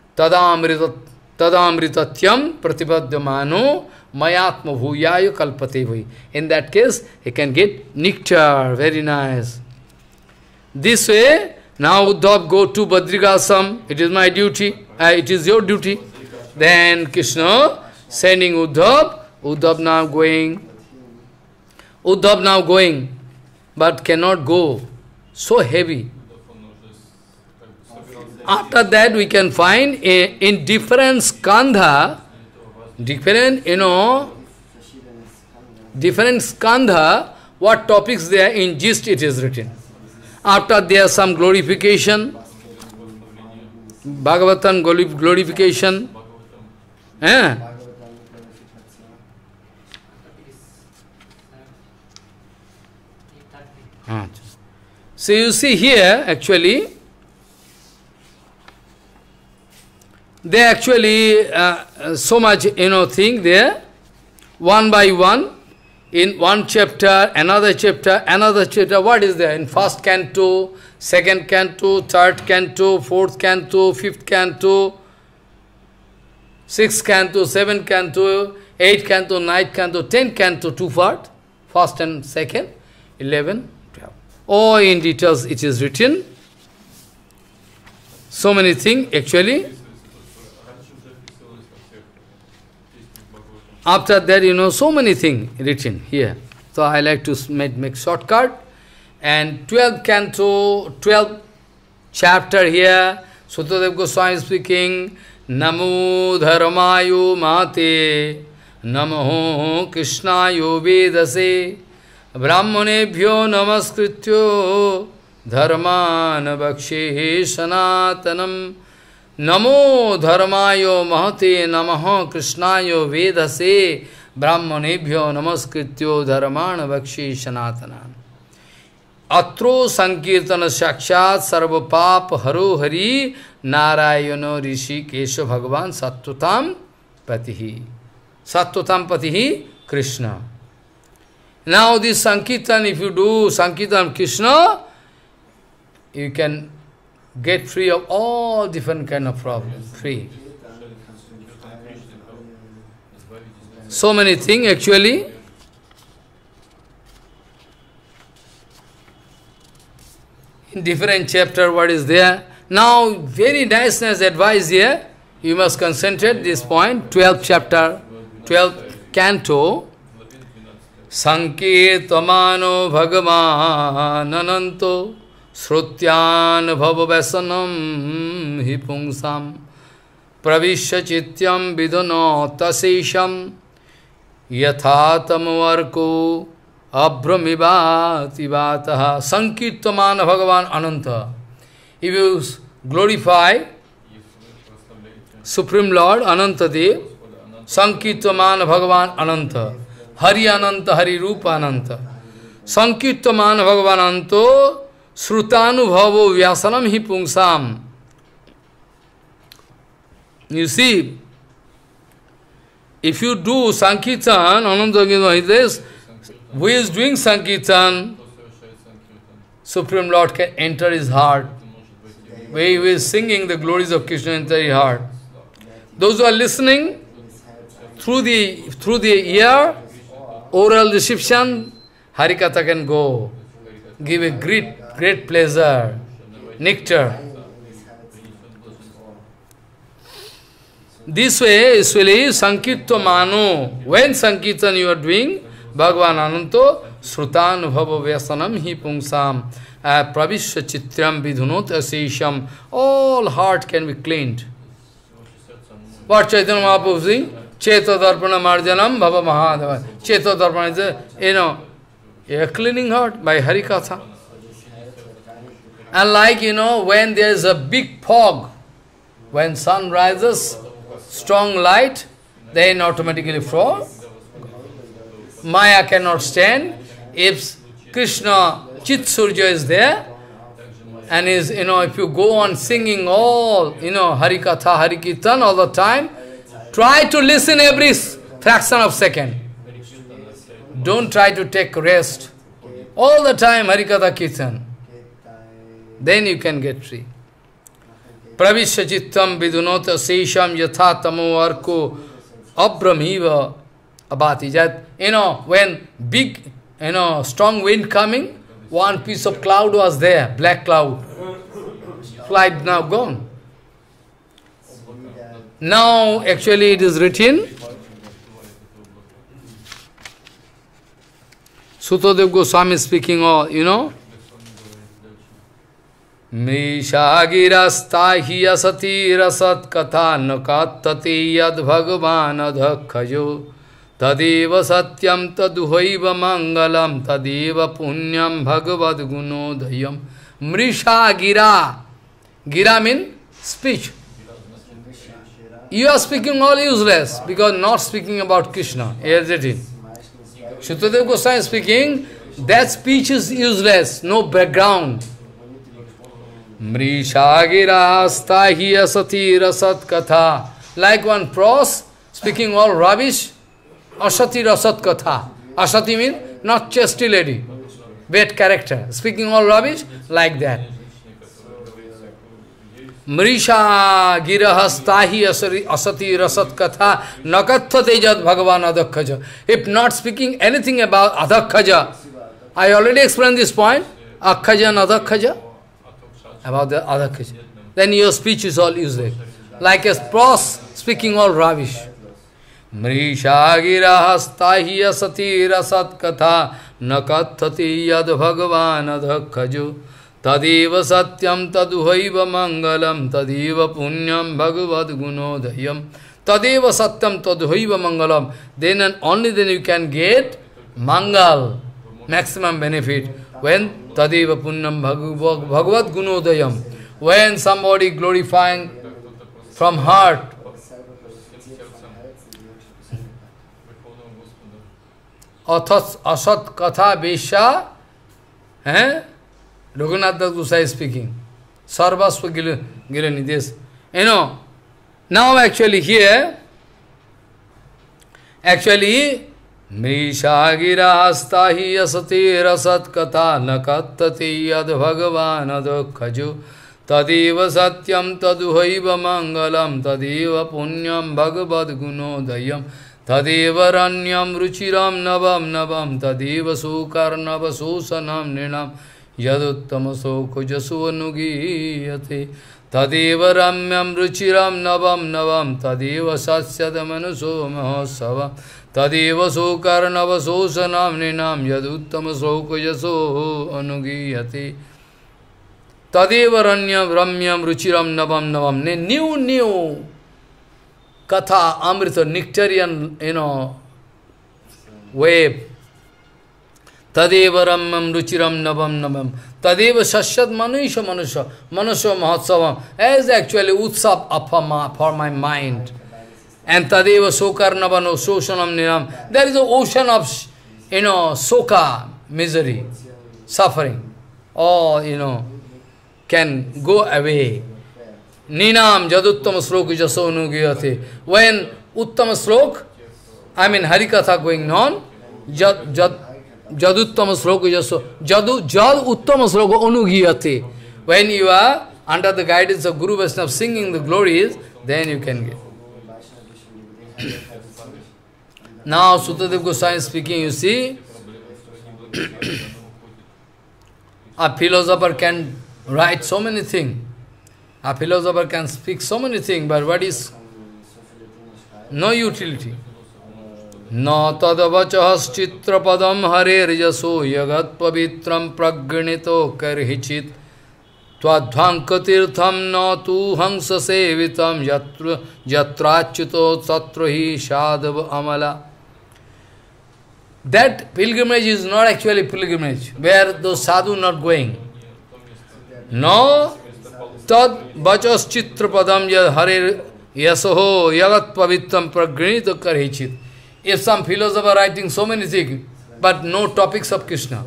tadamritatyam pratipadyamano mayatma bhuyayo kalpate bhai. In that case, he can get nectar, very nice. This way, now Uddhav go to Badrikasam, it is my duty, it is your duty. Then Krishna sending Uddhav now going, but cannot go, so heavy. After that we can find in different skandha, different skandha, what topics there in gist it is written. After there some glorification, Bhagavatam glorification. So you see here, actually, they actually so much thing there, one by one, in one chapter, another chapter, what is there? In first canto, second canto, third canto, fourth canto, fifth canto, sixth canto, seventh canto, eighth canto, ninth canto, 10th canto, two part, first and second. 11, 12. Oh, in details it is written. So many things, actually. After that, so many things written here. So I like to make shortcut. And 12th canto, 12th chapter here, Sutadev Goswami speaking, Namo dharmayo mate, Namo krishnayo vedase, Brahmanebhyo namaskrityo, Dharman bhakshe sanatanam, Namo dharmayo mahate, Namo krishnayo vedase, Brahmanebhyo namaskrityo, Dharman bhakshe sanatanam. Atro Sankirtana Sakshat Sarva Pap Haro Hari Narayano Rishi Kesha Bhagavan Sattvatam Patihi. Sattvatam Patihi Krishna. Now this Sankirtan, if you do Sankirtan Krishna, you can get free of all different kind of problems. Free. So many things actually. Different chapter, what is there. Now, very nice advice here. You must concentrate this point. 12th chapter, 12th canto. Sankirtamano Bhagavan Ananto Srutyan Bhavavesanam Hipungsam Pravishya Chityam Vidano Tasesham Yathatamuvarko Abramibhati Vataha Sankirtamana Bhagavan Ananta. If you glorify Supreme Lord Anantadev, Sankirtamana Bhagavan Ananta, Hari Ananta, Hari Rupa Ananta, Sankirtamana Bhagavan Ananto, Srutanu Bhavo Vyasanam Hi Pungsam. You see, if you do Sankirtan, Ananta is this. Who is doing Sankirtan, Supreme Lord can enter his heart. Who is singing the glories of Krishna enter his heart. Those who are listening through the ear, oral reception, Harikatha can go. Give a great pleasure, nectar. This way, usually, Sankirtamano, when Sankirtan you are doing, Bhagavan Ananto, Srutan Bhava Vyasanam Hi Pungsam, Pravishya Chitram Vidhunot Asisham, all heart can be cleaned. What Chaitanya Mahaprabhu saying? Cheto Darpana Marjanam Bhava Mahadeva. Cheto Darpana is a cleaning heart by Harikatha. And like, when there is a big fog, when sun rises, strong light, then automatically fall. Maya cannot stand. If Krishna, Chit Surya is there, and if you go on singing all, Harikatha, Harikirtan all the time, try to listen every fraction of second. Don't try to take rest. All the time Harikatha Kirtan. Then you can get free. Pravishya Chittam Vidunota Sesham Yatha Tamo Arko Abramiva Abati. That, when big, strong wind coming, one piece of cloud was there, black cloud. Flight now gone. Now, actually it is written, Sutadev Goswami speaking all, Mishagirastahi asati rasat katha nakattati yad bhagavan adhakhayo tadeva satyam taduhaiva mangalam tadeva punyam bhagavad gunodayam. Mrishagira. Gira means speech. You are speaking all useless because not speaking about Krishna. Here's it. Sutadev Goswami speaking, that speech is useless, no background. Mrishagira stahi asati rasat katha. Like one prose, speaking all rubbish, asati rasat katha. Asati means not chastity lady, bad character. Speaking all rubbish, like that. Mrisha girahastahi asati rasat katha nakathate jad bhagavan adhakhaja. If not speaking anything about adhakhaja, I already explained this point, Akhaja and Adakhaja, about the Adakhaja. Then your speech is all useless. Like a pros speaking all rubbish. Mrishagira hastahiya satira satkatha nakathati yad bhagavan adhakhaju tadiva satyam taduhaiva mangalam tadiva punyam bhagavad gunodayam tadiva satyam taduhaiva mangalam. Then and only then you can get mangal, maximum benefit. When tadiva punyam bhagavad gunodayam, when somebody glorifying from heart, asat katha besha, Raghunath Das Gosai is speaking. Sarvasva Giranidhes. You know, now actually here, Mrishagira astahi asati rasat katha nakattati yad bhagavan adhakhaju tadiva satyam taduhaiva mangalam tadiva punyam bhagavad gunodayam tadiva ranyam ruchiram navam navam tadiva sukarnava susanam ninam yaduttama sokujasu anugiyate tadiva ramyam ruchiram navam navam tadiva sasyadamanuso mahosavam tadiva sukarnava susanam ninam yaduttama sokujasu anugiyate tadiva ranyam ramyam ruchiram navam navam. New katha, amrita, nectarian, wave. Tadeva ramyam ruchiram navam navam. Tadeva sasyad manusha manusha. Manusha mahotsavam. As actually utsav for my mind. And tadeva sokarnavano soshanam niram. There is an ocean of, soka, misery, suffering. Or, can go away. Ninam jaduttama sloka jaso anugiyate. When uttama slok, Harikatha going on, jaduttama sloka jaso, jad uttama sloka anugiyate. When you are under the guidance of Guru Vaishnava singing the glories, then you can get. Now Sutadev Goswami speaking, you see, a philosopher can write so many things. A philosopher can speak so many things, but what is no utility? Na tadavachahas chitrapadam harer jaso yagat pavitram pragganito karhichit twadvankatirtham na tu hangsa sevitam yatrachyuto satrahi shadav amala. That pilgrimage is not actually pilgrimage, where those sadhu not going. No, tad bachas chitrapadam yad harir yasoho yagat pavitram pragranita karhichit. If some philosopher writing so many things, but no topics of Krishna,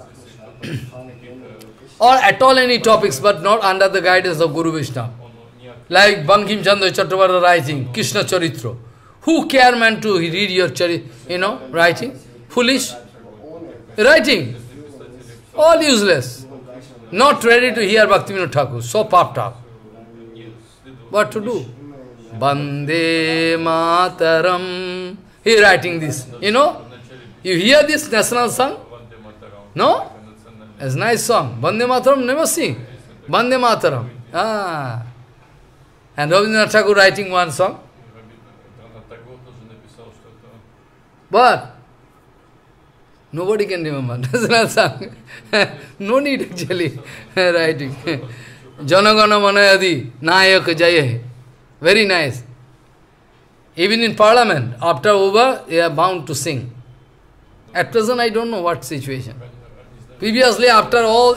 or at all any topics, but not under the guidance of Guru Vishnu, like Bankim Chandra Chakravarti writing, Krishna Charitra. Who care man to read your writing? Foolish. Writing. All useless. Not ready to hear Bhaktivinoda Thakur, so puffed up. What to do? Bande Mataram. He writing this. You hear this national song? No? It's a nice song. Bande Mataram, never sing. Bande Mataram. And Rabindranath Thakur writing one song. But nobody can remember. National song. No need actually writing. Janagana Manayadi, Nayak Jaya. Very nice. Even in parliament, after over, they are bound to sing. At present, I don't know what situation. Previously, after all,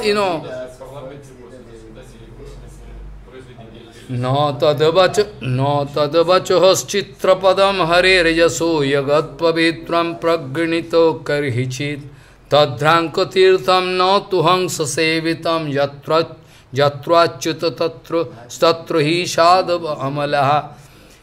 No tadabachahas chitrapadam hare rejaso yagat pavitram pragganito karhichit tadhranka tirtham no tuhang sasevitam yatrachyuta tatra hi sadhava amalaha.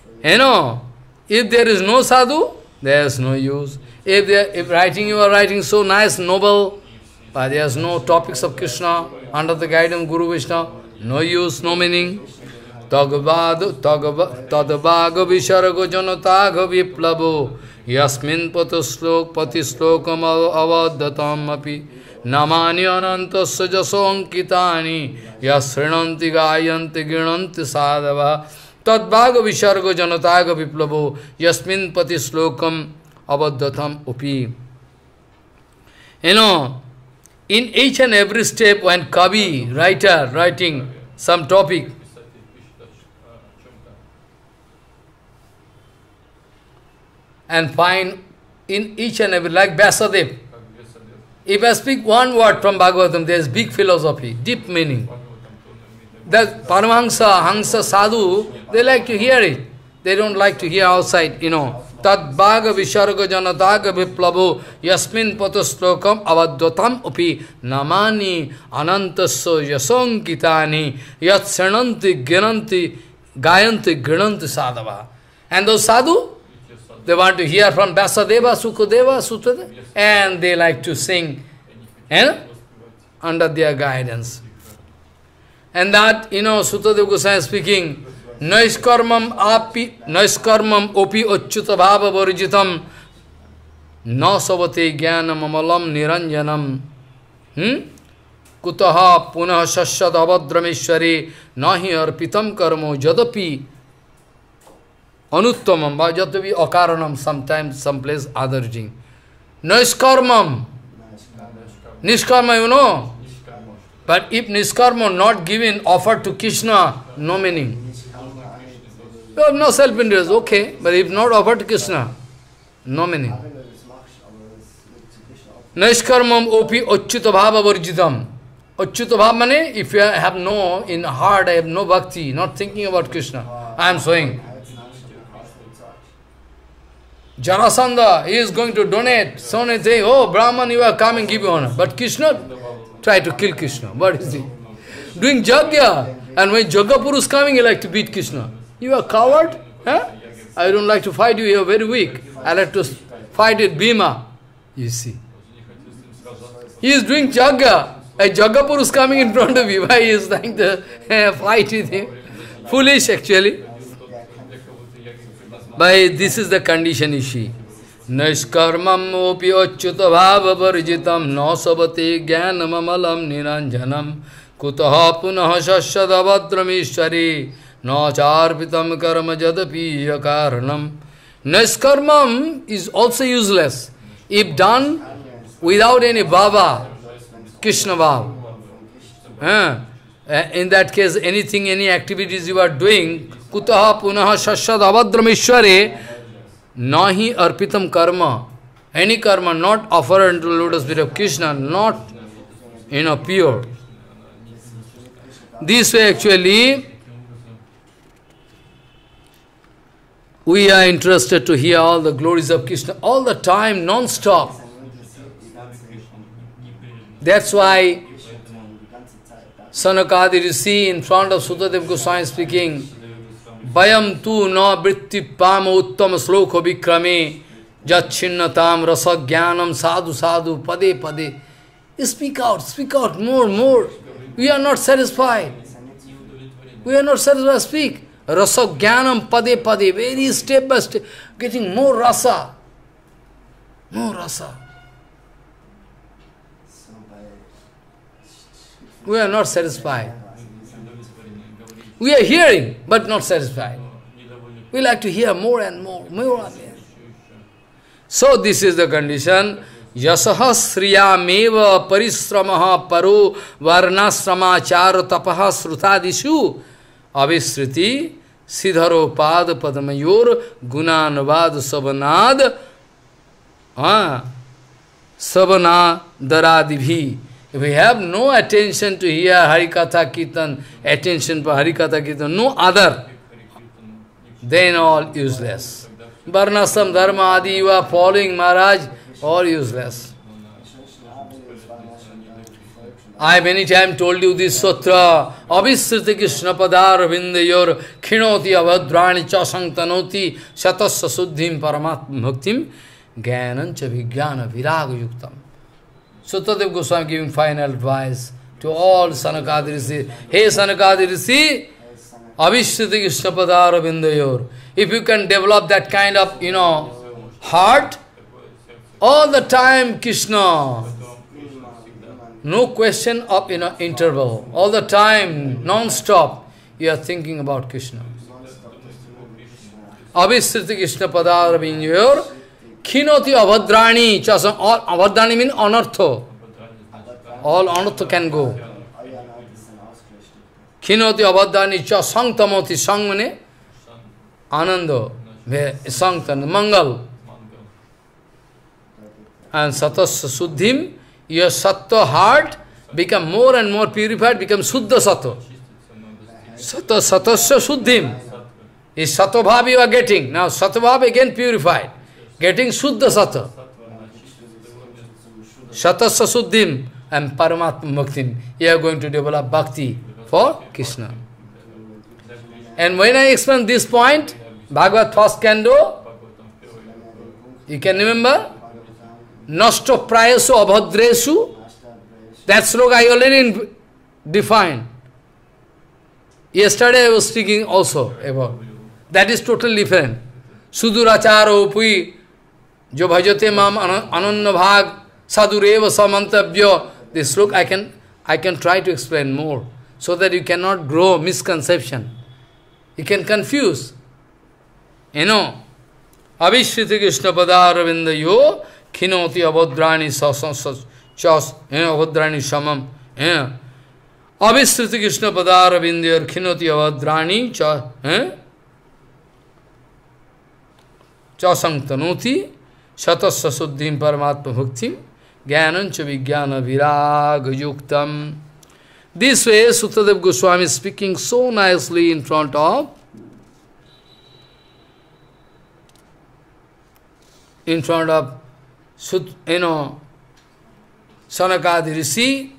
If there is no sadhu, there is no use. If writing, you are writing so nice, noble, but there is no topics of Krishna under the guidance of Guru Vishnu, no use, no meaning. Tadvaga vishargo janataga viplavo yasmin pati slokam avadatam api namani anantasya jasonkitani yasrinanti gayanti ginanti sadhava tadbhaga visarga janataga viplavo yasmin pati slokam abaddatam upi. You know, in each and every step when Kavi, writer, writing some topic, and find in each and every, like Vyasadeva, if I speak one word from Bhagavatam, there is big philosophy, deep meaning. That Paramahansa, Hansa, Sadhu, they like to hear it. They don't like to hear outside, you know. Tad bhaga visarga janataga viplavo yasmin patoslokam avadvatam upi namani anantasya yasonkitani yat sananti gayanti grinanti sadhava. And those sadhu, they want to hear from Vyasadeva, Sukadeva, Sutadeva, and they like to sing, under their guidance. And that, you know, Sutadeva Goswami speaking, Naiskarmam opi achyuta bhava varjitam na savate jnanam amalam niranjanam kutaha punah sasyad avadrameshwari nahi arpitam karmo jadapi anuttamam jadapi akaranam, sometimes someplace other thing. Naiskarmam, Nishkarma, you know. But if Nishkarma not given, offered to Krishna, no meaning. You have no self-interest, okay, but if not offered to Krishna, no meaning. Naishkarmam opi achyuta bhava varjitam. Achyuta bhava means, if you have no, in heart I have no bhakti, not thinking about Krishna, I am saying. Jarasandha, he is going to donate, so many things, oh Brahman, you are coming, give you honor. But Krishna, try to kill Krishna. What is he? Doing Jagya, and when Jagapuru is coming, he like to beat Krishna. You are coward? Huh? I don't like to fight you, you are very weak. I like to fight with Bhima. You see. He is doing Jagya. A Jagapuru is coming in front of you. Why he is trying to fight with him? Foolish actually. But this is the condition, you see. Naiskarmam opi achyuta bhava varjitam no sabate jnanam amalam niranjanam kutaha punah sasyad avadrameshwari no charpitam karma jadapi akaranam. Naiskarmam is also useless. If done without any bhava, Krishna bhava. In that case, anything, any activities you are doing, kutaha punah sasyad avadrameshwari nahi arpitam karma. Any karma not offered unto the lotus feet of Krishna, not, pure. This way actually, we are interested to hear all the glories of Krishna all the time, non-stop. That's why Sanakadi Rishi in front of Sutadeva Goswami speaking, Vayam tu na vritti pama uttama sloka vikrame jatchinnatam rasa jnanam sadhu sadhu pade pade. Speak out, more. We are not satisfied. Speak. Rasa jnanam pade pade, very step by step, getting more rasa. We are not satisfied. We are hearing, but not satisfied. We like to hear more and more. So this is the condition. Yasaha sriyameva parisramaha paro varnasramachara tapaha srutadishu avisriti siddharo pad padamayor gunanavad savanad daradibhi. If we have no attention to hear Harikatha Kirtan, attention for Harikatha Kirtan, no other, then all useless. Varnasam, Dharma, Adi, you are following Maharaj, all useless. I many times told you this sutra, Abhisriti Krishna Padar Vindayor, Khinoti Avadrani Chasang Tanoti, Shatasya Suddhim Paramatma Bhaktim, Jnanancha Vijnana Viraga Yuktam. Sutadeva Goswami giving final advice to all Sanakadi Rishi. Hey Sanakadi Rishi, Abhishriti Krishna Padara Vindayor. If you can develop that kind of, heart, all the time Krishna, No question of interval. All the time, non-stop, you are thinking about Krishna. Abhisriti Krishna Padaravinyor Khinoti Avhadrani Chasam. All Avhadrani means anartha. All anartha can go. Khinoti Avhadrani Chasam Tamoti Sang mane Ananda. Sanktan, Mangal. And Satasya Suddhim, your Sattva heart become more and more purified, become Suddha Sattva. Satasya Suddhim. Is Sattva Bhav you are getting. Now Sattva Bhav again purified. Getting Suddha Sattva. Satasya Suddhim and Paramatma Bhaktim. You are going to develop bhakti for Krishna. And when I explain this point, Bhagavad first canto, you can remember? Nashto prayasu abhadresu. That sloka I already defined. Yesterday I was speaking also about. That is totally different. Suduracharo upui jo bhajate mam ananya bhag sadureva samantabhya. This sloka I can try to explain more so that you cannot grow misconception. You can confuse. You know, Abhishriti Krishna Padaravinda yo Khinoti Abhadrani Chas, Abhadrani Samam. Abhishriti Krishna Padaravinda Khinoti Abhadrani Chasang Tanoti Satasya Suddhim Paramatma Bhaktim Jnanancha Vijnana Viraga Yuktam. This way Suttadev Goswami is speaking so nicely in front of Sanakadi Rishi.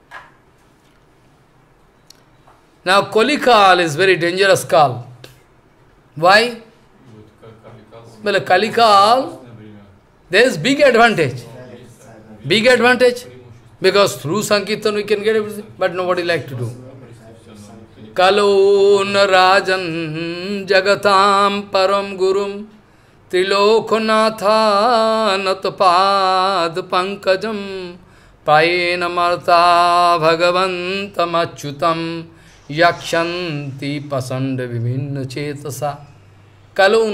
Now Kalikal is very dangerous Kal. Why? Well, Kalikal, there is big advantage. Big advantage. Because through Sankirtan we can get everything, but nobody like to do. Kalo Narajan Jagatam Param Gurum Trilokhanatha Natapad Pankajam Payena Marta Bhagavantam Achyutam Yakshanti Pasanda Vivinna Chetasa. Kalu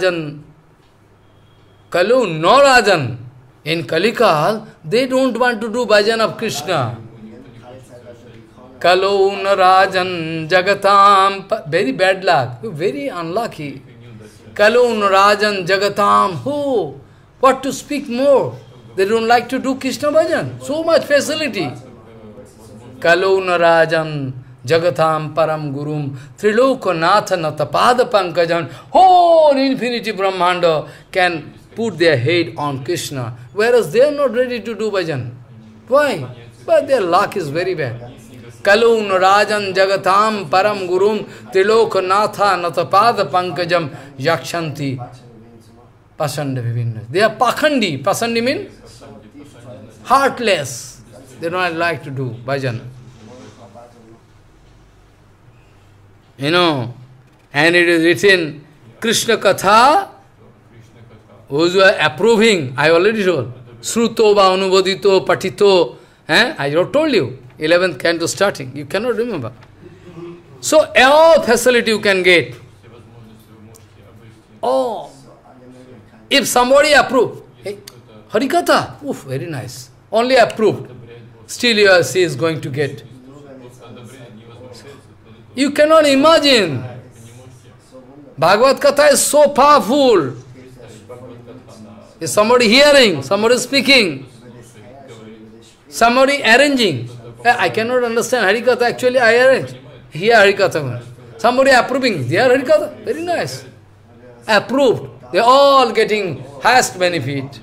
Narajan. In Kalikal, they don't want to do bhajan of Krishna. Kalu Narajan Jagatam. Very bad luck. Very unlucky. Kalu Narajan Jagatam. Who? What to speak more? They don't like to do Krishna bhajan. So much facility. Kalu Narajan Jagatam Param Gurum Trilokhanatha Natapada Pankajan. Whole infinity Brahmanda can put their head on Krishna, whereas they are not ready to do bhajan. Why? But their luck is very bad. Kalu Narajan Jagatam Param Gurum Trilokhanatha Natapada Pankajam Yakshanti Pasanda Vivinna. They are pakhandi. Pasandi means heartless. They don't like to do bhajan. You know, and it is written, Krishna Katha, those who are approving, I already told, Sruto va anubodito patito, I told you, 11th canto starting, you cannot remember. So, all facility you can get. Oh, if somebody approved, hey, Harikatha, oof, very nice, only approved, still he is going to get. You cannot imagine. Bhagavad Katha is so powerful. Is somebody hearing, somebody speaking, somebody arranging. I cannot understand Harikatha, actually I arrange. Here Harikatha. Somebody approving, they are Harikatha, very nice. Approved. They are all getting highest benefit.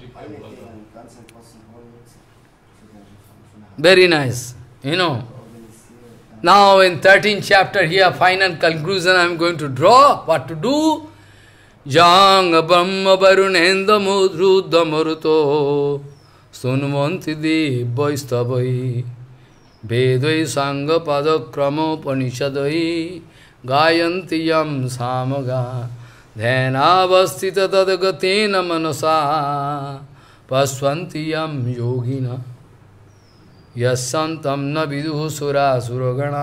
Very nice, you know. Now in 13th chapter here, final conclusion I am going to draw, what to do. Jang Brahma Varunenda Mudruddha Maruto Sunvanti Devvaistavai Vedvai Sangha Padakramo Panishadai Gayanti Yam Samaga Dhenavastita Tadagatena Manasa Pasvanti Yam Yogina यस्सन्तं न विदुः सुरासुरगणा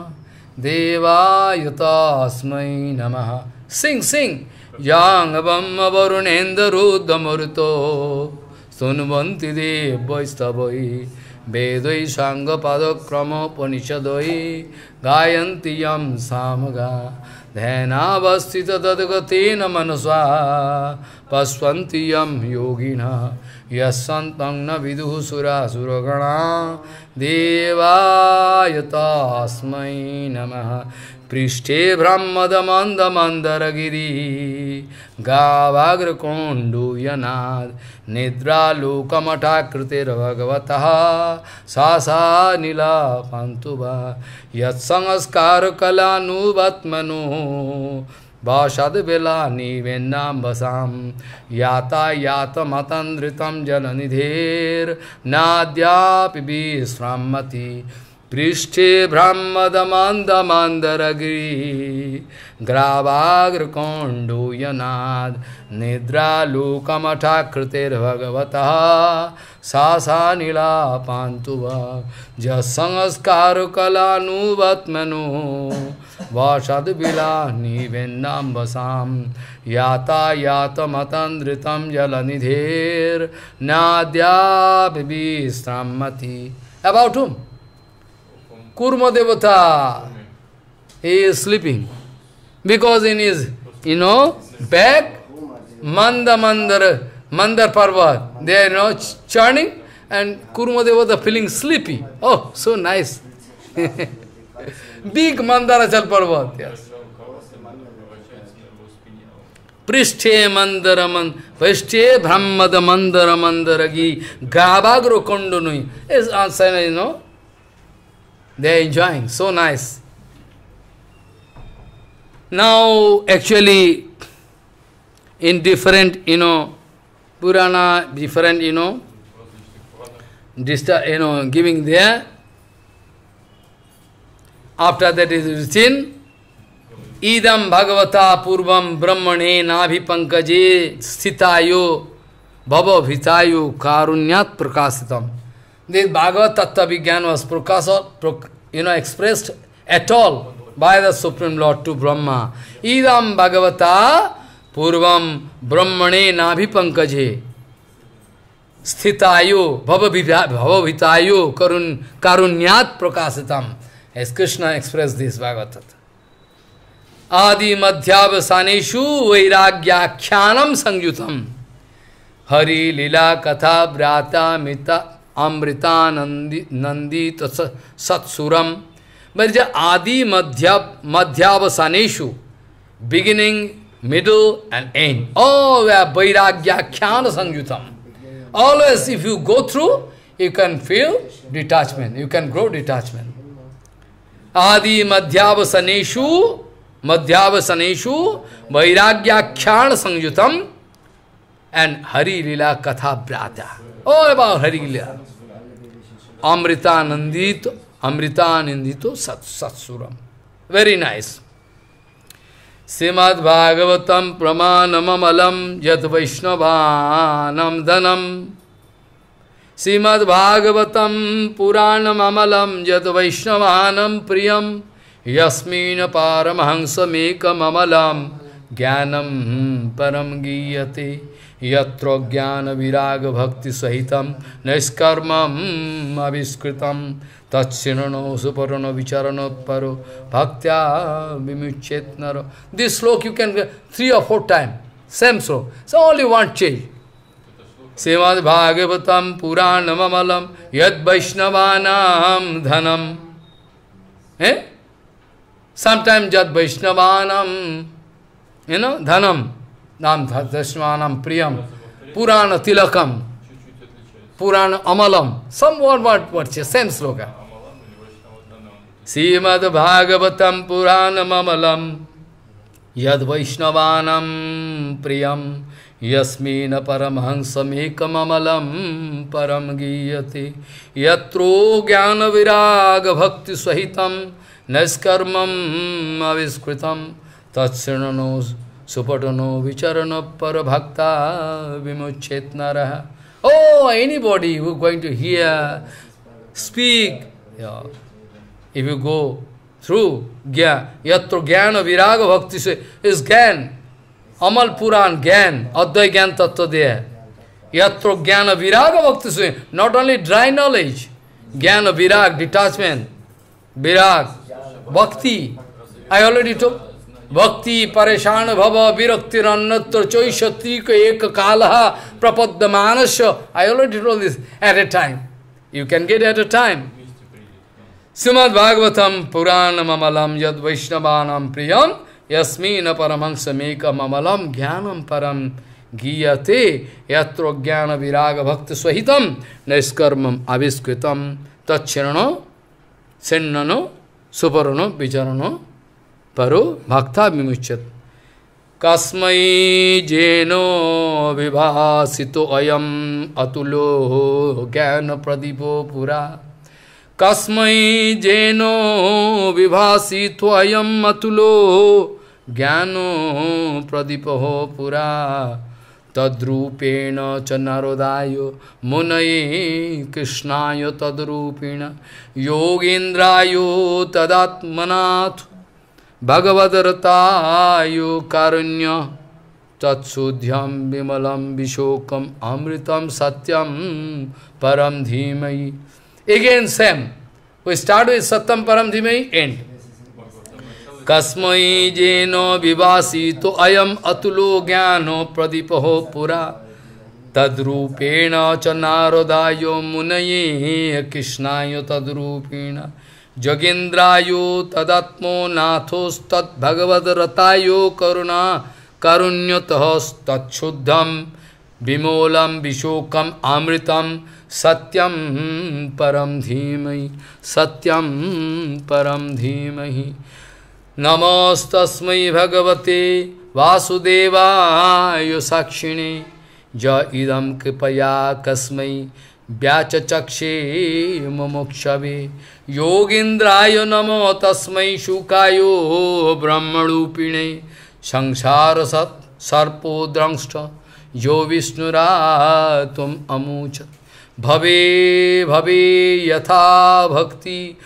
देवाय तस्मै नमः. Sing, sing. Yang Brahma Varunendaruddhamurto Sunvanti Devvaistavai Vedai Sangha Padakrama Panishadai Gayanti Yam Samaga Dhanavastita Tadgatena Manasva Pasvanti Yam Yogina Yasantang Na Viduhu Sura Suragana Devaya Tasmai Namaha. Prishte Brahmadamanda Mandaragiri Gavagra Kondu Yanad Nidra Lukamata Kritir Bhagavataha Sasa Nila Pantuba Yat Sangaskar Kala Nuvatmanu Bashad Vela Nivenam Basam Yata Yata Matandritam Jalanidher Nadya Pibis Ramati Prishte Brahmadamanda Mandaragiri Gravagra Kondu Yanad Nidra Lukamata Kritir Bhagavataha Sasa Nila Pantuva Jasangaskar Kala Nuvatmanu Vashad Vila Nivennam Basam Yata Yata Matandritam Jalanidher Nadya Bibistramati. About whom? Kurma Devata, he is sleeping, because in his, back, Mandar Parvat, they are, churning, and Kurma Devata feeling sleepy. Oh, so nice. Big Mandarachal Parvat, yes. Prishte Brahmada Mandara Mandaragi, Gabagro Kondunui, is answer, they are enjoying, so nice. Now, actually, in different, Purana, different, giving there. After that is written, Idam Bhagavata Purvam Brahmane Nabhi Pankaje Sthitayo Bhava Vitayo Karunyat Prakasitam. This Bhagavad Tattva Vigyan was expressed at all by the Supreme Lord to Brahma. Idam Bhagavata Purvam Brahmane Nabhi Pankaje Sthitayo Bhavavitayo Karunyat Prakasitam. As Krishna expressed this Bhagavad Tattva. Adi Madhyavasaneshu Vairagya Kyanam Sangyutam Hari Lila Katha Brata Mita Amrita Nandita Satsuram. But the Adi Madhyavasaneshu, beginning, middle and end. All were Vairagya Khyana Sangyutam. Always if you go through, you can feel detachment, you can grow detachment. Adi Madhyavasaneshu Vairagya Khyana Sangyutam and Hari Lila Katha Brata. All about Hari Lila. Amrita Nandito Satsuram. Very nice. Srimad Bhagavatam Pramanamamalam Yat Vaishnavanam Dhanam. Srimad Bhagavatam Puranamamalam Yat Vaishnavanam Priyam. Yasmina Paramahansamekam Amalam Jnanam Param Giyate. Yatra Jnana Viraga Bhakti Sahitam Naiskarmam Aviskritam Tatsinano Suparano Vicharano Paro Bhaktya Vimuchetnaro. This slok you can get 3 or 4 times. Same slok. So only one change. Srimad Bhagavatam Puranamamalam Yad Vaishnavanam Dhanam. Sometimes Yad Vaishnavanam, Dhanam. Nam Vaishnavanam Priyam. Purana Tilakam. Purana Amalam. Some word, same sloka. Srimad Bhagavatam Puranam Amalam Yad Vaishnavanam Priyam Yasmina Paramhansamekam Amalam Param Giyate Yatro Jnana Viraga Bhakti Sahitam Naiskarmam Aviskritam Tatsinano Supatano Vicharano Parabhakta Vimuchetnaraha. Oh, anybody who is going to hear speak. Yeah. If you go through Yatra Jnana Viraga Bhakti is Gyan. Amal Puran Gyan, Advai Gyan Tattva there. Yatra Jnana Viraga Bhakti, not only dry knowledge, Jnana Virag, detachment, Virag, Bhakti. I already told. Bhakti Pareshana Bhava Virakti Rannatra Choishatrika Eka Kalaha Prapadda Manasya. I already told this at a time. You can get at a time. Srimad Bhagavatam Purana Mamalam Yad Vaishnavanam Priyam Yasmina Paramangsa Meka Mamalam Jnanam Param Giyate Yatro Jnana Viraga Bhakti Swahitam Naiskarmam Aviskritam Tachirano Sennano Suparano Vicharano Paro Bhakta Vimuchat Kasmai Jeno Vibhasito Ayam Atulo Jnana Pradipo Pura Kasmai Jeno Vibhasito Ayam Atulo Jnano Pradipo Pura Tadrupena Chanarodayo Munaye Krishnaya Tadrupena Yogendrayo Tadatmanathu Bhagavadaratayo Karunya Tatsudhyam Vimalam Vishokam Amritam Satyam Param Dhimai. Again same. We start with Satyam Param Dhimai, end. Kasmai Jeno Vivasito Ayam Atulo Jnano Pradipaho Pura Tadrupena Chanarodayo Munaye Krishnaya Tadrupena Jagendrayo Tadatmo Nathos Tat Bhagavadaratayo Karuna Karunyatahos Tatshuddham Bimolam Vishokam Amritam Satyam Param Dhimai Satyam Param Dhimai Namastasmai Bhagavate Vasudevaya Sakshine Ja idam kripaya kasmai Vyachachakshe Mamokshave Yogindraya namo tasmai Shukayo Brahmarupine Sangsara sat sarpo drangsta Yo Vishnura tum amucha Bhave bhave yatha bhakti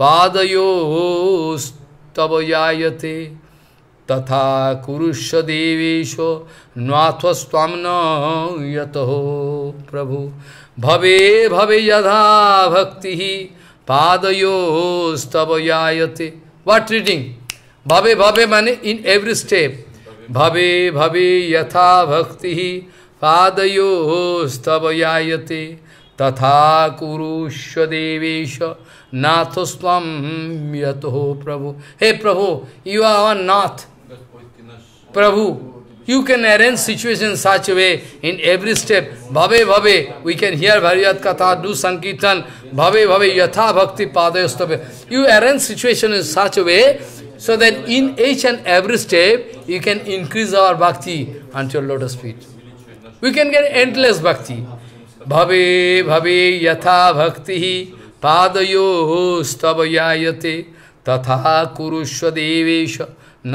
Padayo Tavayayate Tatha Kurusha Devesho Nvathvastvamna Yataho Prabhu Bhave bhave yadha bhakti Padayo Stavayayate. What reading? Bhave bhave means in every step. Bhave bhave yatha bhakti Padayo Stavayayate Tatha Kurusha Devesha Nathosvam Yataho Prabhu. Hey Prabhu, you are our Nath. Prabhu, you can arrange situation in such a way in every step. Bhave bhave, we can hear Bhariyat Katha, do Sankirtan. Bhave bhave yatha bhakti padayastave. You arrange situation in such a way so that in each and every step you can increase our bhakti until lotus feet. We can get endless bhakti. Bhave bhave yatha bhakti Padayo stavayayate tatha kurushva devesha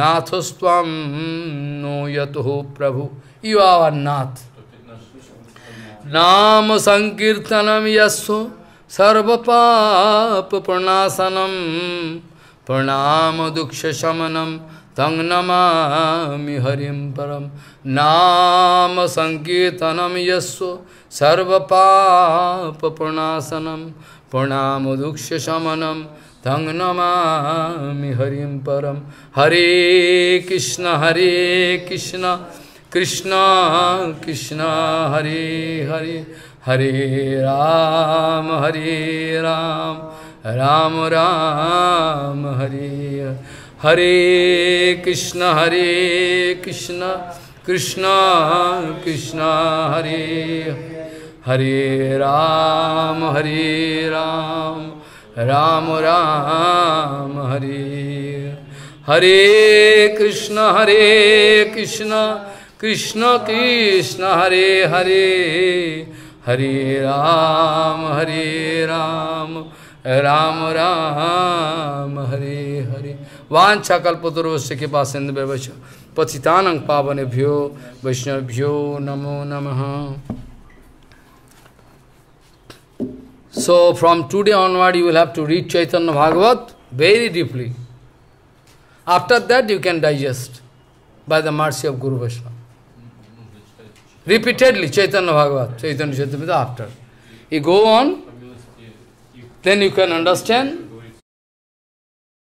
nathostvam no yatoho Prabhu. You are our Nath. Nama sankirtanam yasso sarva papa pranasanam pranama duksha shamanam tang namami harim param. Nama sankirtanam yasso sarva papa pranasanam Pranam Duksha Shamanam Tang Namami Harim Param. Hare Krishna Krishna Krishna Hare Hare Hare Ram Ram Ram Hare Hare Krishna Krishna Krishna Hare Hare Ram Ram Ram Hare Hare Krishna Krishna Krishna Hare Hare Hare Ram Ram Ram Hare Hare. Vancha kalpatarosya kripa sindhubhyavasya patitanang pavanebhyo vaishnavabhyo namo namaha. So from today onward you will have to read Chaitanya Bhagavat very deeply. After that you can digest by the mercy of Guru Vaishnava. Repeatedly Chaitanya Bhagavat, Chaitanya Charitamrita after. You go on, then you can understand